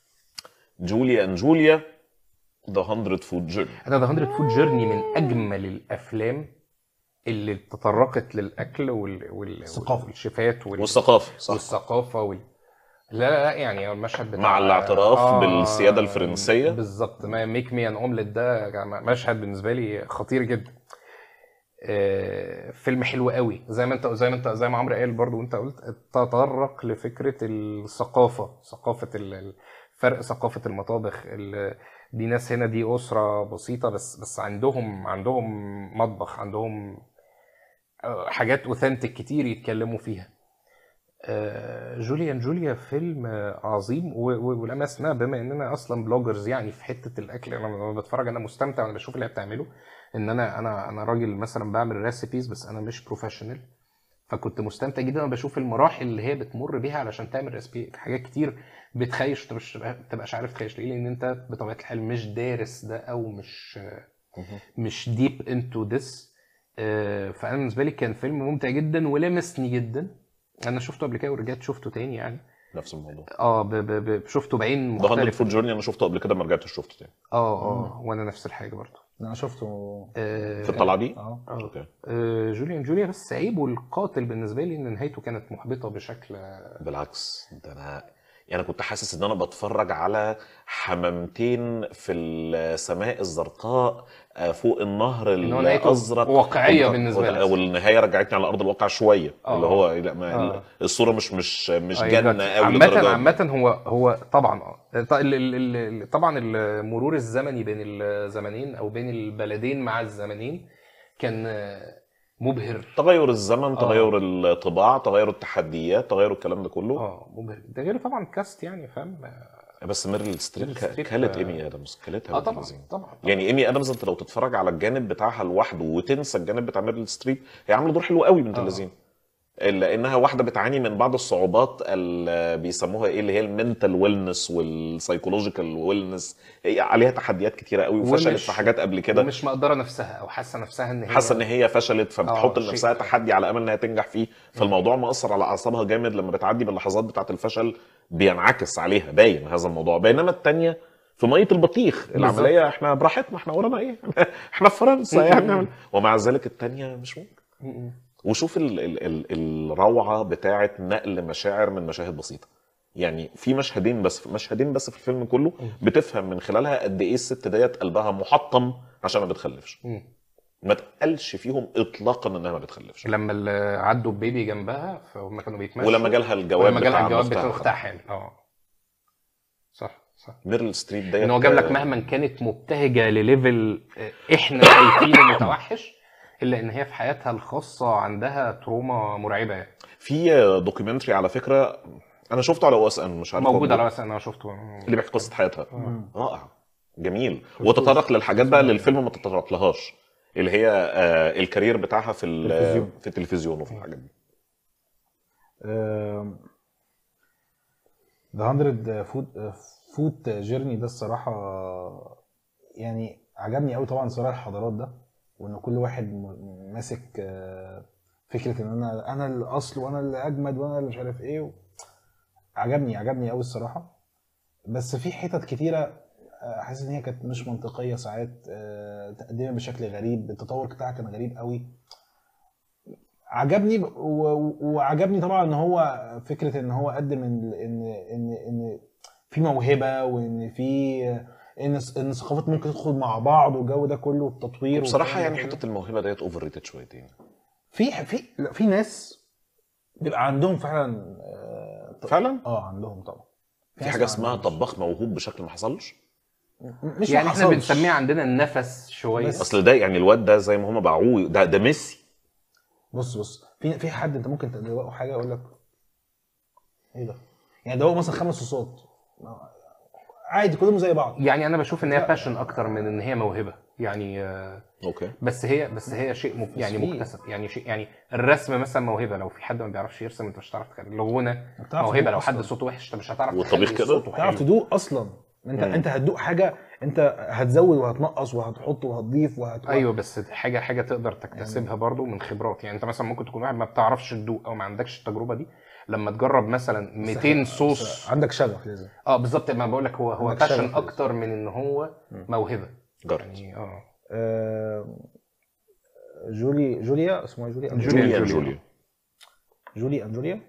جوليا ذا 100 فود جيرني.
انا ذا 100 فود جيرني من اجمل الافلام اللي تطرقت للاكل والشيفات
والثقافه صح.
والثقافه لا يعني المشهد بتاع
مع الاعتراف بالسياده الفرنسيه
بالظبط. ما ميك مي ان اومليت ده مشهد بالنسبه لي خطير جدا. فيلم حلو قوي زي ما عمرو قال برضو وانت قلت، تطرق لفكره ثقافه فرق ثقافه المطابخ. دي ناس هنا، دي اسره بسيطه بس عندهم مطبخ، عندهم حاجات اوثنتيك كتير يتكلموا فيها. جوليا فيلم عظيم. ولمسنا بما اننا اصلا بلوجرز يعني في حته الاكل، انا لما بتفرج انا مستمتع وانا بشوف اللي هي بتعمله. ان انا راجل مثلا بعمل ريسيبيز بس انا مش بروفيشنال، فكنت مستمتع جدا وانا بشوف المراحل اللي هي بتمر بيها علشان تعمل ريسبي. حاجات كتير بتخيش تبقاش عارف تخيش ليه، لان انت بطبيعه الحال مش دارس ده او مش ديب انتو ذس. فانا بالنسبه لي كان فيلم ممتع جدا ولمسني جدا. انا شفته قبل كده ورجعت شفته تاني يعني
نفس الموضوع.
شفته بعين
ده 100
مختلفه.
فود جورني انا شفته قبل كده ما رجعتش شفته تاني.
وانا نفس الحاجه برضه.
انا شفته
في الطلعه دي.
اوكي.
جوليا بس عيبه القاتل بالنسبه لي ان نهايته كانت محبطه بشكل.
بالعكس، ده انا كنت حاسس ان انا بتفرج على حمامتين في السماء الزرقاء فوق النهر الازرق،
واقعيه بالنسبه لي،
والنهايه رجعتني على ارض الواقع شويه. اللي هو لا الصوره مش جنه قوي.
عامه هو طبعا طبعا المرور الزمني بين الزمنين او بين البلدين مع الزمنين كان مبهر.
تغير الزمن، تغير الطباع، تغير التحديات، تغير الكلام ده كله.
مبهر. ده غير طبعا كاست يعني فاهم.
بس ميريل ستريب كانت ايمي ادمز كلتها.
طبعا
يعني ايمي ادمز انت لو تتفرج على الجانب بتاعها لوحده وتنسى الجانب بتاع ميريل ستريب، هي عامله دور حلو قوي بنت اللذين. لانها واحده بتعاني من بعض الصعوبات اللي بيسموها ايه، اللي هي المنتال ويلنس والسايكولوجيكال ويلنس. هي عليها تحديات كتيره قوي وفشلت في حاجات قبل كده،
ومش مقدره نفسها او حاسه نفسها
ان هي فشلت، فبتحط لنفسها تحدي على امل انها تنجح فيه. فالموضوع مأثر على اعصابها جامد. لما بتعدي باللحظات بتاعه الفشل بينعكس عليها، باين هذا الموضوع. بينما الثانيه في مية البطيخ العمليه احنا براحتنا، احنا ورانا ايه احنا في فرنسا يعني. ومع ذلك الثانيه مش ممكن. وشوف الروعه بتاعه نقل مشاعر من مشاهد بسيطه. يعني في مشهدين بس في الفيلم كله بتفهم من خلالها قد ايه الست ديت قلبها محطم عشان ما بتخلفش. ما تقلش فيهم اطلاقا انها ما بتخلفش.
لما عدوا بيبي جنبها فهم كانوا بيتمشوا،
ولما جالها الجواب
بتاع اختها حامل. صح
ميرل ستريب ديت
ان هو جاب لك مهما كانت مبتهجه لليفل احنا شايفينه متوحش، الا ان هي في حياتها الخاصه عندها تروما مرعبه يعني.
في دوكيومنتري على فكره انا شفته على OSN، مش عارف
موجود على OSN، انا شفته،
اللي بيحكي قصه حياتها. رائع جميل. وتطرق للحاجات بقى اللي الفيلم ما تطرق لهاش، اللي هي الكارير بتاعها في التلفزيون وفي الحاجات دي.
The 100 فوت جيرني ده الصراحه يعني عجبني قوي. طبعا صراع الحضارات ده، وان كل واحد ماسك فكره ان انا الاصل وانا اللي اجمد وانا اللي مش عارف ايه. عجبني قوي الصراحه. بس في حتت كتيره حاسس ان هي كانت مش منطقيه ساعات، تقديمها بشكل غريب. التطور بتاعها كان غريب قوي. عجبني وعجبني طبعا ان هو فكره ان هو قدم ان في موهبه، وان في ان الثقافات ممكن تدخل مع بعض والجو ده كله التطوير.
بصراحه يعني حته الموهبه ديت اوفر ريتد شويتين.
في ناس بيبقى عندهم فعلا عندهم طبعا.
في حاجه اسمها طباخ موهوب بشكل ما حصلش.
مش يعني احنا بنسميه عندنا النفس شويه.
اصل ده يعني الواد ده زي ما هم باعوه ده ميسي.
بص في حد انت ممكن تدوقه حاجه يقول لك ايه ده، يعني دوقه مثلا 5 صوصات عادي كلهم زي بعض.
يعني انا بشوف ان هي باشن اكتر من ان هي موهبه يعني.
اوكي.
بس هي شيء يعني مكتسب، يعني شيء يعني الرسم مثلا موهبه. لو في حد ما بيعرفش يرسم انت مش هتعرف تخلي. الغنى موهبه، لو حد صوته وحش انت مش هتعرف
والطبيخ كده
تعرف تدوق اصلا. انت هتدوق حاجه، انت هتزود وهتنقص وهتحط وهتضيف
ايوه بس حاجه تقدر تكتسبها يعني برضو من خبرات. يعني انت مثلا ممكن تكون واحد ما بتعرفش تدوق او ما عندكش التجربه دي، لما تجرب مثلا 200 صوص
عندك شغف لازم.
بالظبط. ما بقول لك هو باشن اكتر من ان هو موهبه يعني.
جوليا اسمها جوليا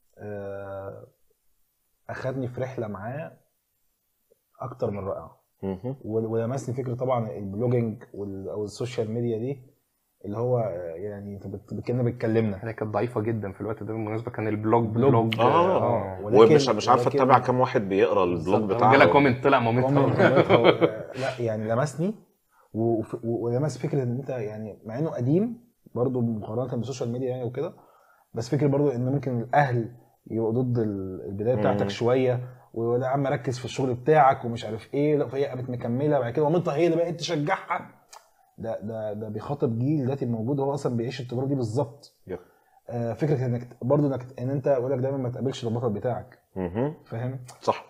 اخذني في رحله معاه اكتر من رائعه. ولمسني فكره طبعا البلوجينج او السوشيال ميديا دي اللي هو يعني انت كأننا بتكلمنا.
هي كانت ضعيفه جدا في الوقت ده بالمناسبه، كان البلوج
بلوج.
ومش عارف اتابع كام واحد بيقرا البلوج بتاعه.
جالك كومنت طلع مامتها.
لا يعني لمسني ولمس فكره ان انت يعني مع انه قديم برضه مقارنه بالسوشيال ميديا يعني وكده، بس فكره برضه ان ممكن الاهل يبقوا ضد البدايه بتاعتك شويه، ولا يا عم ركز في الشغل بتاعك ومش عارف ايه. لا فهي قامت مكمله بعد كده مامتها هي اللي بقت تشجعها. ده بيخاطب جيل دلوقتي موجود هو اصلا بيعيش التجربه دي بالظبط. فكره انك برضه ان انت اقول لك دايما ما تقابلش البطل بتاعك. فاهم
صح.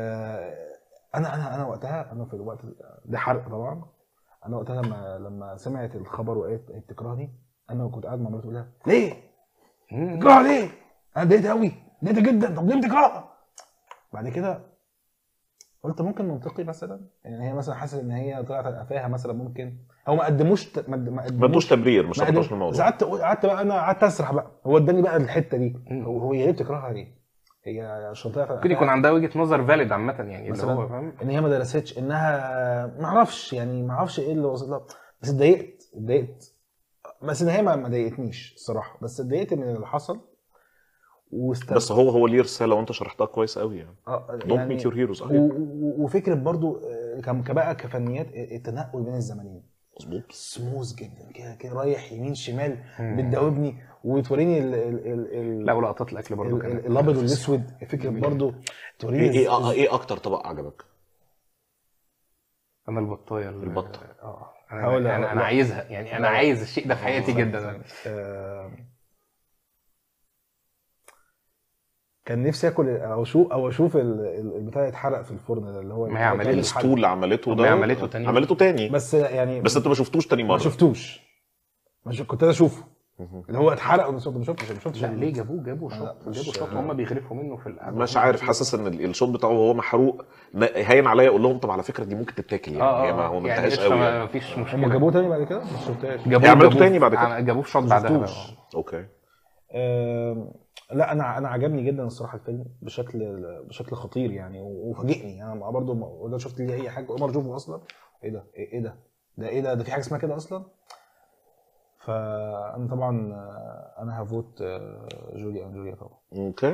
انا وقتها، انا في الوقت ده حرق طبعا، انا وقتها لما سمعت الخبر وقالت بتكرهني، انا كنت قاعد مع مراتي بقول لها ليه؟ تكرهها ليه؟ انا اتضايقت قوي، اتضايقت جدا، طب ليه بتكرهها؟ بعد كده قلت ممكن منطقي مثلا، يعني هي مثلا حاسه ان هي طلعت على قفاها مثلا، ممكن او ما ادوش
تبرير، مش هتطرش من الموضوع.
قعدت بقى انا قعدت اسرح بقى، هو اداني بقى الحته دي، هو هي ليه بتكرهها ليه؟ هي عشان طلعت
ممكن يكون عندها وجهه نظر فاليد عامه يعني، اللي هو فاهم
ان هي ما درستش، انها ما اعرفش ايه اللي وصل لها. بس اتضايقت بس ان هي ما ضايقتنيش الصراحه، بس اتضايقت من اللي حصل.
بس هو ليه رساله وانت شرحتها كويس قوي يعني.
Don't
meet your heroes.
وفكره برضو كبقى كفنيات التنقل بين الزمنين
مظبوط،
سموز جدا كده رايح يمين شمال بتداوبني وتوريني
لا ولقطات الاكل برضو كانت
الابيض والاسود. فكره برضو توريني
ايه اكتر طبق عجبك؟
انا البطايه
البطه.
انا عايزها يعني، انا عايز الشيء ده في حياتي جدا.
كان نفسي اكل او اشوف البتاع يتحرق في الفرن ده، اللي هو
ما هي عملته
الستول اللي عملته ده، عملته تاني
بس يعني
بس انت ما شفتوش تاني مره.
ما شفتوش كنت انا اشوفه اللي هو اتحرق ما شفتش.
لا ليه جابوه شوط هم بيغرفوا منه في القعده.
مش عارف، حاسس ان الشوط بتاعه وهو محروق هين عليا اقول لهم طب على فكره دي ممكن تتاكل يعني. هي ما هو ما انتهاش قوي يعني.
ما فيش مشكله.
هم جابوه تاني بعد كده ما شفتهاش.
عملته تاني بعد كده،
جابوه في شوط بعدها.
اوكي.
لا انا عجبني جدا الصراحه الفيلم بشكل خطير يعني، وفاجئني انا برضو ولا شفت لي اي حاجه عمر اشوفه اصلا. ايه ده في حاجه اسمها كده اصلا. فانا طبعا انا هفوت جوليا طبعا.
اوكي.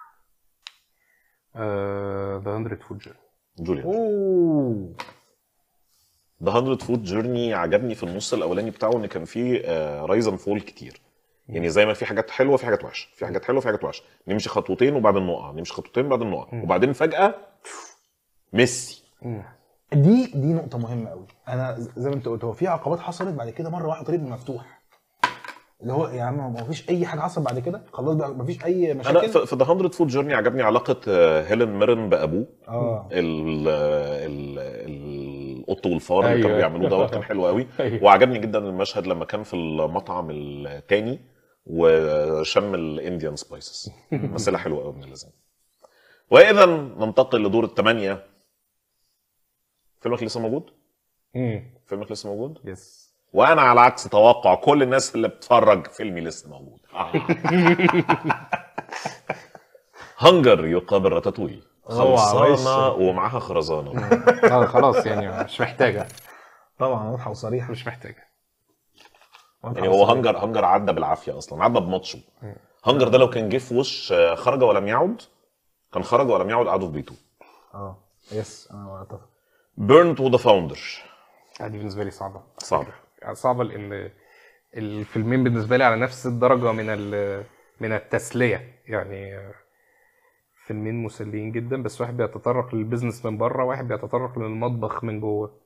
ذا 100 فود
جوليا.
اوه
ذا 100 فود جيرني عجبني في النص الاولاني بتاعه ان كان فيه رايز اند فول كتير يعني، زي ما في حاجات حلوه في حاجات وحشه، في حاجات حلوه في حاجات وحشه، نمشي خطوتين وبعدين نقع، نمشي خطوتين وبعدين نقع، وبعدين فجاه ميسي.
دي نقطه مهمه قوي. انا زي ما انت قلت هو في عقبات حصلت بعد كده مره واحده طريق مفتوح، اللي هو يا عم ما فيش اي حاجه حصلت بعد كده خلاص بقى ما فيش اي مشاكل.
انا في ذا 100 فود جيرني عجبني علاقه هيلين ميرن بابوه. القط والفار اللي كانوا بيعملوه دوت كان حلو قوي. وعجبني جدا المشهد لما كان في المطعم الثاني وشم الانديان سبايسز، مسألة حلوه قوي من اللازم. واذا ننتقل لدور الثمانيه. فيلمك لسه موجود؟ فيلمك لسه موجود؟
يس.
وانا على عكس توقع كل الناس اللي بتتفرج فيلمي لسه موجود. هنجر يقابل راتاتوي، خلصانه ومعاها خرزانه.
خلاص يعني مش محتاجه
طبعا، واضحه وصريحه
مش محتاجه
يعني. هو هنجر عدى بالعافيه اصلا، عدى بماتشه. هنجر ده لو كان جه في وش خرج ولم يعد، كان خرج ولم يعد قعدوا في بيته.
يس انا اتفق.
بيرنت وذا فاوندر
دي بالنسبه لي صعبه لان الفيلمين بالنسبه لي على نفس الدرجه من التسليه يعني. فيلمين مسليين جدا، بس واحد بيتطرق للبيزنس من بره، واحد بيتطرق للمطبخ من جوه.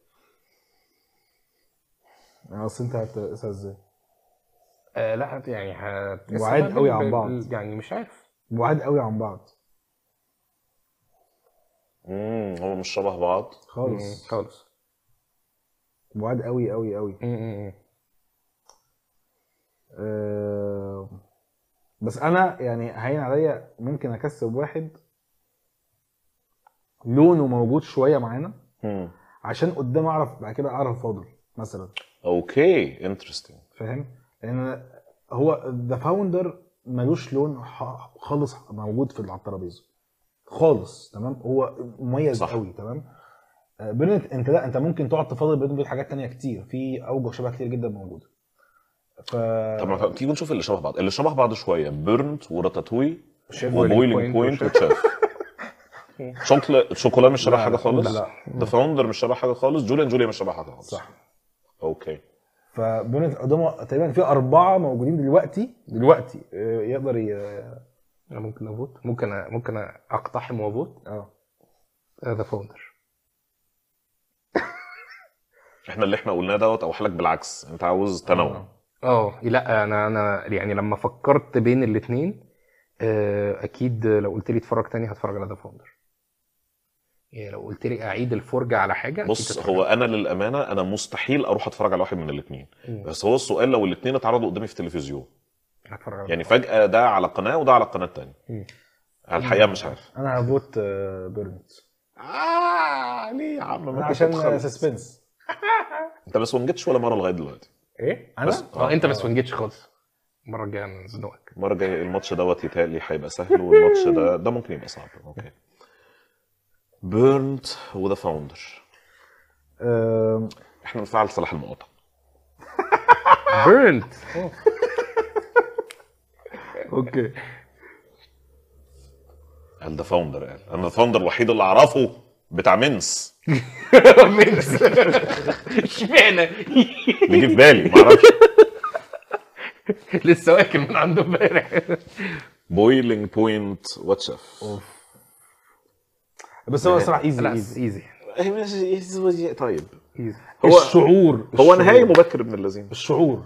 اصل انت هتقيسها ازاي؟
لا يعني
بعاد قوي عن بعض
يعني، مش عارف،
بعاد قوي عن بعض.
هو مش شبه بعض
خالص بعاد قوي قوي قوي. بس انا يعني هين عليا ممكن اكسب واحد لونه موجود شويه معانا عشان قدام اعرف بعد كده اعرف فاضل مثلا.
اوكي انترستنج.
فاهم؟ لان هو ذا فاوندر ملوش لون خالص موجود في على الترابيزه خالص. تمام، هو مميز قوي. تمام. بيرنت انت لا، انت ممكن تقعد تفاضل بين حاجات تانية كتير، في اوجه شبه كتير جدا موجوده.
طب ما تيجي نشوف اللي شبه بعض. اللي شبه بعض شويه بيرنت وراتاتوي
شيف
وبويلينج بوينت وتشيف. شوكولا مش شبه حاجه خالص.
لا.
ذا فاوندر مش شبه حاجه خالص. جوليا مش شبه حاجه خالص.
صح.
اوكي.
فبيرنت قدامه تقريبا في 4 موجودين دلوقتي يقدر
انا ممكن افوت، ممكن اقتحم وافوت. ذا فاوندر.
احنا اللي احنا قلناه دوت او حالك بالعكس، انت عاوز تنوع.
لا انا يعني لما فكرت بين الاثنين اكيد لو قلت لي اتفرج تاني هتفرج على ذا فاوندر. يعني لو قلت لي اعيد الفرجه على حاجه،
بص هو انا للامانه انا مستحيل اروح اتفرج على واحد من الاثنين، بس هو السؤال لو الاثنين اتعرضوا قدامي في التلفزيون
هتفرج على
يعني فجاه ده على قناه وده على قناه تانية، الحقيقه مش عارف.
انا هفوت بيرنت.
ليه يا عم؟
عشان سسبنس.
انت بس ما جيتش ولا مره لغايه دلوقتي.
ايه انا
بس
انت بس ما جيتش خالص. المره الجايه نزنقك.
المره الجايه الماتش دوت يتهيألي هيبقى سهل، والماتش ده ممكن يبقى صعب. اوكي. بيرنت وذا فاوندر. احنا نفعل صلاح المقاطع.
بيرنت.
اوكي.
قال ذا فاوندر. قال انا الفاوندر الوحيد اللي اعرفه بتاع منس.
منس. اشمعنى؟
بيجي في بالي ما اعرفش.
لسه واكل من عنده امبارح.
بويلينج بوينت واتشف.
بس هو صراحه ايزي.
طيب
ايزي.
هو نهائي مبكر من اللذين.
الشعور.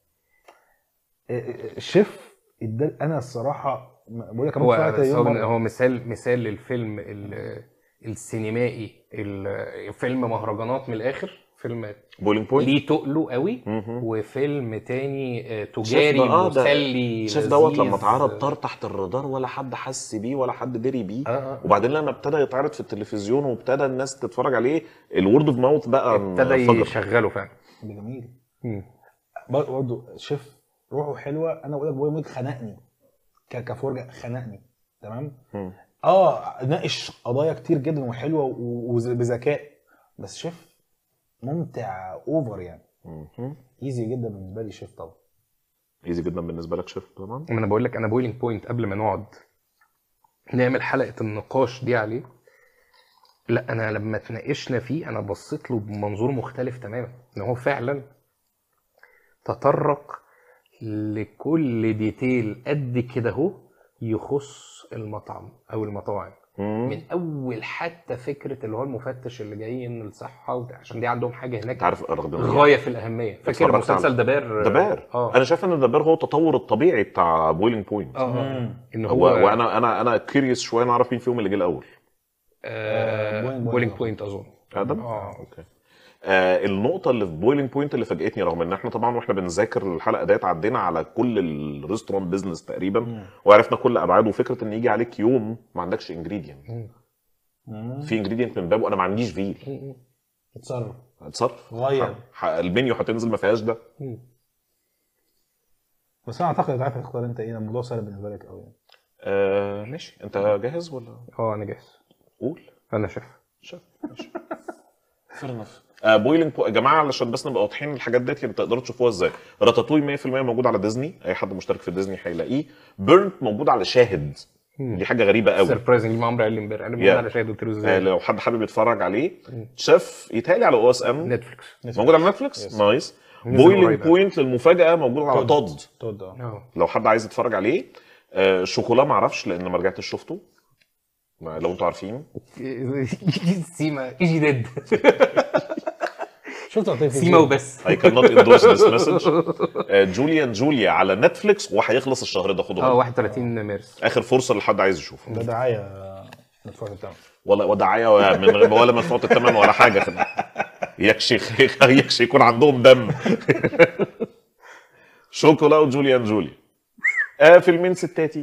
الشيف انا الصراحه بقول لك
هو مثال للفيلم السينمائي، الفيلم مهرجانات من الاخر، فيلم
بويلينج بوينت
ليه تقله قوي، وفيلم تاني تجاري مسلي
شايف دوت لما اتعرض طار تحت الرادار ولا حد حس بيه ولا حد دري بيه. وبعدين لما ابتدى يتعرض في التلفزيون وابتدى الناس تتفرج عليه، الورد اوف ماوث بقى
ابتدى يشغله فعلا.
جميل. برضه شيف روحه حلوه. انا بقول لك بويلينج خنقني كفرجه، خنقني تمام. ناقش قضايا كتير جدا وحلوه وبذكاء، بس شيف ممتع اوفر يعني. ايزي جدا بالنسبه لي شيف. طبعا
ايزي جدا بالنسبه لك شيف طبعا.
انا بقول لك انا بويلينج بوينت قبل ما نقعد نعمل حلقه النقاش دي عليه، لا انا لما اتناقشنا فيه انا بصيت له بمنظور مختلف تماما، ان هو فعلا تطرق لكل ديتيل قد كده اهو يخص المطعم او المطاعم. من اول حتى فكره اللي هو المفتش اللي جاي من الصحه عشان دي عندهم حاجه هناك
عارف
غايه في الاهميه. فاكر مسلسل دبار؟
انا شايف ان دبار هو التطور الطبيعي بتاع بويلينج بوينت.
ان هو
وانا كيوريوس شويه نعرف مين فيهم اللي جه الاول.
بويلينج بوينت اظن.
ادم. اوكي. النقطة اللي في بويلينج بوينت اللي فاجئتني، رغم ان احنا طبعا واحنا بنذاكر الحلقة ديت عدينا على كل الريستورانت بيزنس تقريبا وعرفنا كل ابعاده، وفكرة ان يجي عليك يوم ما عندكش انجريدينت. في انجريدينت من بابه انا ما عنديش فيل. اتصرف
غير
المنيو هتنزل ما فيهاش ده.
بس انا اعتقد عارف تختار انت ايه. الموضوع سهل بالنسبة لك قوي يعني.
ماشي. انت جاهز ولا؟
انا جاهز.
قول.
انا شيف.
ماشي. فرنف. بويلينج يا جماعه علشان بس نبقى واضحين الحاجات ديت اللي تقدروا تشوفوها ازاي. راتاتوي 100% موجود على ديزني، اي حد مشترك في ديزني هيلاقيه. بيرنت موجود على شاهد. دي حاجه غريبه قوي.
سربرايزنج ما عمري قال لي امبارح. انا موجود على شاهد قلت له ازاي.
لو حد حابب يتفرج عليه. شيف يتهيألي على او اس ام
نتفليكس.
موجود على نتفليكس. نايس. بويلينج بوينت للمفاجاه موجود على تود. لو حد عايز يتفرج عليه. شوكولا ما اعرفش لان ما رجعتش شفته. لو انتوا عارفين
سيما ايجي ديد.
شفت
سيما وبس.
I cannot endorse this message. جوليا على نتفليكس وهيخلص الشهر ده. خدوا
31 مارس
اخر فرصه لحد عايز يشوفه.
ده دعايه مدفوعه الثمن
ولا دعايه ولا مدفوعه الثمن ولا حاجه. يكشي يكون عندهم دم. شوكولا وجوليا. فيلمين ستاتي.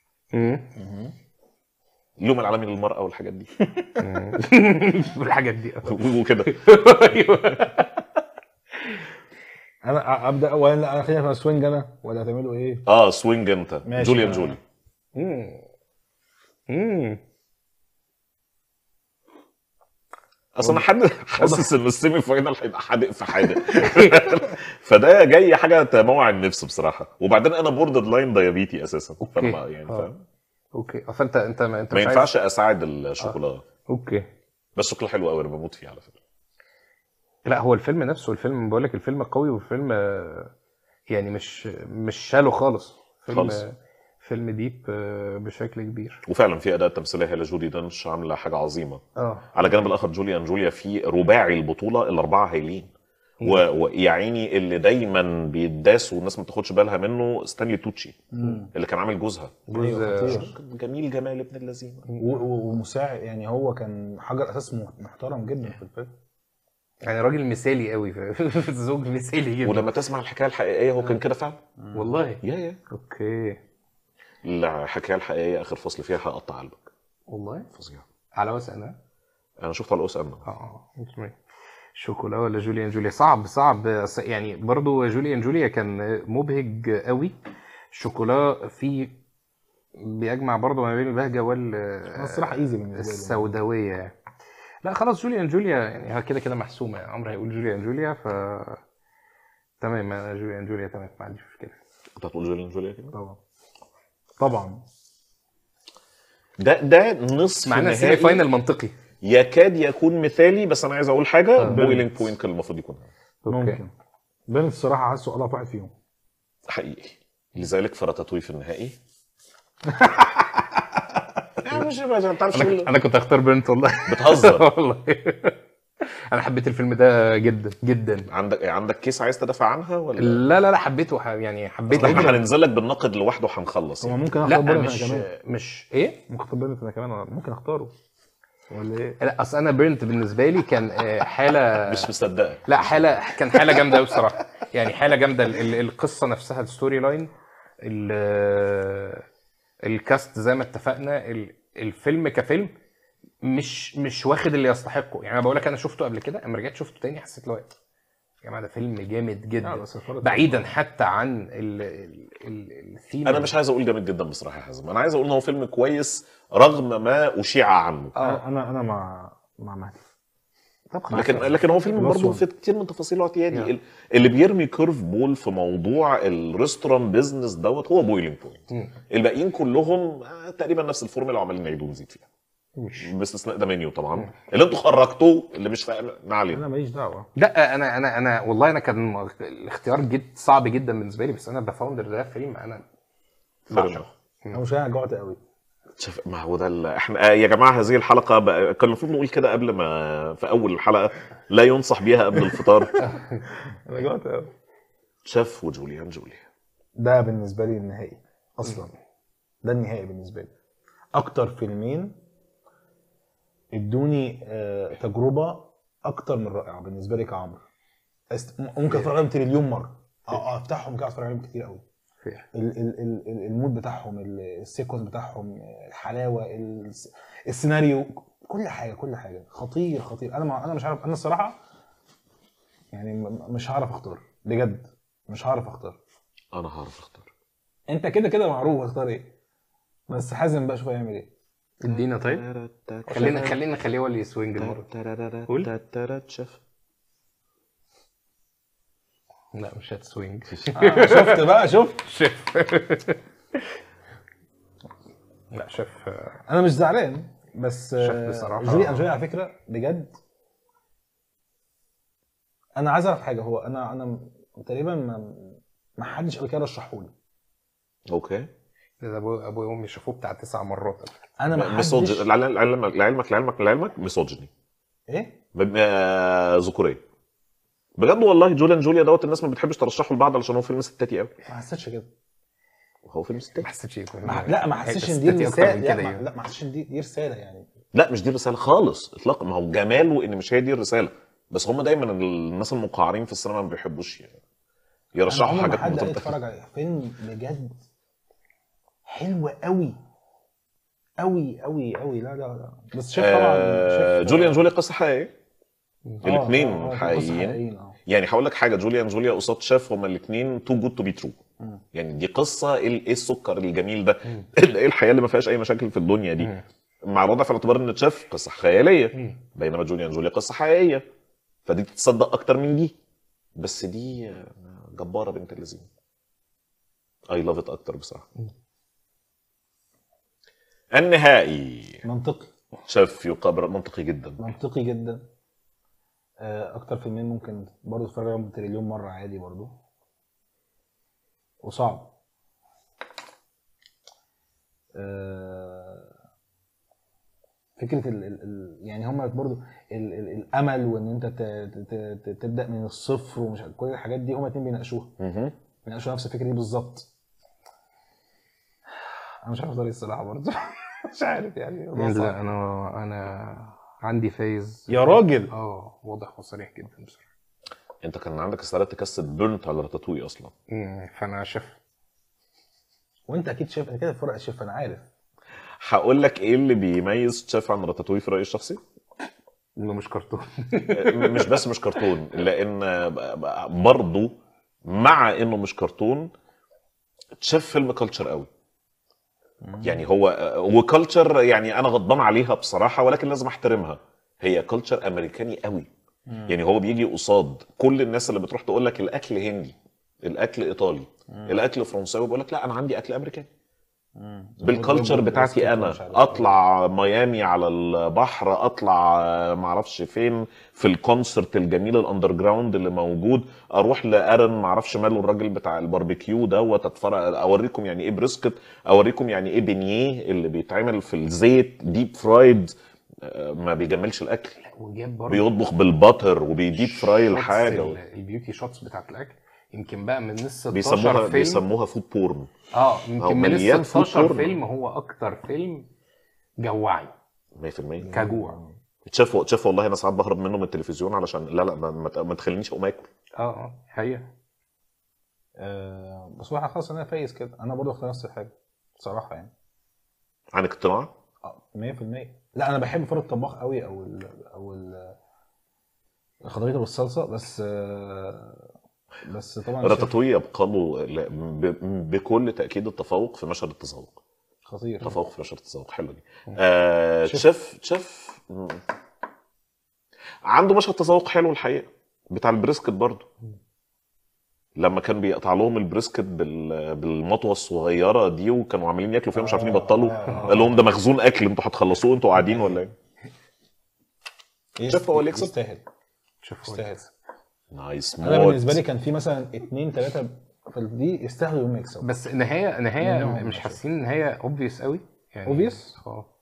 اليوم العالمي للمرأة والحاجات دي.
والحاجات دي
وكده.
انا ابدا ولا انا خلينا في سوينج انا ولا هتعملوا ايه؟
سوينج انت. جولي. اصل انا حاسس ان السيمي فاينال هيبقى حادق في حاجه. فده جاي حاجه تموع النفس بصراحه. وبعدين انا بوردر لاين دايابيتي اساسا، فما يعني فاهم.
اوكي فانت
ما
مش
ينفعش اساعد الشوكولاته.
اوكي.
بس الشوكولاته حلوه قوي، انا بموت فيه على فكره.
لا هو الفيلم نفسه، الفيلم بقول لك الفيلم قوي، والفيلم يعني مش شالو خالص.
خالص.
فيلم ديب بشكل كبير.
وفعلا في اداء تمثيليه هيلا جودي دانش عامله حاجه عظيمه.
اه
على الجانب الاخر جوليا في رباعي البطوله الاربعه هايلين. ويا عيني اللي دايما بيداس والناس ما بتاخدش بالها منه ستانلي توتشي اللي كان عامل جوزها. جميل جمال ابن اللذين.
ومساعد يعني، هو كان حجر اساس محترم جدا في الفيلم.
يعني راجل مثالي قوي، زوج مثالي جدا.
ولما تسمع الحكايه الحقيقيه هو كان كده فعلا
والله.
يا
اوكي.
الحكايه الحقيقيه اخر فصل فيها هقطع قلبك
والله
فظيع.
على وسع
انا شفت على اسامه.
شوكولا ولا جوليا صعب يعني. برضو جوليا كان مبهج قوي. شوكولا فيه بيجمع برضو ما بين البهجه
الصراحه ايزي بالنسبه لي
السوداويه. لا خلاص جوليا يعني كده محسومه يعني. عمرو هيقول جوليا ف تمام. انا جوليا تمام، ما عنديش مشكله.
انت هتقول جوليا كده
طبعا.
ده نصف
معنى السيمي فاينل منطقي
يكاد يكون مثالي. بس انا عايز اقول حاجه، بويلينج بوينت كان المفروض يكون
ممكن بين الصراحه حاسه اضعف واحد فيهم
حقيقي. لذلك فراتاتوي في النهائي.
انا كنت هختار بنت والله.
بتهزر
والله. انا حبيت الفيلم ده جدا جدا.
عندك كيس عايز تدافع عنها ولا
لا حبيته يعني حبيت.
احنا هننزل لك بالنقد لوحده هنخلص
هو
يعني.
ممكن
لا
اختار
مش
كمان.
مش ايه
ممكن اختار بيرنت انا كمان، ممكن اختاره ولا ايه؟
لا اصل انا بيرنت بالنسبه لي كان حاله
مش مصدقك.
لا كان حاله جامده قوي بصراحه يعني. حاله جامده. القصه نفسها، الستوري لاين، الكاست زي ما اتفقنا. الفيلم كفيلم مش واخد اللي يستحقه يعني. انا بقول لك انا شفته قبل كده، اما رجعت شفته تاني حسيت له يا جماعه ده فيلم جامد جدا. بعيدا حتى عن الثيم.
انا مش عايز اقول جامد جدا بصراحه يا حازم، انا عايز اقول ان هو فيلم كويس رغم ما اشيع عنه.
انا مع مهدي.
لكن هو فيلم برضه في كتير من تفاصيله اعتيادي. اللي بيرمي كيرف بول في موضوع الريستوران بيزنس دوت هو بويلينج بوينت. الباقيين كلهم تقريبا نفس الفورمولا وعمالين نعيد ونزيد فيها باستثناء ده منيو طبعا اللي انتوا خرجتوه اللي مش فاهم ما علينا.
انا ماليش دعوه.
لا انا والله انا كان الاختيار صعب جدا بالنسبه لي. بس انا ذا فاوندر ده فيلم انا
انا مش جوعت قوي.
شوف ما هو ده احنا يا جماعه هذه الحلقه كان المفروض نقول كده قبل ما في اول الحلقه لا ينصح بيها قبل الفطار.
انا جوعت قوي.
شيف وجوليا
ده بالنسبه لي النهائي اصلا. ده النهائي بالنسبه لي. اكتر فيلمين ادوني تجربه اكتر من رائعه بالنسبه لي كعمرو. ممكن اتفرج عليهم تريليون مره. افتحهم كده اتفرج عليهم كتير قوي. المود بتاعهم، السيكونس بتاعهم، الحلاوه، السيناريو، كل حاجه خطير. انا مش عارف. انا الصراحه يعني مش هعرف اختار بجد. مش هعرف اختار.
انا هعرف اختار.
انت كده معروف اختار ايه. بس حازم بقى شوف هيعمل ايه.
ادينا طيب. خلينا نخليه هو اللي يسوينج المره. قول شيف. لا مش هتسوينج.
شفت بقى
شيف. لا شيف.
انا مش زعلان بس
بصراحه
جوليا على فكره بجد. انا عايز اعرف حاجه. هو انا تقريبا ما حدش قبل كده رشحه لي.
اوكي.
ده ابوي وامي شافوه بتاع 9 مرات.
انا ما حدش لعلمك ميسوجيني.
ايه
ذكوريه بجد والله. جوليا دوت الناس ما بتحبش ترشحه لبعض علشان هو فيلم ستاتي قوي.
ما حسيتش كده.
هو فيلم ستاتي.
ما حسيتش ايه؟
لا ما حسيتش ان دي رساله. لا ما حسيتش ان دي رساله يعني.
لا مش دي رساله خالص اطلاقا. ما هو جماله ان مش هي دي الرساله. بس هم دايما الناس المقاعرين في السينما ما بيحبوش يرشحوا حاجات
حد يتفرج على فيلم بجد حلو قوي. لا بس شايف طبعا
جوليا قصه حقيقيه. الاثنين حقيقيين. يعني هقول لك حاجه، جوليا قصاد شاف هما الاثنين تو جود تو بي ترو. يعني دي قصه ايه السكر الجميل ده. ايه الحياه اللي ما فيهاش اي مشاكل في الدنيا دي. مع الوضع في الاعتبار ان تشيف قصه خياليه، بينما جوليان اند جوليا قصه حقيقيه، فدي تتصدق اكتر من دي. بس دي جباره بنت اللذين، اي لاف ات اكتر بصراحه. النهائي
منطقي،
شاف يقابل منطقي جدا.
منطقي جدا. اكتر فيلمين ممكن برضه تتفرج عليهم تريليون مره عادي برضه، وصعب. فكره يعني هم برضه الامل، وان انت تبدا من الصفر، ومش كل الحاجات دي هم اتنين بيناقشوها. بيناقشوا نفس الفكره دي بالظبط. انا مش عارف اختار ايه الصراحه برضه. مش عارف يعني.
لا انا عندي فايز
يا راجل.
واضح وصريح جدا بصراحه.
انت كان عندك استعداد تكسب بيرنت على راتاتوي اصلا.
فانا شايف.
وانت اكيد شايف كده فرق شايف، انا عارف.
هقول لك ايه اللي بيميز تشاف عن راتاتوي في رايي الشخصي.
انه مش كرتون.
مش بس مش كرتون، لان برضه مع انه مش كرتون تشاف فيلم كلتشر قوي. يعني هو كلتشر، يعني انا غضبان عليها بصراحه ولكن لازم احترمها. هي كلتشر امريكاني قوي. يعني هو بيجي قصاد كل الناس اللي بتروح تقول لك الاكل هندي، الاكل ايطالي، الاكل فرنساوي، بيقول لك لا انا عندي اكل امريكاني بالكلتشر بتاعتي. انا اطلع ميامي على البحر، اطلع معرفش فين في الكونسرت الجميل الاندر جراوند اللي موجود، اروح لارن معرفش ماله الراجل بتاع الباربيكيو دوت، اتفرج اوريكم يعني ايه بريسكت، اوريكم يعني ايه بنيه اللي بيتعمل في الزيت ديب فرايد، ما بيجملش الاكل، بيطبخ بالباتر وبيديب فراي الحاجه.
البيوتي شوتس بتاعت الاكل يمكن بقى من 16 فيلم
بيسموها فود بورن.
يمكن من 16 فيلم هو اكتر فيلم جوعي
100%
كجوع.
تشاف والله انا ساعات بهرب منه من التلفزيون علشان لا ما تخلينيش اقوم اكل.
حقيقه.
بس واحد خلاص انا فايز كده. انا برضه اختار نفس الحاجه بصراحه يعني.
عن اقتناع
100%. لا انا بحب فرق الطباخ قوي، او الخضرية بالصلصه، بس طبعا
راتاتوي يبقى له بكل تاكيد التفوق في مشهد التذوق.
خطير.
تفوق في مشهد التذوق حلو دي. شيف عنده مشهد تذوق حلو الحقيقه، بتاع البريسكت برضه، لما كان بيقطع لهم البريسكت بالمطوه الصغيره دي، وكانوا عاملين ياكلوا فيها مش عارفين يبطلوا. قال لهم ده مخزون اكل، انتوا هتخلصوه انتوا قاعدين ولا ايه؟ شيف هو اللي يكسب.
يستاهل.
يستاهل.
نايس.
انا بالنسبه لي كان في مثلا 2 3 في دي يستاهلوا يوم يكسب.
بس نهايه مش حاسين نهايه اوبفيس قوي يعني.
اوبفيس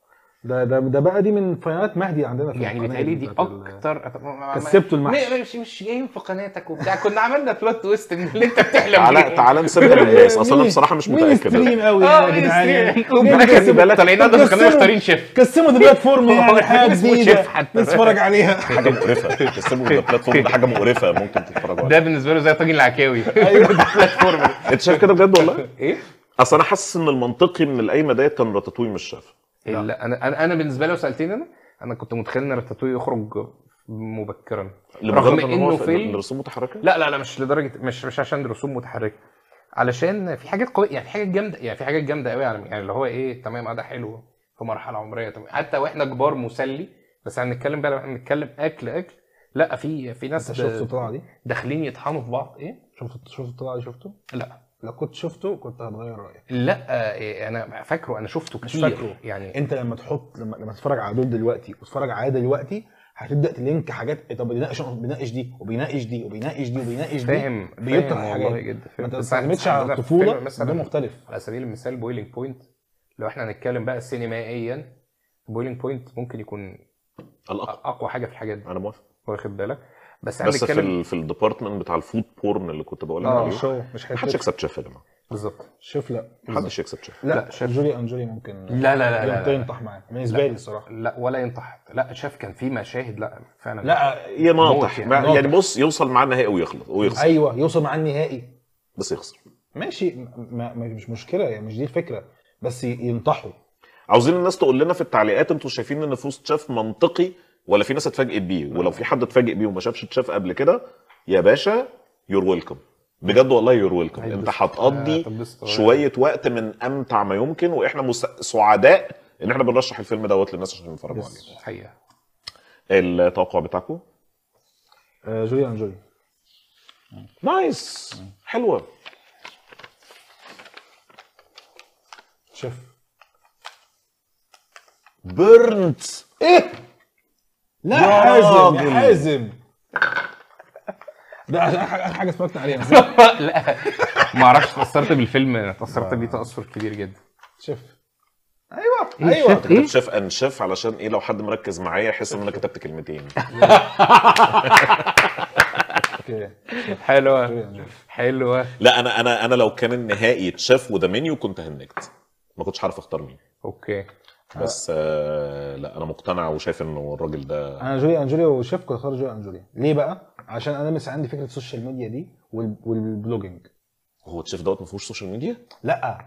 ده بقى دي من فينات مهدي عندنا في
يعني بالتالي دي اكتر
كسبتوا المحشي.
مش جايين في قناتك وبتاع. كنا عملنا بلوت تويست من اللي انت بتحلم بيه.
تعالى نسيبها للناس. اصلا انا بصراحه مش متاكد.
ستريم قوي يا جدعان.
طالعين ده مختارين شيف.
كسبوا البلاتفورم يعني حاجه جديده نتفرج عليها.
حاجه مقرفه. كسبوا البلاتفورم ده حاجه مقرفه ممكن تتفرجوا عليها.
ده بالنسبه له زي طاجن العكاوي. ايوه البلاتفورم.
انت شايف كده بجد والله؟
ايه
اصل انا حاسس ان المنطقي من القايمه ديت كان راتاتوي مش شاف.
لا انا بالنسبه لي لو سالتني انا كنت متخيل ان راتاتوي يخرج مبكرا، رغم انه فيلم
الرسوم متحركه.
لا مش لدرجه، مش عشان الرسوم متحركه، علشان في حاجات قويه يعني، في حاجات جامده يعني، في حاجات جامده قوي يعني اللي هو ايه تمام ده حلو في مرحله عمريه تمام، حتى واحنا كبار مسلي. بس هنتكلم بقى لو احنا بنتكلم اكل لا في ناس
شفتوا الطلعه دي
داخلين يطحنوا في بعض. ايه
شفتوا الطلعه دي؟ شفته؟
لا
لو كنت شفته كنت هتغير رايك.
لا انا فاكره، انا شفته كتير.
مش فاكره
يعني
انت لما تتفرج على دول دلوقتي وتتفرج على دلوقتي هتبدا تلينك حاجات. طب بيناقش دي وبيناقش دي وبيناقش دي وبيناقش دي،
فاهم
بيطرح حاجات. ما انت ما تعتمدش على الطفوله، ده مختلف.
على سبيل المثال بويلينج بوينت، لو احنا هنتكلم بقى سينمائيا، بويلينج بوينت ممكن يكون اقوى حاجه في الحاجات دي.
انا موافق،
واخد بالك. بس
في الديبارتمنت بتاع الفود بورن اللي كنت بقول لك عليه
مش
محدش يكسب شيف يا جماعه.
بالظبط.
شيف لا
محدش يكسب شيف.
لا شيف جولي انجولي ممكن.
لا
ينطح معاه بالنسبه لي الصراحه.
لا ولا ينطح. لا شاف كان في مشاهد لا فعلا
لا يناطح يعني بص يوصل معاه النهائي ويخسر.
ايوه يوصل معاه النهائي
بس يخسر
ماشي. مش مشكله يعني، مش دي الفكره، بس ينطحوا.
عاوزين الناس تقول لنا في التعليقات انتوا شايفين ان فوز شاف منطقي ولا في ناس اتفاجئت بيه، ولو في حد اتفاجئ بيه وما شافش تشاف قبل كده يا باشا يور ويلكم بجد والله. يور ويلكم. انت هتقضي شويه وقت من امتع ما يمكن، واحنا سعداء ان احنا بنرشح الفيلم دوت للناس عشان يتفرجوا عليه.
حقيقه.
التوقع بتاعكم؟
جولي اند جولي.
نايس، حلوه.
شيف.
بيرنت.
ايه؟ لا
يا
حازم
راجل.
يا حازم. ده عشان اخر حاجه اتفرجت عليها.
لا ما اعرفش، اتاثرت بالفيلم، اتاثرت بيه تاثر كبير جدا.
شيف. ايوه
إيه
ايوه.
شيف؟ إيه؟
شيف ان شيف علشان ايه؟ لو حد مركز معايا يحس ان انا كتبت كلمتين.
اوكي.
حلوه حلوه.
لا انا لو كان النهائي تشيف وذا منيو كنت هنكت، ما كنتش عارف اختار مين.
اوكي.
بس لا انا مقتنع وشايف انه الراجل ده.
انا جولي اند جولي وشيف كنت اختار جولي اند جولي. ليه بقى؟ عشان انا لسه عندي فكره السوشيال ميديا دي والبلوجينج.
هو الشيف دوت ما فيهوش سوشيال ميديا؟
لا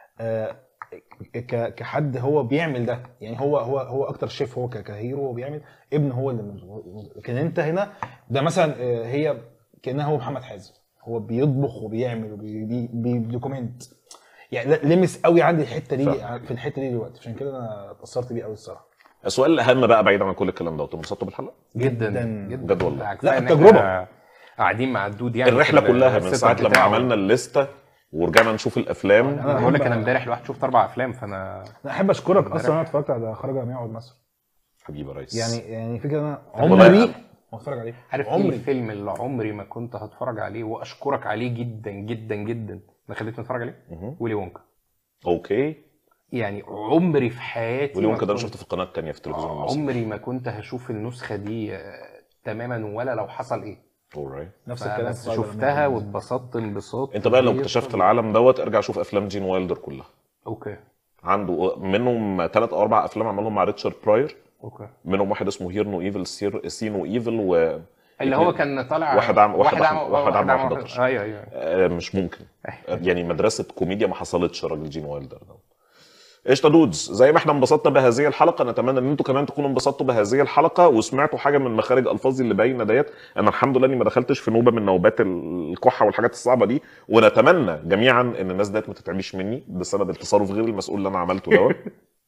كحد هو بيعمل ده، يعني هو اكتر شيف، هو كهيرو هو بيعمل. ابن هو اللي لكن انت هنا ده مثلا هي كانها هو محمد حازم، هو بيطبخ وبيعمل وبيدوكيمنت، يعني لمس قوي عندي الحته دي في الحته دي دلوقتي، عشان كده انا اتاثرت بيه قوي الصراحه.
السؤال الاهم بقى بعيد عن كل الكلام دوت، انبسطتوا بالحلقه؟
جدا
جدا.
بجد والله.
لا
لا،
إن
التجربة.
إحنا قاعدين مع الدود يعني
الرحله
في
كلها من
السيت
ساعه
اب
لما
بتاعه.
عملنا الليسته ورجعنا نشوف الافلام.
انا بقول لك انا امبارح الواحد شفت 4 افلام، فانا
انا احب اشكرك اصلا، انا اتفرجت على خرج جميع عود مصر.
حبيبي يا ريس.
يعني فكره انا
والله
عمري ما اتفرج عليه.
عارف ايه
عمري.
الفيلم اللي عمري ما كنت هتفرج عليه واشكرك عليه جدا جدا جدا ما خليتني اتفرج عليه؟ ويلي وونكا.
اوكي.
يعني عمري في حياتي
ويلي وونكا
ما
ده انا
كنت-
شفته في القناه الثانيه في التلفزيون المصري.
عمري ما كنت هشوف النسخه دي تماما ولا لو حصل ايه.
alright.
نفس الكلام
بس
في خرج
شفتها
جميع عود مصر.
واتبسطت انبساط
انت بقى لو
كبير.
اكتشفت العالم دوت ارجع شوف افلام جين وايلدر كلها.
اوكي
عنده منهم 3 أو 4 افلام عملهم مع ريتشارد براير،
اوكي.
منهم واحد اسمه هير نو ايفل سي نو ايفل، و
اللي هو كان طالع
واحد عام
واحد
واحد 11.
ايوه ايوه.
مش ممكن. يعني مدرسه كوميديا ما حصلتش راجل جين وايلدر ده. قشطه دودز، زي ما احنا انبسطنا بهذه الحلقه نتمنى ان انتوا كمان تكونوا انبسطتوا بهذه الحلقه وسمعتوا حاجه من مخارج الفاظي اللي باينه ديت. انا الحمد لله اني ما دخلتش في نوبه من نوبات الكحه والحاجات الصعبه دي، ونتمنى جميعا ان الناس ديت ما تتعبيش مني بسبب التصرف غير المسؤول اللي انا عملته دوت.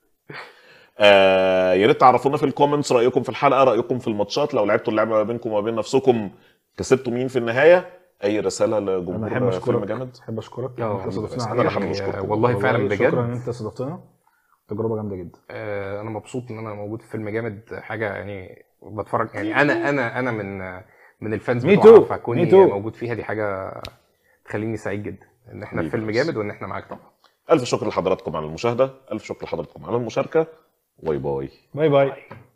يا ريت تعرفونا في الكومنتس رايكم في الحلقه، رايكم في الماتشات، لو لعبتوا اللعبه ما بينكم وما بين نفسكم كسبتوا مين في النهايه. اي رساله
انا
لجمهور
احب
فيلم
اشكرك
جامد؟
احب اشكرك
اه،
انت صدفتنا
أنا
على
اللي حابب أشكركم.
والله فعلا
شكرا ان
بجد.
انت صدفتنا، تجربه جامده جدا.
انا مبسوط ان انا موجود في فيلم جامد، حاجه يعني بتفرج يعني انا من الفانز
Me
بتوعها،
too.
فكوني
Me too.
موجود فيها دي حاجه تخليني سعيد جدا ان احنا في فيلم جامد وان احنا معاك طبعا.
الف شكر لحضراتكم على المشاهده، الف شكر لحضراتكم على المشاركه. باي باي.
باي باي.